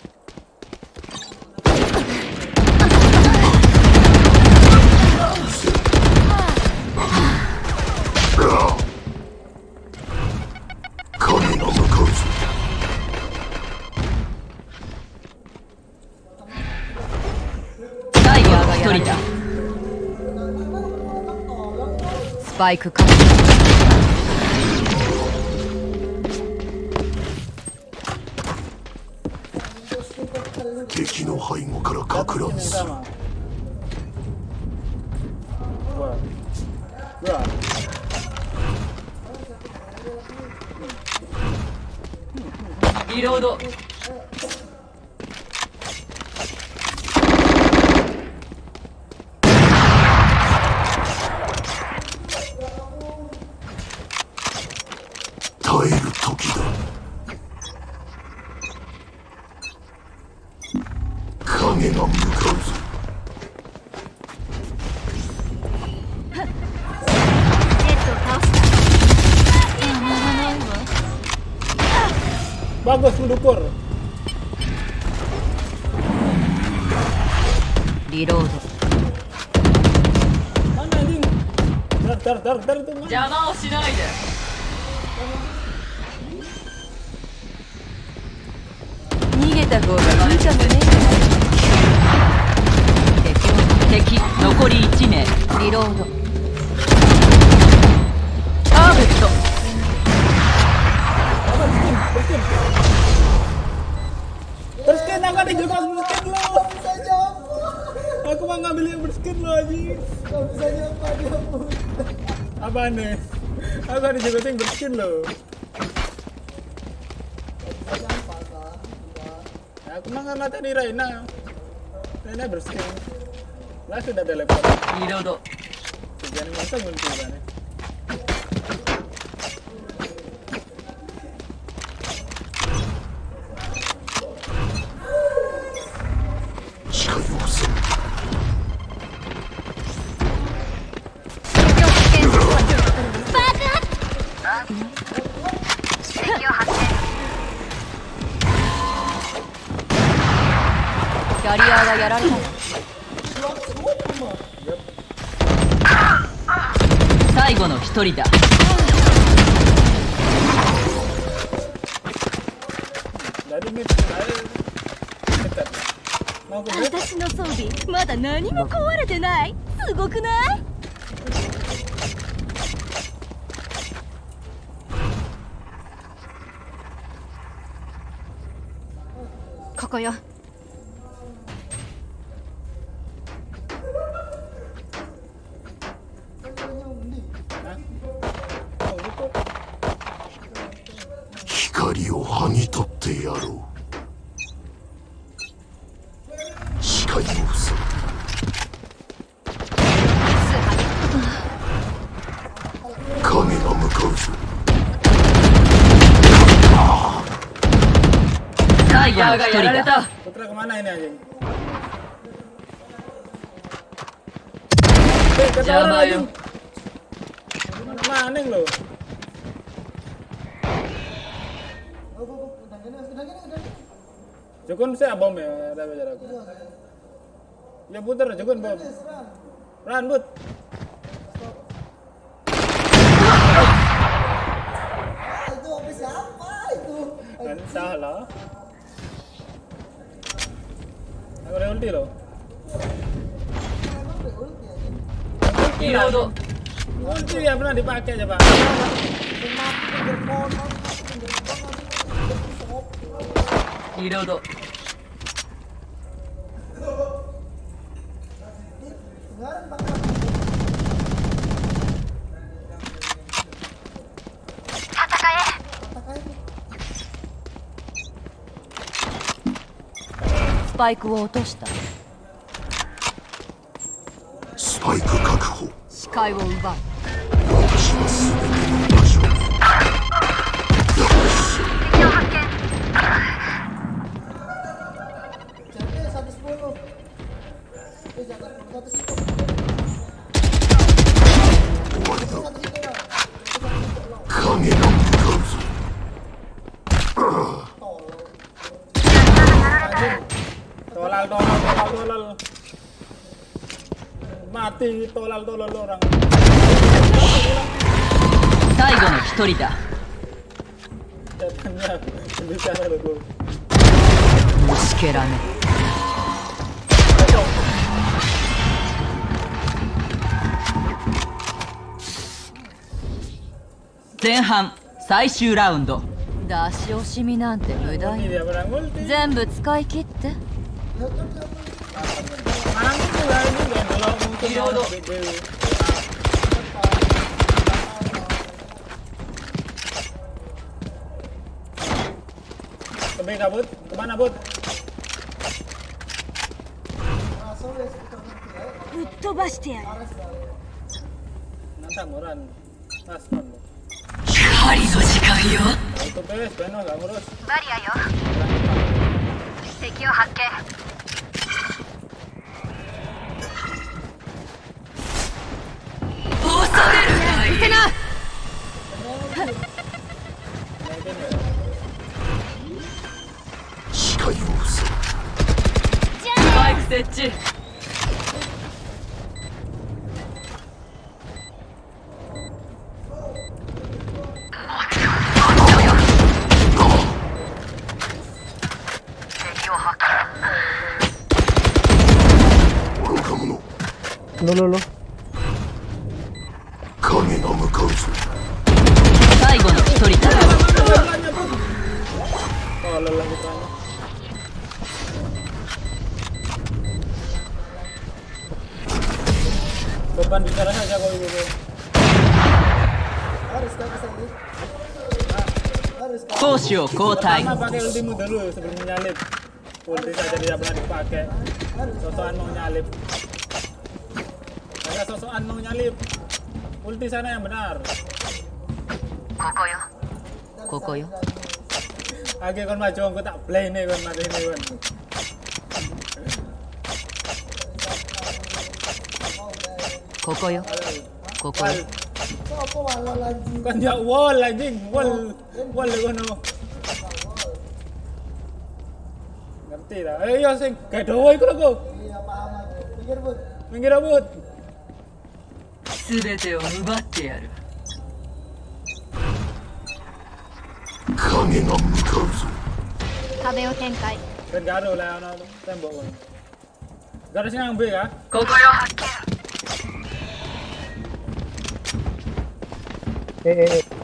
Spike か。 敵の背後からかく乱する。 リロード。 耐える時だ。影が向かうぞ。 Bagus mendukur. Reload. Mana anjing? Dar dar dar dar itu mana? 邪魔をしないで。 逃げた方がいいかもね。敵残りいち名。リロード。ターゲット。 Berskin, aku ada juga berskin lo. Aku mau ngambil yang berskin lo aja. Gak bisa nyapa dia pun. Apa nih? Aku ada juga yang berskin lo. Aku mah nggak tadi Raina. Raina berskin. Lah sudah telepon. Reload. Jangan masa muncul kan? キャリアがやられた。最後の一人だ。 私の装備まだ何も壊れてない。すごくない？ここよ。 光を剥ぎ取ってやろう。視界を塞ぐ。影が向かうぞ。 最後の一人だ。 Putra kemana ini anjing? Jama yuk. Mana lo? Jukun saya bom ya, ada bicara aku. Ya putar, Jukun bom. Run, but. Itu habis apa itu? Kan salah. Aku ada ulti loh. Reload. Ulti ya pernah dipakai coba. Reload. スパイクを落とした。 スパイク確保。 視界を奪う。 私は全ての場所。 敵を発見。 影が向かうぞ。 Tolal tolal tolal tolal. Mati tolal tolal orang. 最後の一人だ。 虫けらめ。 前半最終ラウンド。 出し惜しみなんて無駄よ。全部使い切って。 Kemana kabut? Kemana bud? ぶっ飛ばしてやる。 Nantang orang. Paspon. 狩りの時間よ。 Itu bes, benar nggak ngurus. バリアよ。敵を発見。 押されるな。 見せな。 視界を塞ぐ。 スパイク設置。 low low low 影が向かうぞ。 最後の一人だ。 Oh lelah kita. Beban bicara saja kau ibu. Harus kau kesini. Harus. 攻守を交代。 Pertama pakai ultimu dulu sebelum menyalip. Ulti saja tidak pernah dipakai. Sosokan mau nyalip. Saya sosokan mau nyalip. Ulti sana yang benar. Kokoyo. Kokoyo. Oke kon maju aku tak play nih kon mati nih kon. Kokoyo. Kokoyo. Apa wall lagi? Kan dia wall anjing, wall. Wall kono. Ngerti dah. Ayo sing gadowo iku lho. Iya paham aku. Minggir bud. Minggir bud. すべてを奪ってやる。 影が向かうぞ。 壁を展開。 Dan garu lah ono tembok kon. Garu sing nang B ya. Kokoyo発見。 Eh eh eh.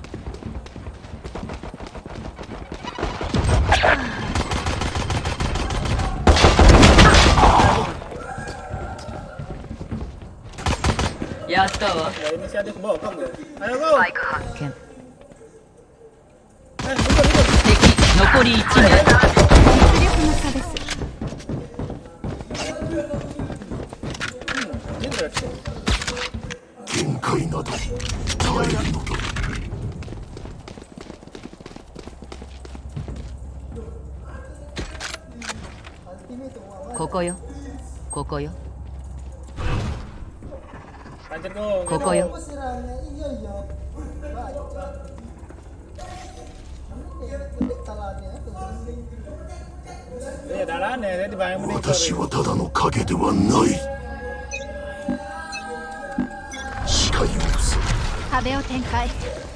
Yaったわ。 Ya inisiatif bokong loh. Ayo go. スパイク発見。敵残りいち名。 実力の差です。 限界など耐えるのだ。 ここよ。ここよ。 Pancet go. ここよ。 Iya iya. Iya dalane, saya dibayang menit. 私はただの影ではない。視界を塞ぐ。 壁を展開。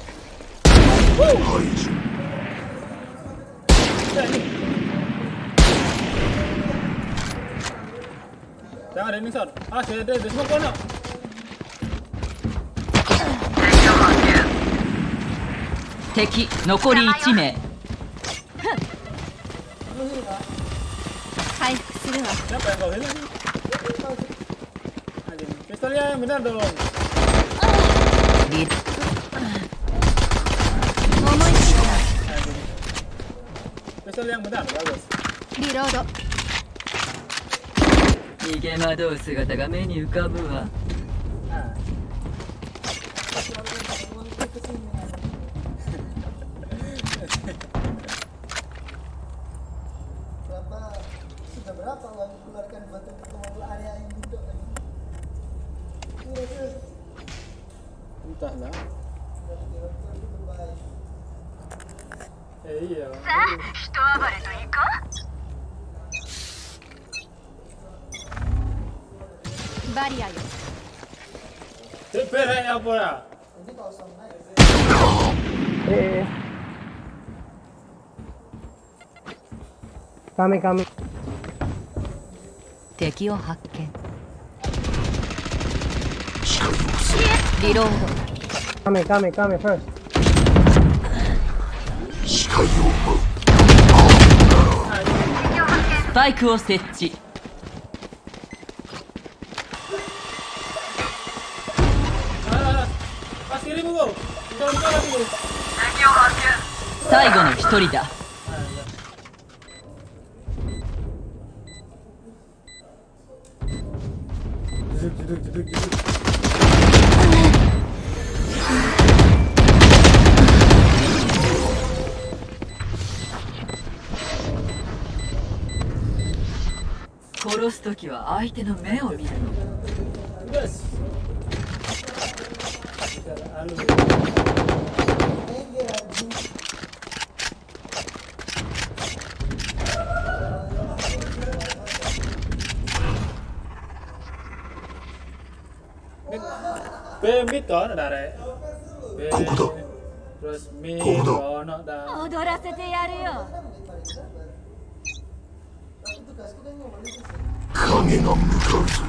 排除。 Jangan ada ini, Son. Ah, saya ada di semua kono. 敵残りいち名。 回復するわ。 Siapa yang kau hilang? Pistolnya yang benar dong. Pistol yang benar bagus. Reload. 逃げ惑う姿が目に浮かぶわ。 Sudah berapa uang dikeluarkan buat ke area ini dok lagi? Entahlah. Eh iya. Barrier. Cepet ya pula. Ini kosong naik. Eh. Kami kami. 敵を発見。リロード。 Kami kami kami first. スパイクを設置。最後の一人だ。 殺すときは相手の目を見るの。 B mid có ở đây. Terus mid có nó đã. 踊らせてやるよ。 影が向かうぞ。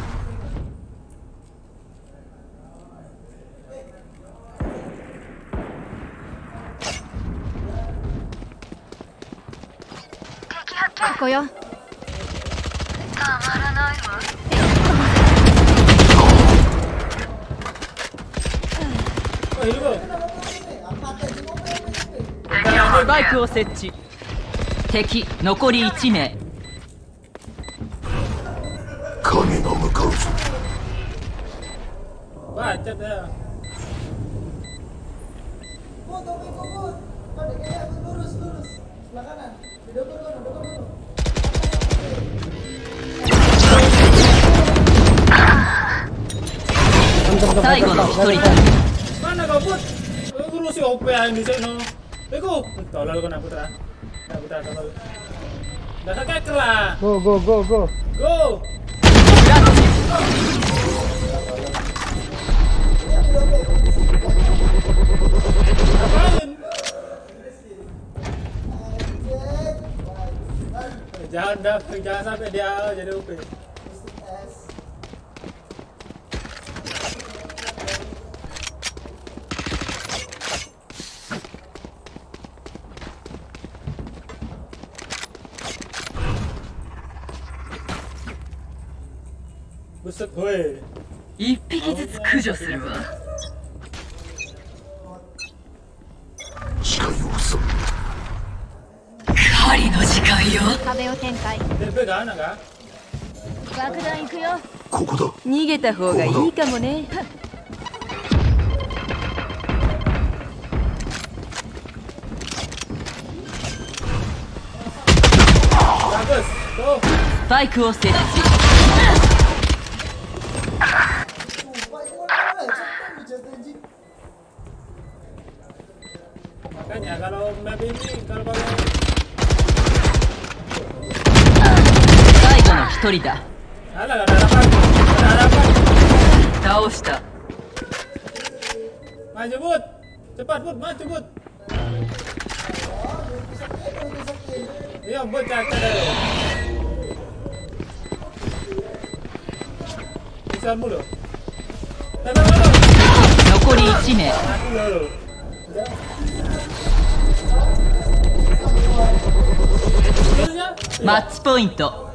ここよ。 たまらないわ。 スパイクを設置。敵残りいち名。 影が向かうぞ。 Baca dah. Bud, oke bud. Pada kayak lurus lurus. Sebelah kanan. Dokter kono, dokter kono. 最後の一人だ。 Mana kau Bud? Ngurusi O P yang di sini. Eko, tolol kau nak putra. Nak putra tolol. Dah kakek lah. Go go go go. Go. Jangan dah, jangan sampai dia jadi O P. Buset, hoi. 一匹ずつ駆除するわ。狩りの時間よ。 壁を展開。 T P gak ada kah? 爆弾行くよ。 ここだ。 逃げた方がいいかもね。 Bagus. Go. スパイクを設置。 Makanya kalau map ini kalau kalau 最後の一人だ。 Alah, gak ada harapan. Gak ada harapan. 倒した。 Maju Bud. Cepat Bud, maju Bud. Iya Bud, caca deh. Bisa mulu. Tenang dulu. 残りいち名。 Mati dulu. マッチポイント。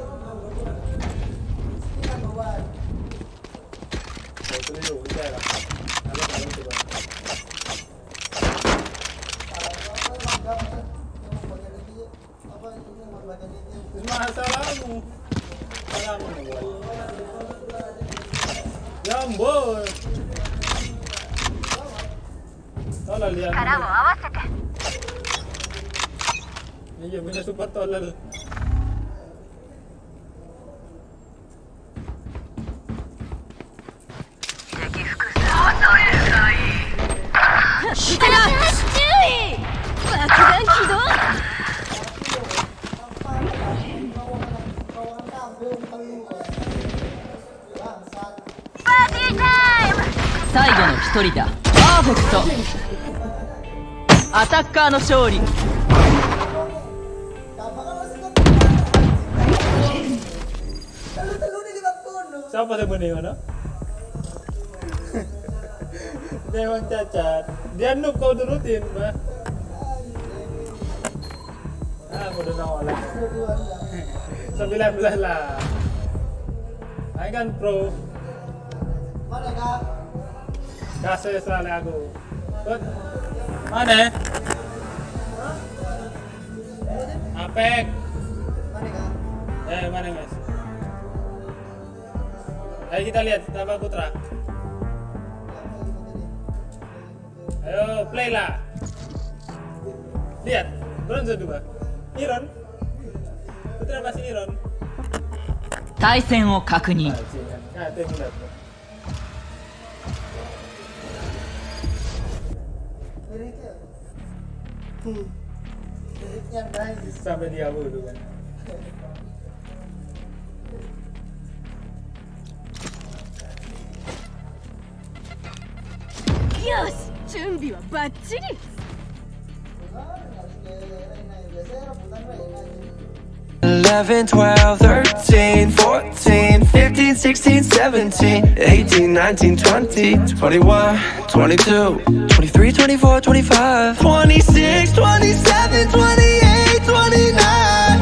Masalahmu, salahmu Jambol. Tolol yan. Iya, punya super tolol. 最後の一人だ。パーフェクト。アタッカーの勝利。 Siapa temennya mana? Dia emang cacat. Dia noob kau turutin, Mbak. Ah, aku udah nol lah. sembilan belas lah. Aku kan pro. Mana kak? Kasih selalu aku. Kut. Mana? Apek. Mana kak? Eh, mana guys? Ayo kita lihat tambah Putra. Ayo play lah. Lihat, bronze dua. Iron. Putra masih Iron. 対戦を確認。 Ah, itu yang lihat. Hmm. Yang baik. Sampai dia dulu kan. Yes, 準備はバッチリ。 eleven, twelve, thirteen, fourteen, fifteen, sixteen, seventeen, eighteen, nineteen, twenty, twenty-one, twenty-two, twenty-three, twenty-four, twenty-five, twenty-six, twenty-seven, twenty-eight, twenty-nine,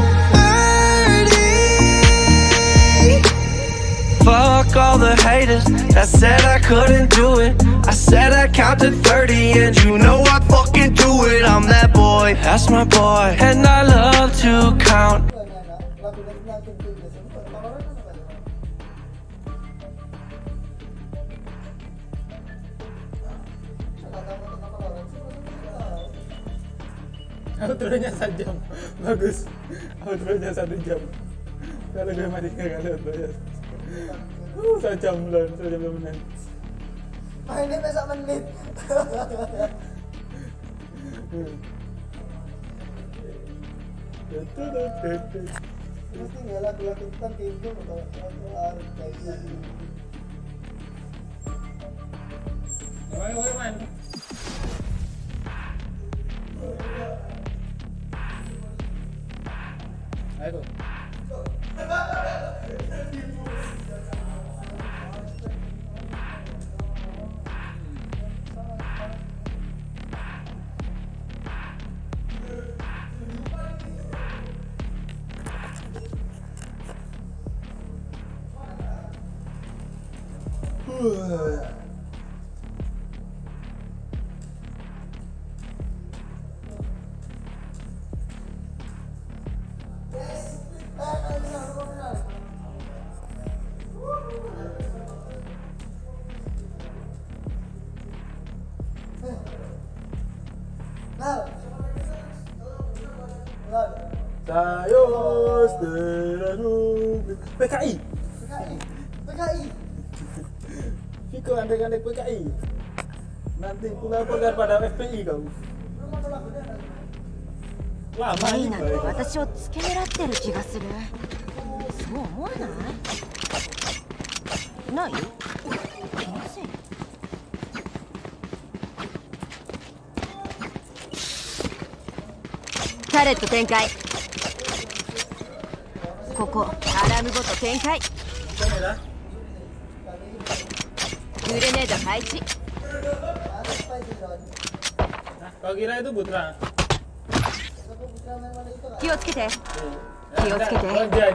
thirty. Fuck all the haters that said I couldn't do it. I said I counted thirty and you know I fucking do it. I'm that boy, that's my boy, and I love to count. Outronya satu jam, bagus. Outronya satu jam. Kalau gue mati nggak ada outronya. Uh, satu jam belum, satu jam belum menit. Mainnya besok menit. Terus tinggal lagu-lagu tentang tidur atau harus kayak gitu. Woi, woi, man. Ayo. Saya Steranu P K I P K I P K I Viko andek-andek P K I. Nanti pulang-pulang pada F P I kau. Lama ini. 私を付け狙ってる気がする。そう思わない？ない？気のせい。タレット展開。ここアラームごと展開。グレネード配置。 Kau kira itu Putra? 気をつけて気をつけて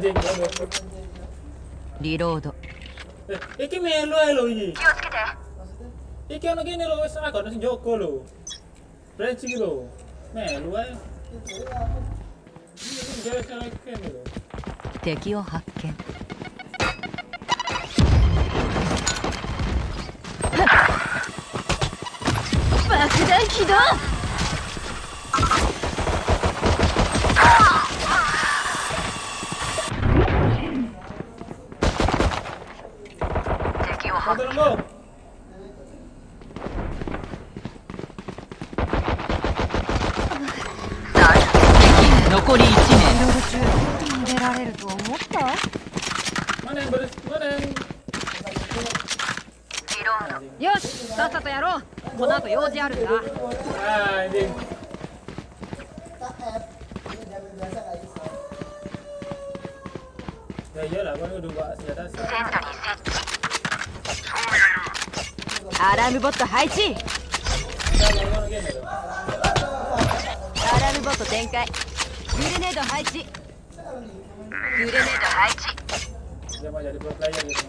リロード Iki melu ae lho iki. 気をつけて Iki ono kene lho wis agak sing Joko lho. Branch iki lho. Melu ae. Iki jare jare kene lho. 敵を発見爆弾起動敵を発見残りいち名出られると思った Mana yang beres? Mana yang よしさっさとやろうこの後用事あるんだ Ah, ini. Ya iyalah, gua udah bawa senjata. アラームボット配置 Kita ngomong gini loh. アラームボット展開グレネード配置グレネード配置 Dia mau jadi pro player gitu.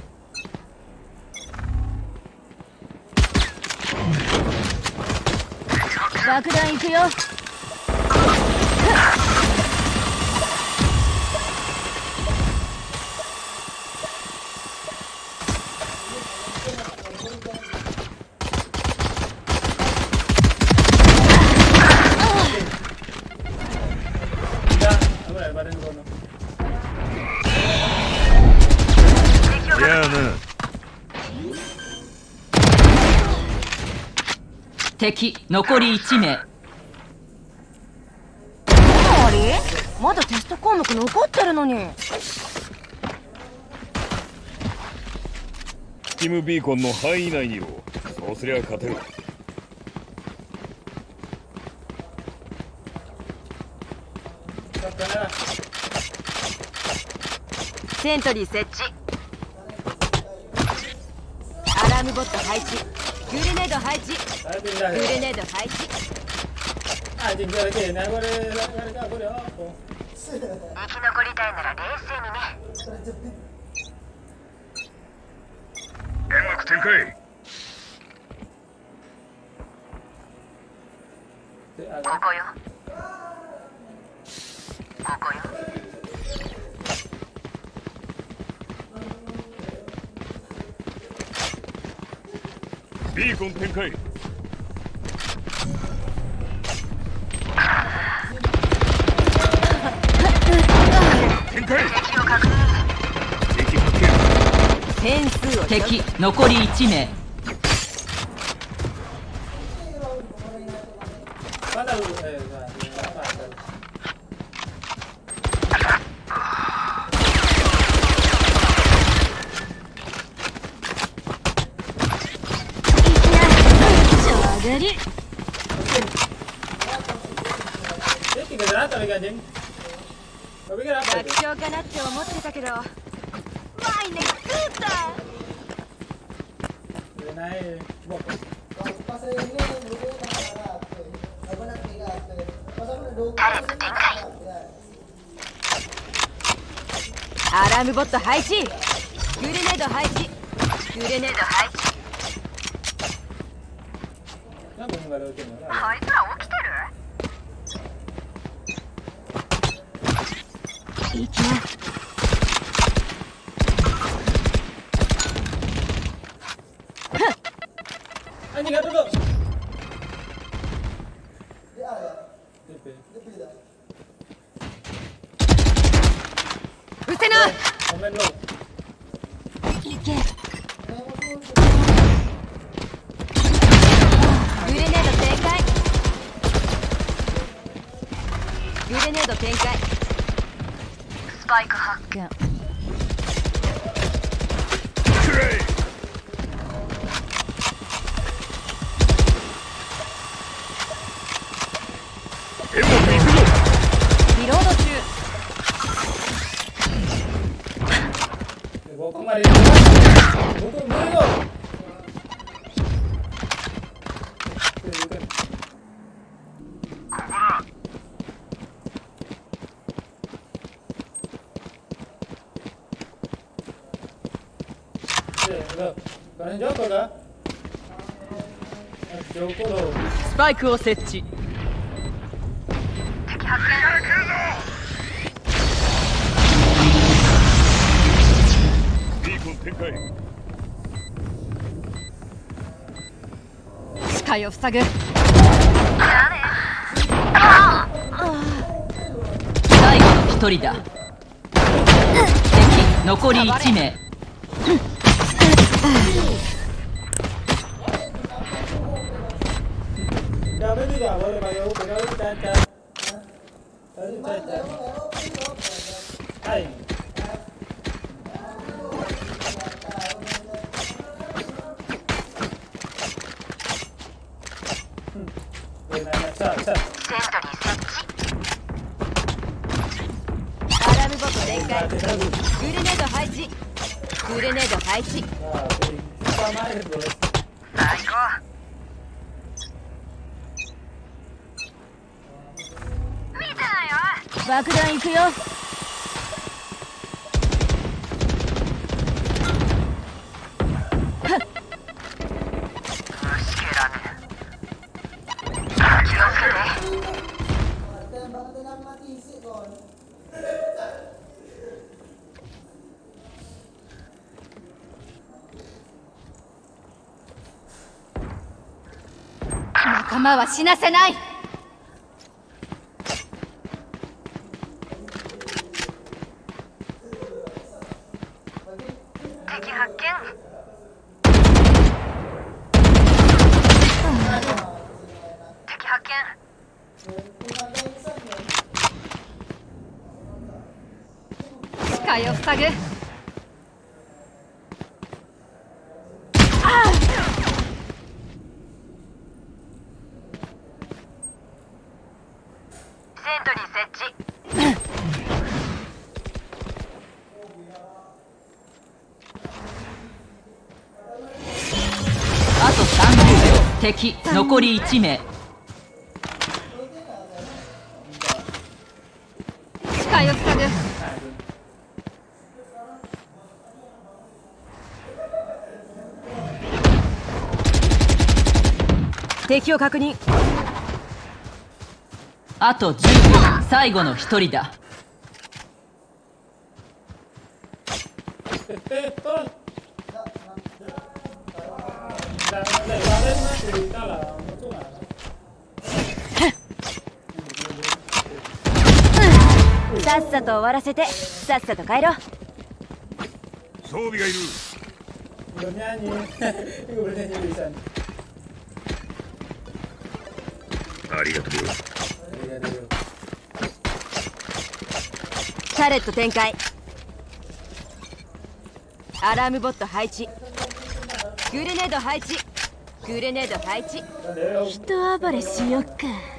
爆弾行くよ Ya, aku udah badan kono. Ya na 敵残りいち名あれまだテスト項目残ってるのにスティムビーコンの範囲内にいろ。そうすりゃ勝てる。 セントリー設置アラームボット配置グレネード配置グレネード配置 Anjing gara kene, aku udah gara aku udah apa? 生き残りたいなら冷静にね煙幕展開。 ここよここよビーコン展開。展開。 敵を確認敵発見。 点数を敵残りいち名 Mana lu? Eh, apa? 上がり Dia tiga granat tapi anjing. Gua pikir apa 楽 itu? 勝かなって思ってたけどワイネ食った Dia naik bok. Pas ini dulu nak apa nak tiga pas aku dua アラームボット配置グレネード配置グレネード配置 Kenapa enggak ada ujungnya? あいつら起きてるいきな Anjing enggak dulu. D P. うせな Komen lu. いけグレネード展開グレネード展開スパイク発見リロード中 Bawa kemari. Buku beli lo. スパイクを設置。 敵発見。 ビーコン展開。 視界を塞ぐ。最後の一人だ。敵残りいち名。 アラームボット展開。グレネード配置。グレネード配置。 最高。見てないよ。 爆弾行くよ。仲間は死なせない。 敵発見。敵発見。 視界を塞ぐ。 セントリー設置。 あとさんじゅうびょう。敵残りいち名。 視界を塞ぐ。敵を確認。 あとじゅうびょう。最後の一人だ。 さっさと終わらせて、さっさと帰ろう。 装備がいる。ありがとう。 タレット展開。アラームボット配置。グレネード配置。グレネード配置。人暴れしよっか。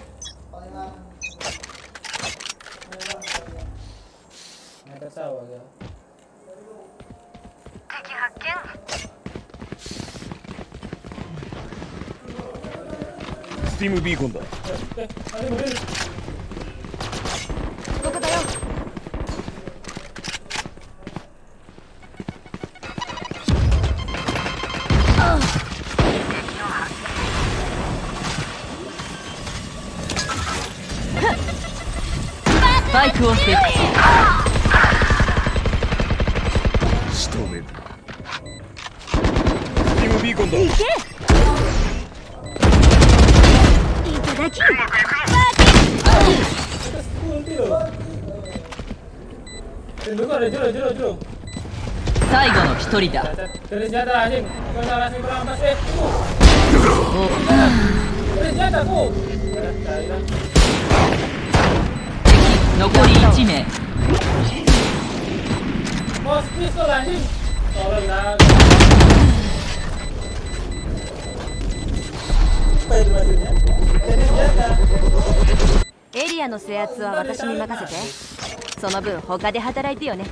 敵発見。 スティームビーコンだ。 ここだよ。 スパイクを設置。 仕留める。スティームビーコンだ。 いけ。いただき。 最後の一人だ。敵残りいち名。 エリアの制圧は私に任せて。その分他で働いてよね。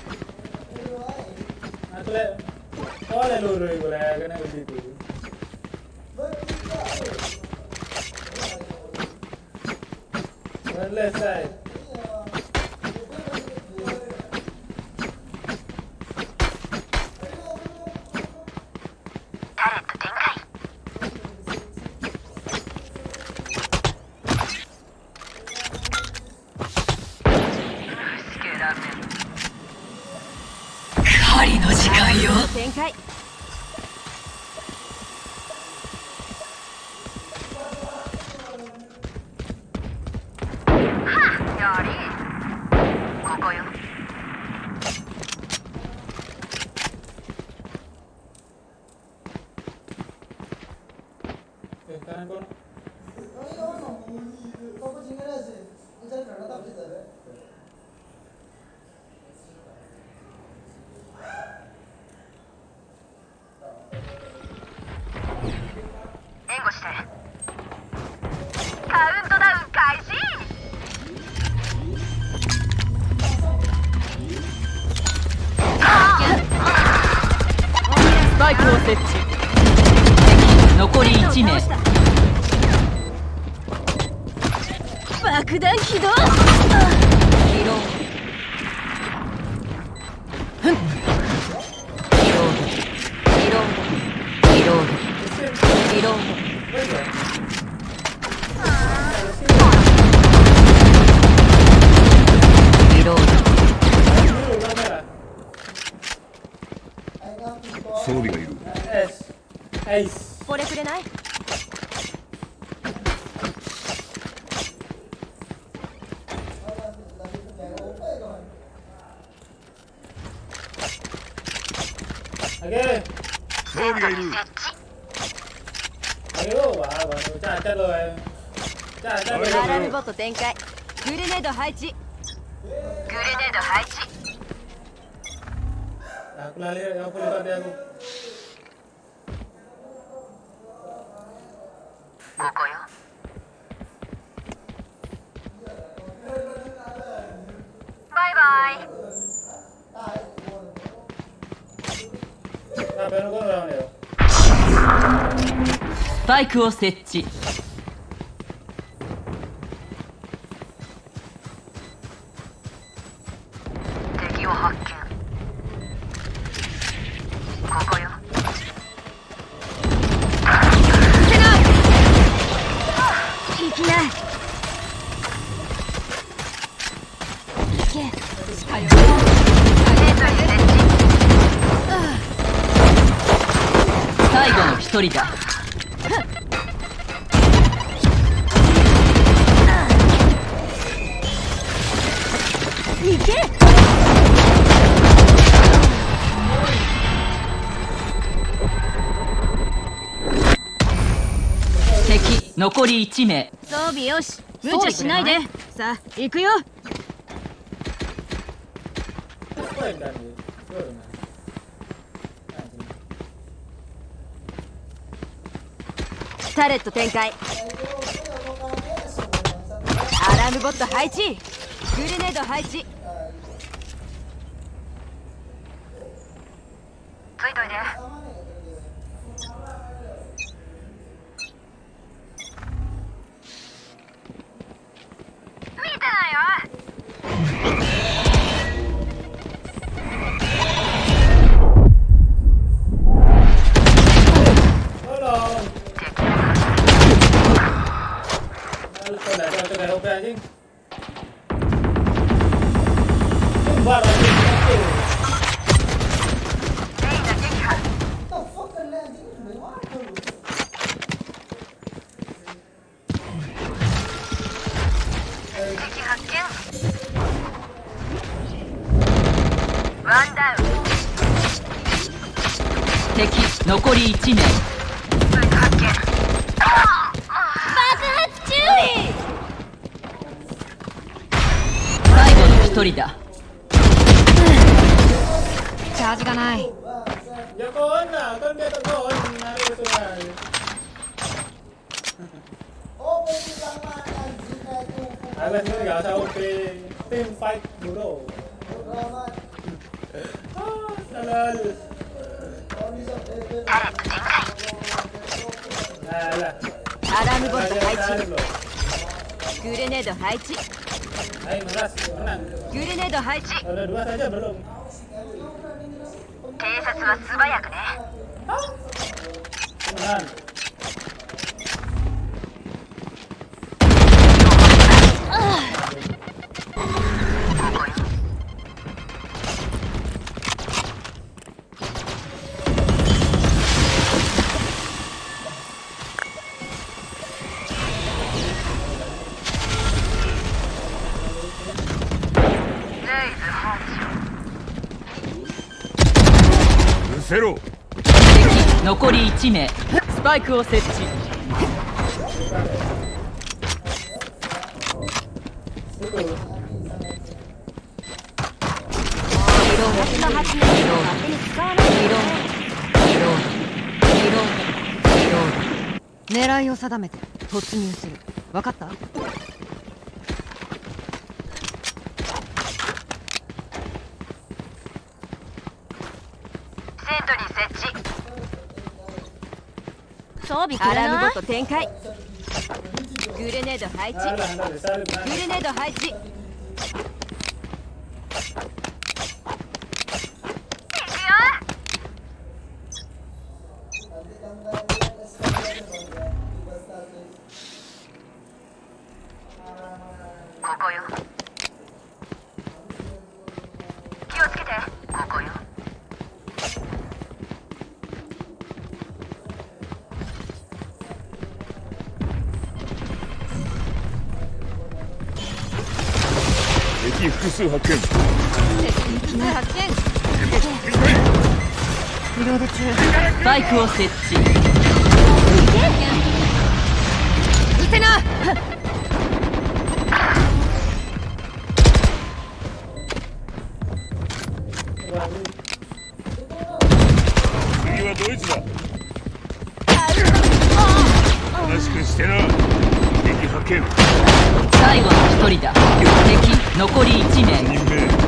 針の時間よ。 展開。 やりここよ。援護して。カウントダウン開始。 スパイクを設置。敵残りいち名。 爆弾起動。 リロード。リロード。リロード。リロード。リロード。リロード。 装備がいる。 これくれない？ 装備がいる。 アラームボット展開。グレネード配置。 グレネード配置。 Aku lali, aku lupa dia aku. ここよ。バイバイ。 スパイクを設置。 敵を発見。ここよ。 いきない。いけ。 近寄る。最後の一人だ。 いけ。 敵残りいち名。 装備よし。無茶しないで。さあ行くよ。タレット展開。アラームボット配置。グレネード配置。 ついといで。見てないよ。 敵残りいち名。 爆発注意。 最後の一人だ。 チャージがない。 Ya con à, con kia con này rồi. Ai bên nữa giờ sao cái team fight đủ đồ. À, lên. アラームボット配置。グレネード配置。グレネード配置。 偵察は素早くね。 せろ。 敵残りいち名。スパイクを設置。狙いを定めて突入する。分かった？ セントリー設置。 装備アラームボット展開。グレネード配置。グレネード配置。 ここよ。気をつけて。ここよ。 敵複数発見。 敵発見。リロード中。 スパイクを設置。 撃てな。 次はドイツだ。正しくしてな。敵発見。 最後の一人だ。敵残りいち名。にんめ。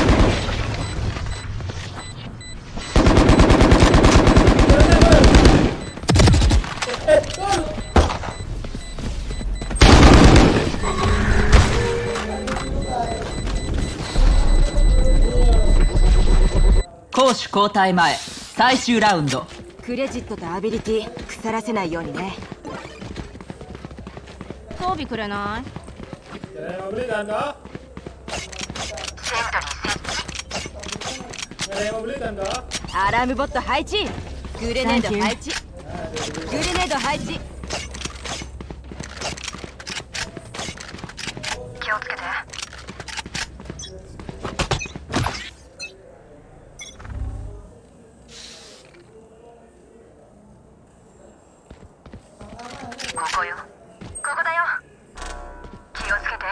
攻守交代前、最終ラウンド。 クレジットとアビリティ腐らせないようにね。装備くれない？アラームボット配置。グレネード配置。グレネード配置。 気をつけて。ここよ。ここだよ。気をつけて。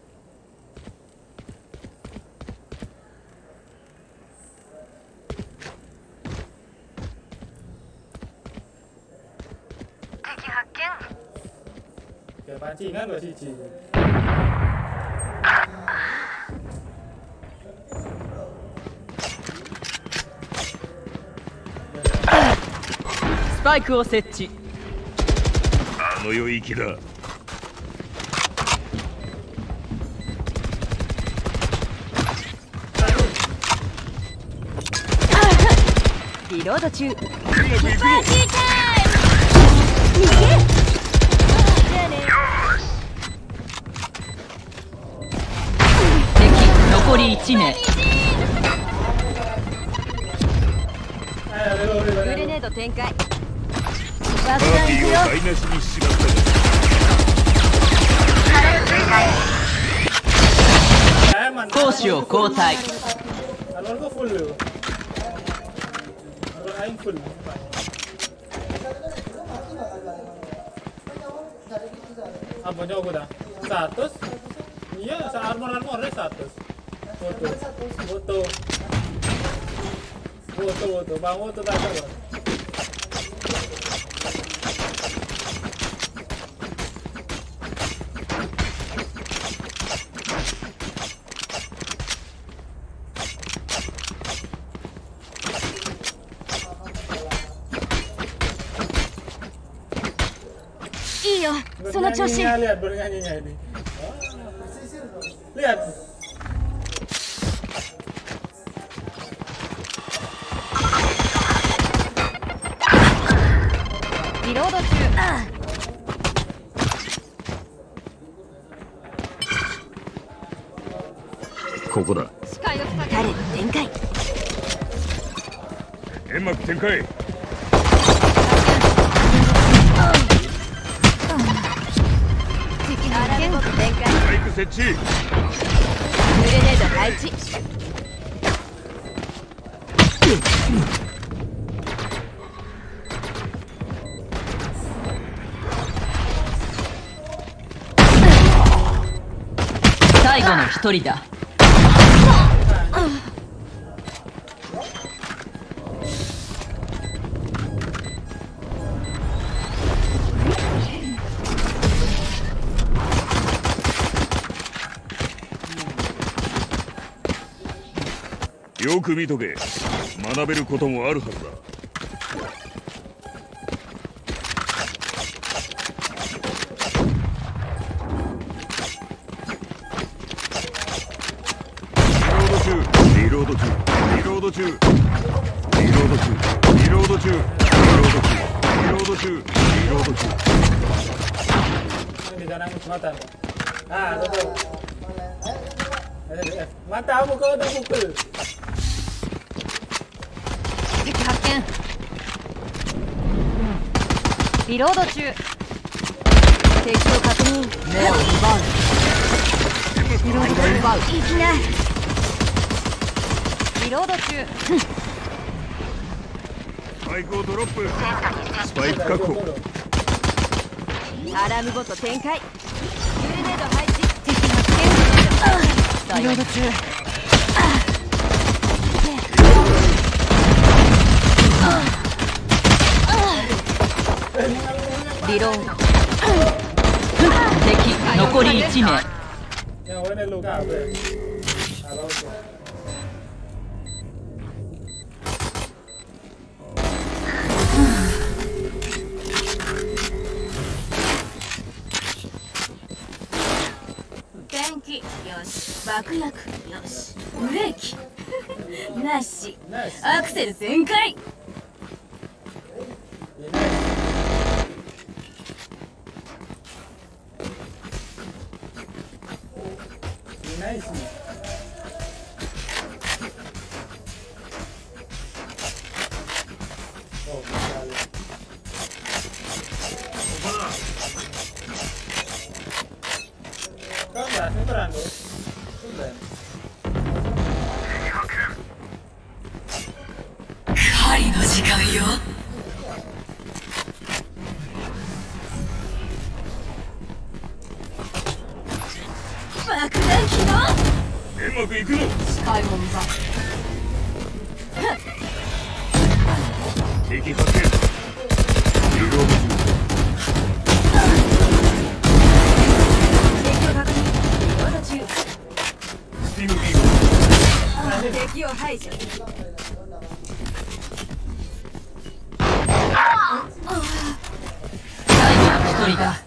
敵発見。 Kayak pancingan loh siji. スパイクを設置。 あの世行きだ。 リロード中。 うまくいくぞ。 敵残りいち名。 グレネード展開。 パーティーを台無しにしまった。 攻守を交代。 Alor full loh. Alor aing full. Apa jauh dah? Status? Iya, sa armor armornya status. Foto, foto, foto, foto, bang foto tak ada. Iyo, sono Choshi. Lihat bernyanyinya ini. Lihat. Reload中。 ここだ。 視界を塞げ。誰展開。 煙幕展開。 アラームボット展開。 スパイク設置。 グレネード配置。 一人だ。 よく見とけ。学べることもあるはずだ。リロード中、リロード中、リロード中、リロード中、リロード中、リロード中、リロード中。 Ini kanan mata. Ah, betul. Mata kamu kau dah pukul. 敵発見。リロード中。敵を確認。目を奪う。リロード中。奪う。いきなり。リロード中。 スパイクをドロップ。スパイク確保。 アラームボット展開。グレネード配置。敵発見。リロード中。リロード。 敵残りいち名。 Yang mana luka apa? Kalau tu. 電気よし、爆薬よし、ブレーキなし、アクセル全開。 Nice. Oh, vale. Kau nggak seberang tuh? Seberang. 狩りの時間よ。 爆弾機能。 うまくいくの。 スパイを奪う。 敵発見。リロード中。 敵を確認。リロード中。 スティムビーム。 敵を排除。 最後の一人だ。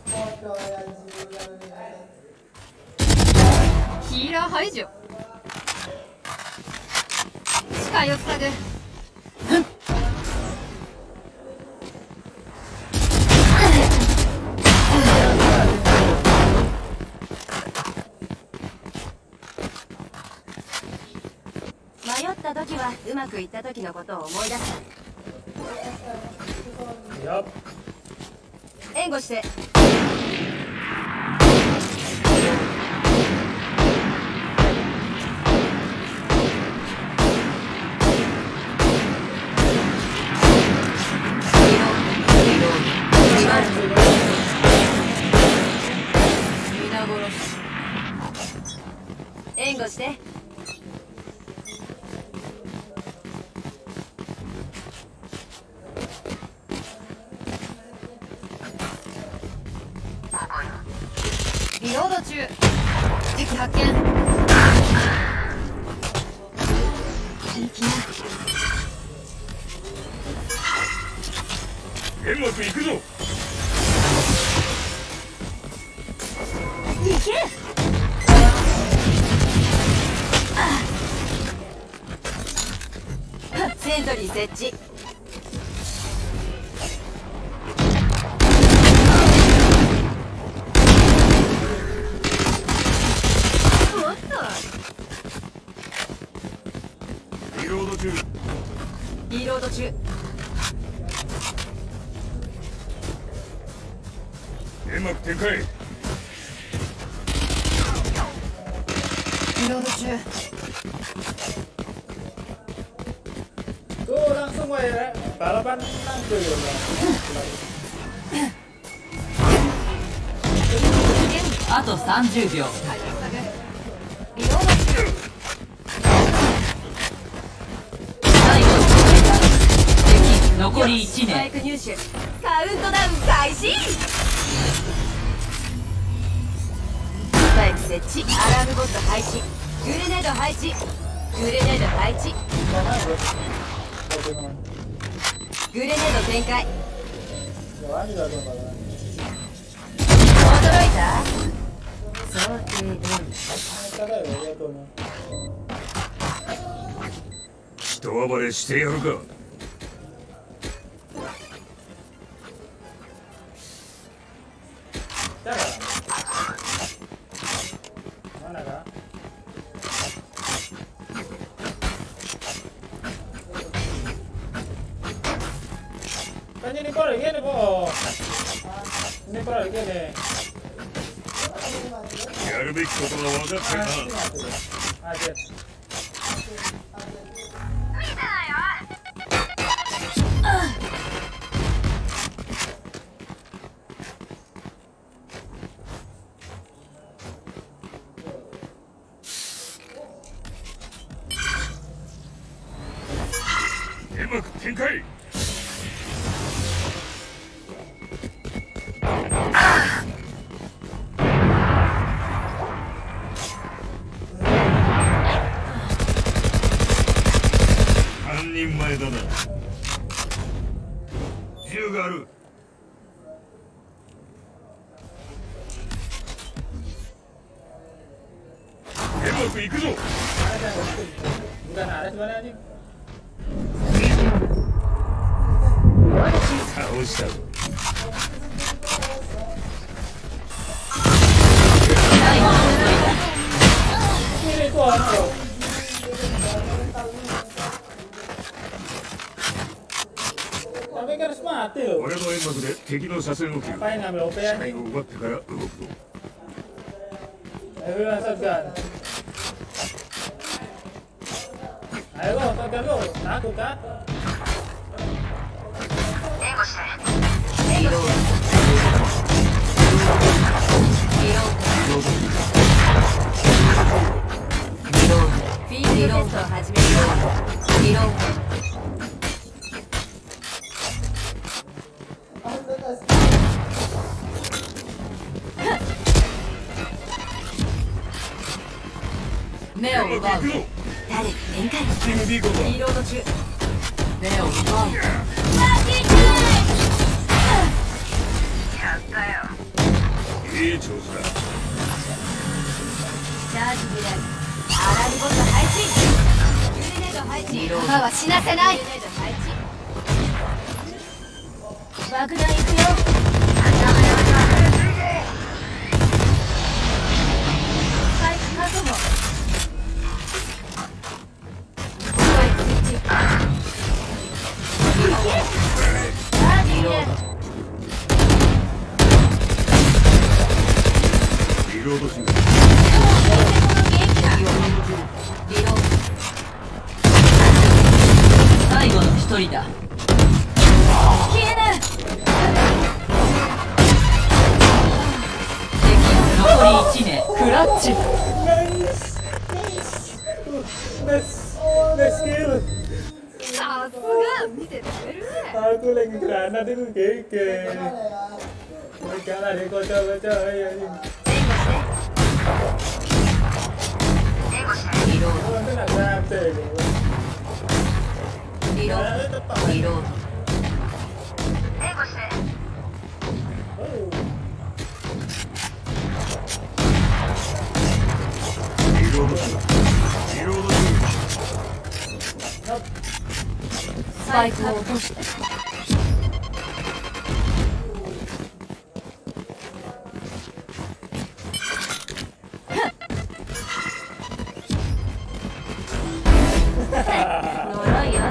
ヒーラー排除。視界を塞ぐ。迷った時はうまくいった時のことを思い出す。援護して。援護して。リロード中。敵発見。いきな。 うまくいくぞ。 いけ。セントリー設置。おっと。 リロード中。 リロード中。 うまく展開。 リロード中。 Tuh langsung ya, balapan langsung ya. あとさんじゅうびょう。 リロ残りいちスパイ名。 ク入手。カウントダウン開始。スパイク設置。アラームボット配置。グレネード配置。グレネード配置。グレネード展開。驚いた？想定通り。 人暴れしてやるか。 Ini kau lagi ni kau. Ini kau lagi ni. やるべきことが分かってるな。 うまく展開。半人前だな。銃がある。うまくいくぞ。 Bukan ada sebenarnya ni. 倒したぞ。 Ini tu apa? Tapi kan harus mati loh. 俺の煙幕で敵の車線を切る。 Ngapain ngambil O P 視 nya? 界を奪ってから動くぞ。 Ayo shotgun. Ayo shotgun lo. Takut kah? Meo奪う。 誰展開。 リロード中。 目を奪う。 やったよ。 いい調子だ。 チャージフラグ。アラームボット配置。グレネード配置。弾は死なせない。グレネード配置。爆弾行くよ。スパイク確保。スパイク設置。チャージ入れ。 リロード中。 最後の一人だ。 消えぬ。 敵残りいち名。クラッチ。 Nice, nice kill. さすが見せてくれるね。 Aku lagi granat itu keke. Jangan ada kocok-kocok ya. Nope. スパイクを落として。呪いよ。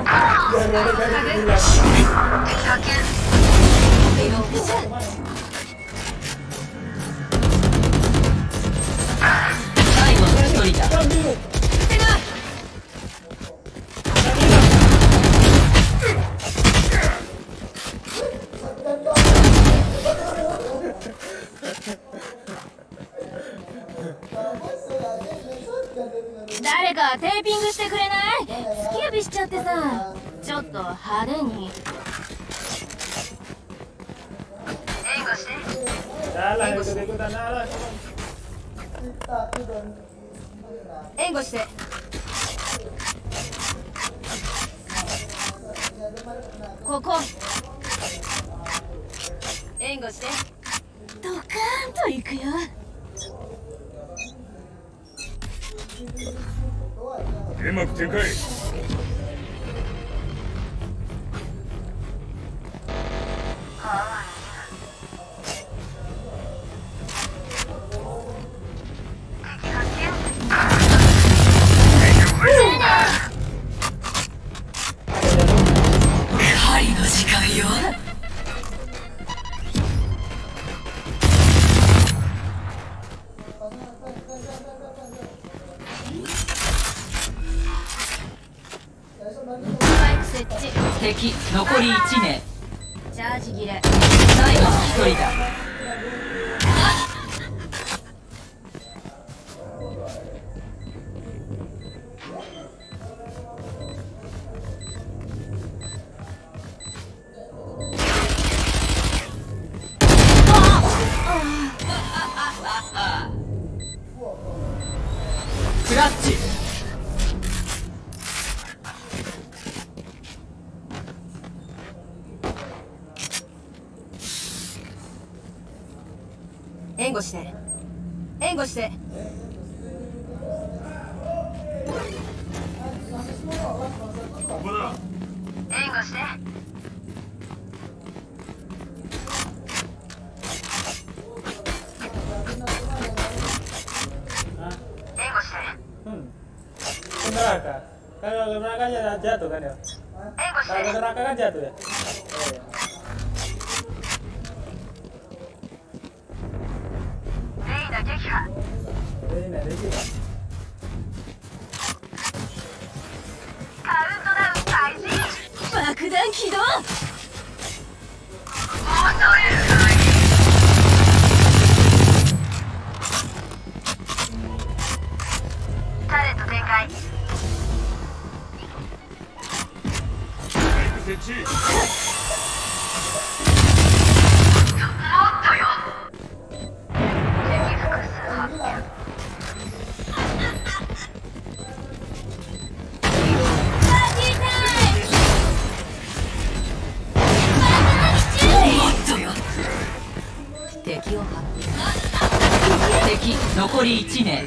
最後の一人だ。 誰かテーピングしてくれない？突き指しちゃってさ。ちょっと派手に。 Salah itu ikutan salah. 援護して。ここ。援護して。ドカーンと行くよ。 うまく展開。 狩りの時間よ。敵残りいち名。 チャージ切れ。 最後のひとりだ。クラッチ。 援護して。援護して。 ここだ。 援護して。 Neraka. Kalau neraka jatuh kan ya? Kalau neraka kan jatuh ya? Reina Gekha. Countdown開始。爆弾起動。タレット展開。 設置。 敵を発見。敵残りいち名。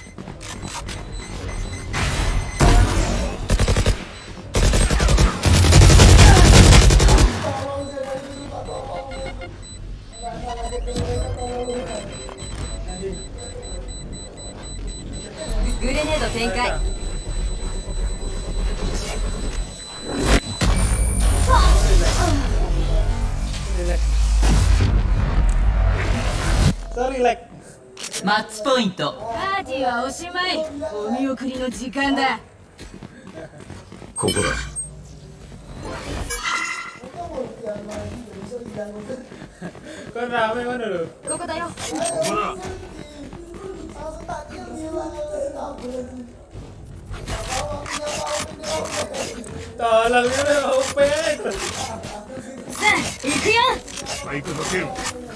グレネード展開。 マッチポイント。 パーティーはおしまい。お見送りの時間だ。 ここだ。 ここだよ。 ここだ。 Tolong ini O P. さあ、行くよ。 スパイクかける。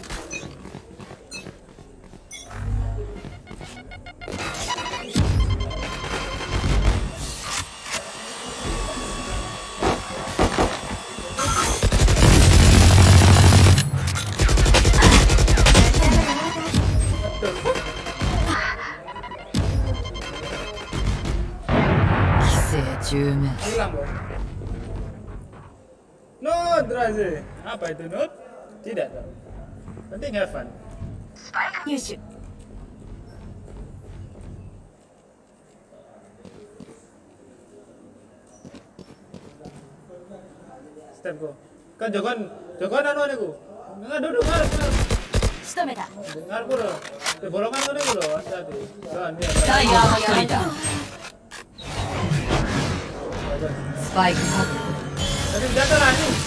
No, Draze. Apa itu not? Tidak tahu. Penting have fun. 入手。 Step go. Kan Jokon, Jokon anu niku. Enggak duduk harus. 仕留めた。 Dengar pura. De bolongan anu niku lho, hati-hati. Kan dia. タイガーの一人だ。スパイク確保。 Tadi jatuh lah ini.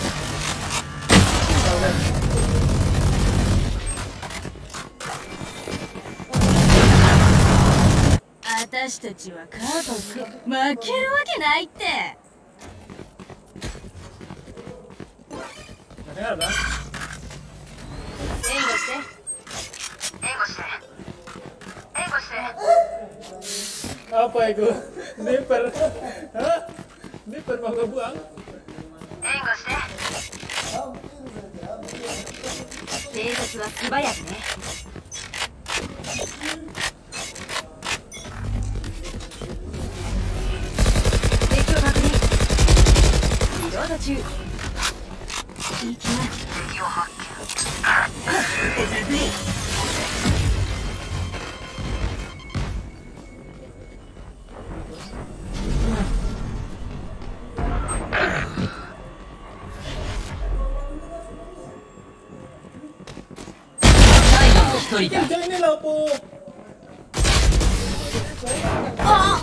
私たちは家族。負けるわけないって。 Dengar lah. 援護 apa itu? Sniper. Hah? Sniper mau kebuang? 援護して偵察は素早くね敵を確認リロード中いきます敵を発見一人だ。ini lah po. Ah.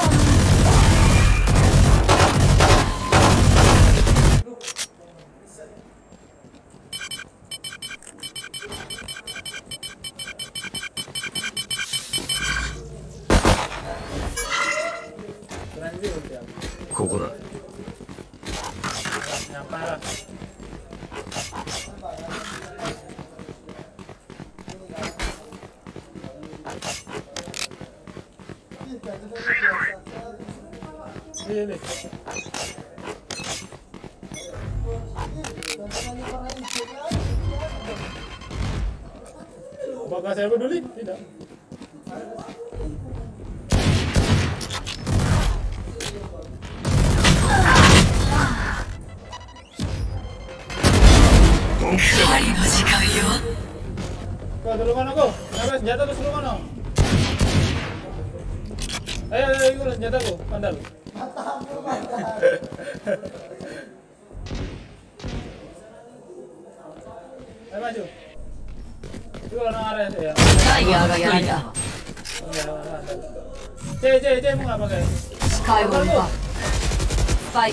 Kokora. Ini. Apakah saya peduli? Tidak. Kau dulu mana kau? Sampai senjata tu dulu mana? Ayo, ayo, ayo, senjata kau, pandal. Ayo maju. Itu kalau nang arah ya. Tigerがやりだ。 C C C mau ngapa guys? Skywalker. Spike.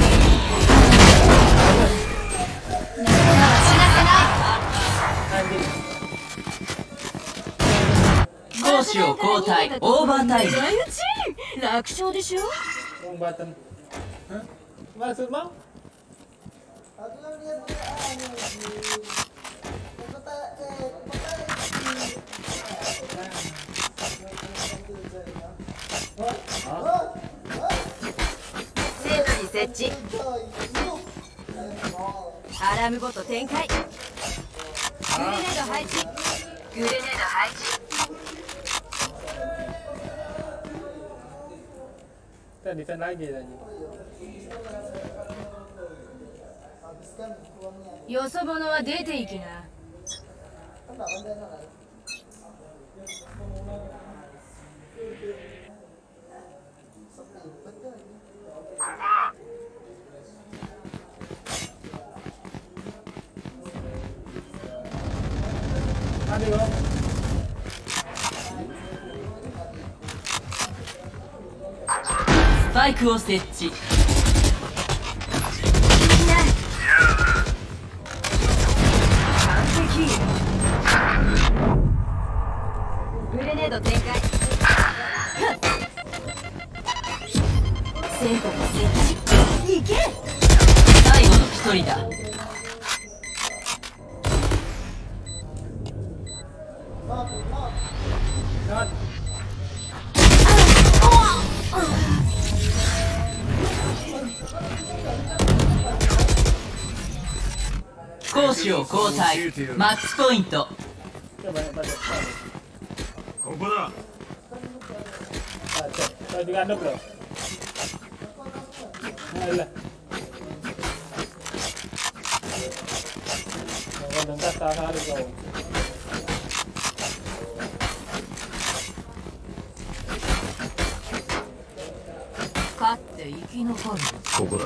攻守を交代。オーバータイム。 楽勝でしょ。 Wrong button. Hah? Maksud mau? Aku yang lihat 生徒に設置。アラームボット展開。グレネード配置。グレネード配置。 Kita defend lagi tadi. よそ者は出ていきな。 Aduh. スパイクを設置。 完璧。グレネード展開。生徒の設置。いけ。 最後の一人だ。攻守を交代。マッチポイント。 ここだ。 Kau juga ada bro. Alah. Kau dengar tak hari kau. Cut って生き残る。 ここだ。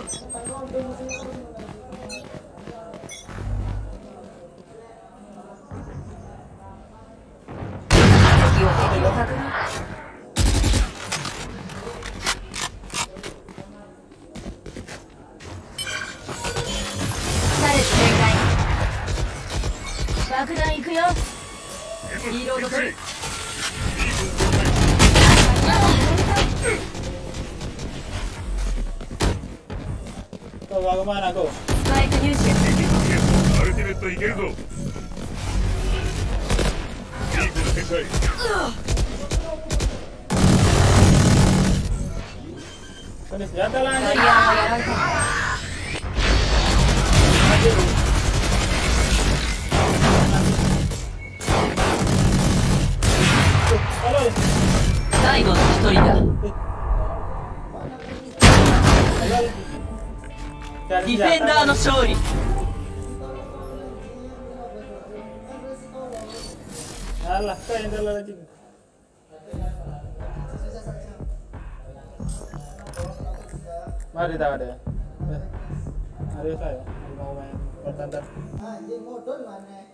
爆弾行くよ。リロード取る。 Kau bawa kemana kau? スパイク入手。 アルティメットいけるぞ。リークの展開。 Ini senjata lah anjing. Iya, ya, ya. Saigo no hitori da. Defender no shori. Alah, kau yang dalam lagi. Mari tak ada. Mari saya mau main konten. Anjing modal mana?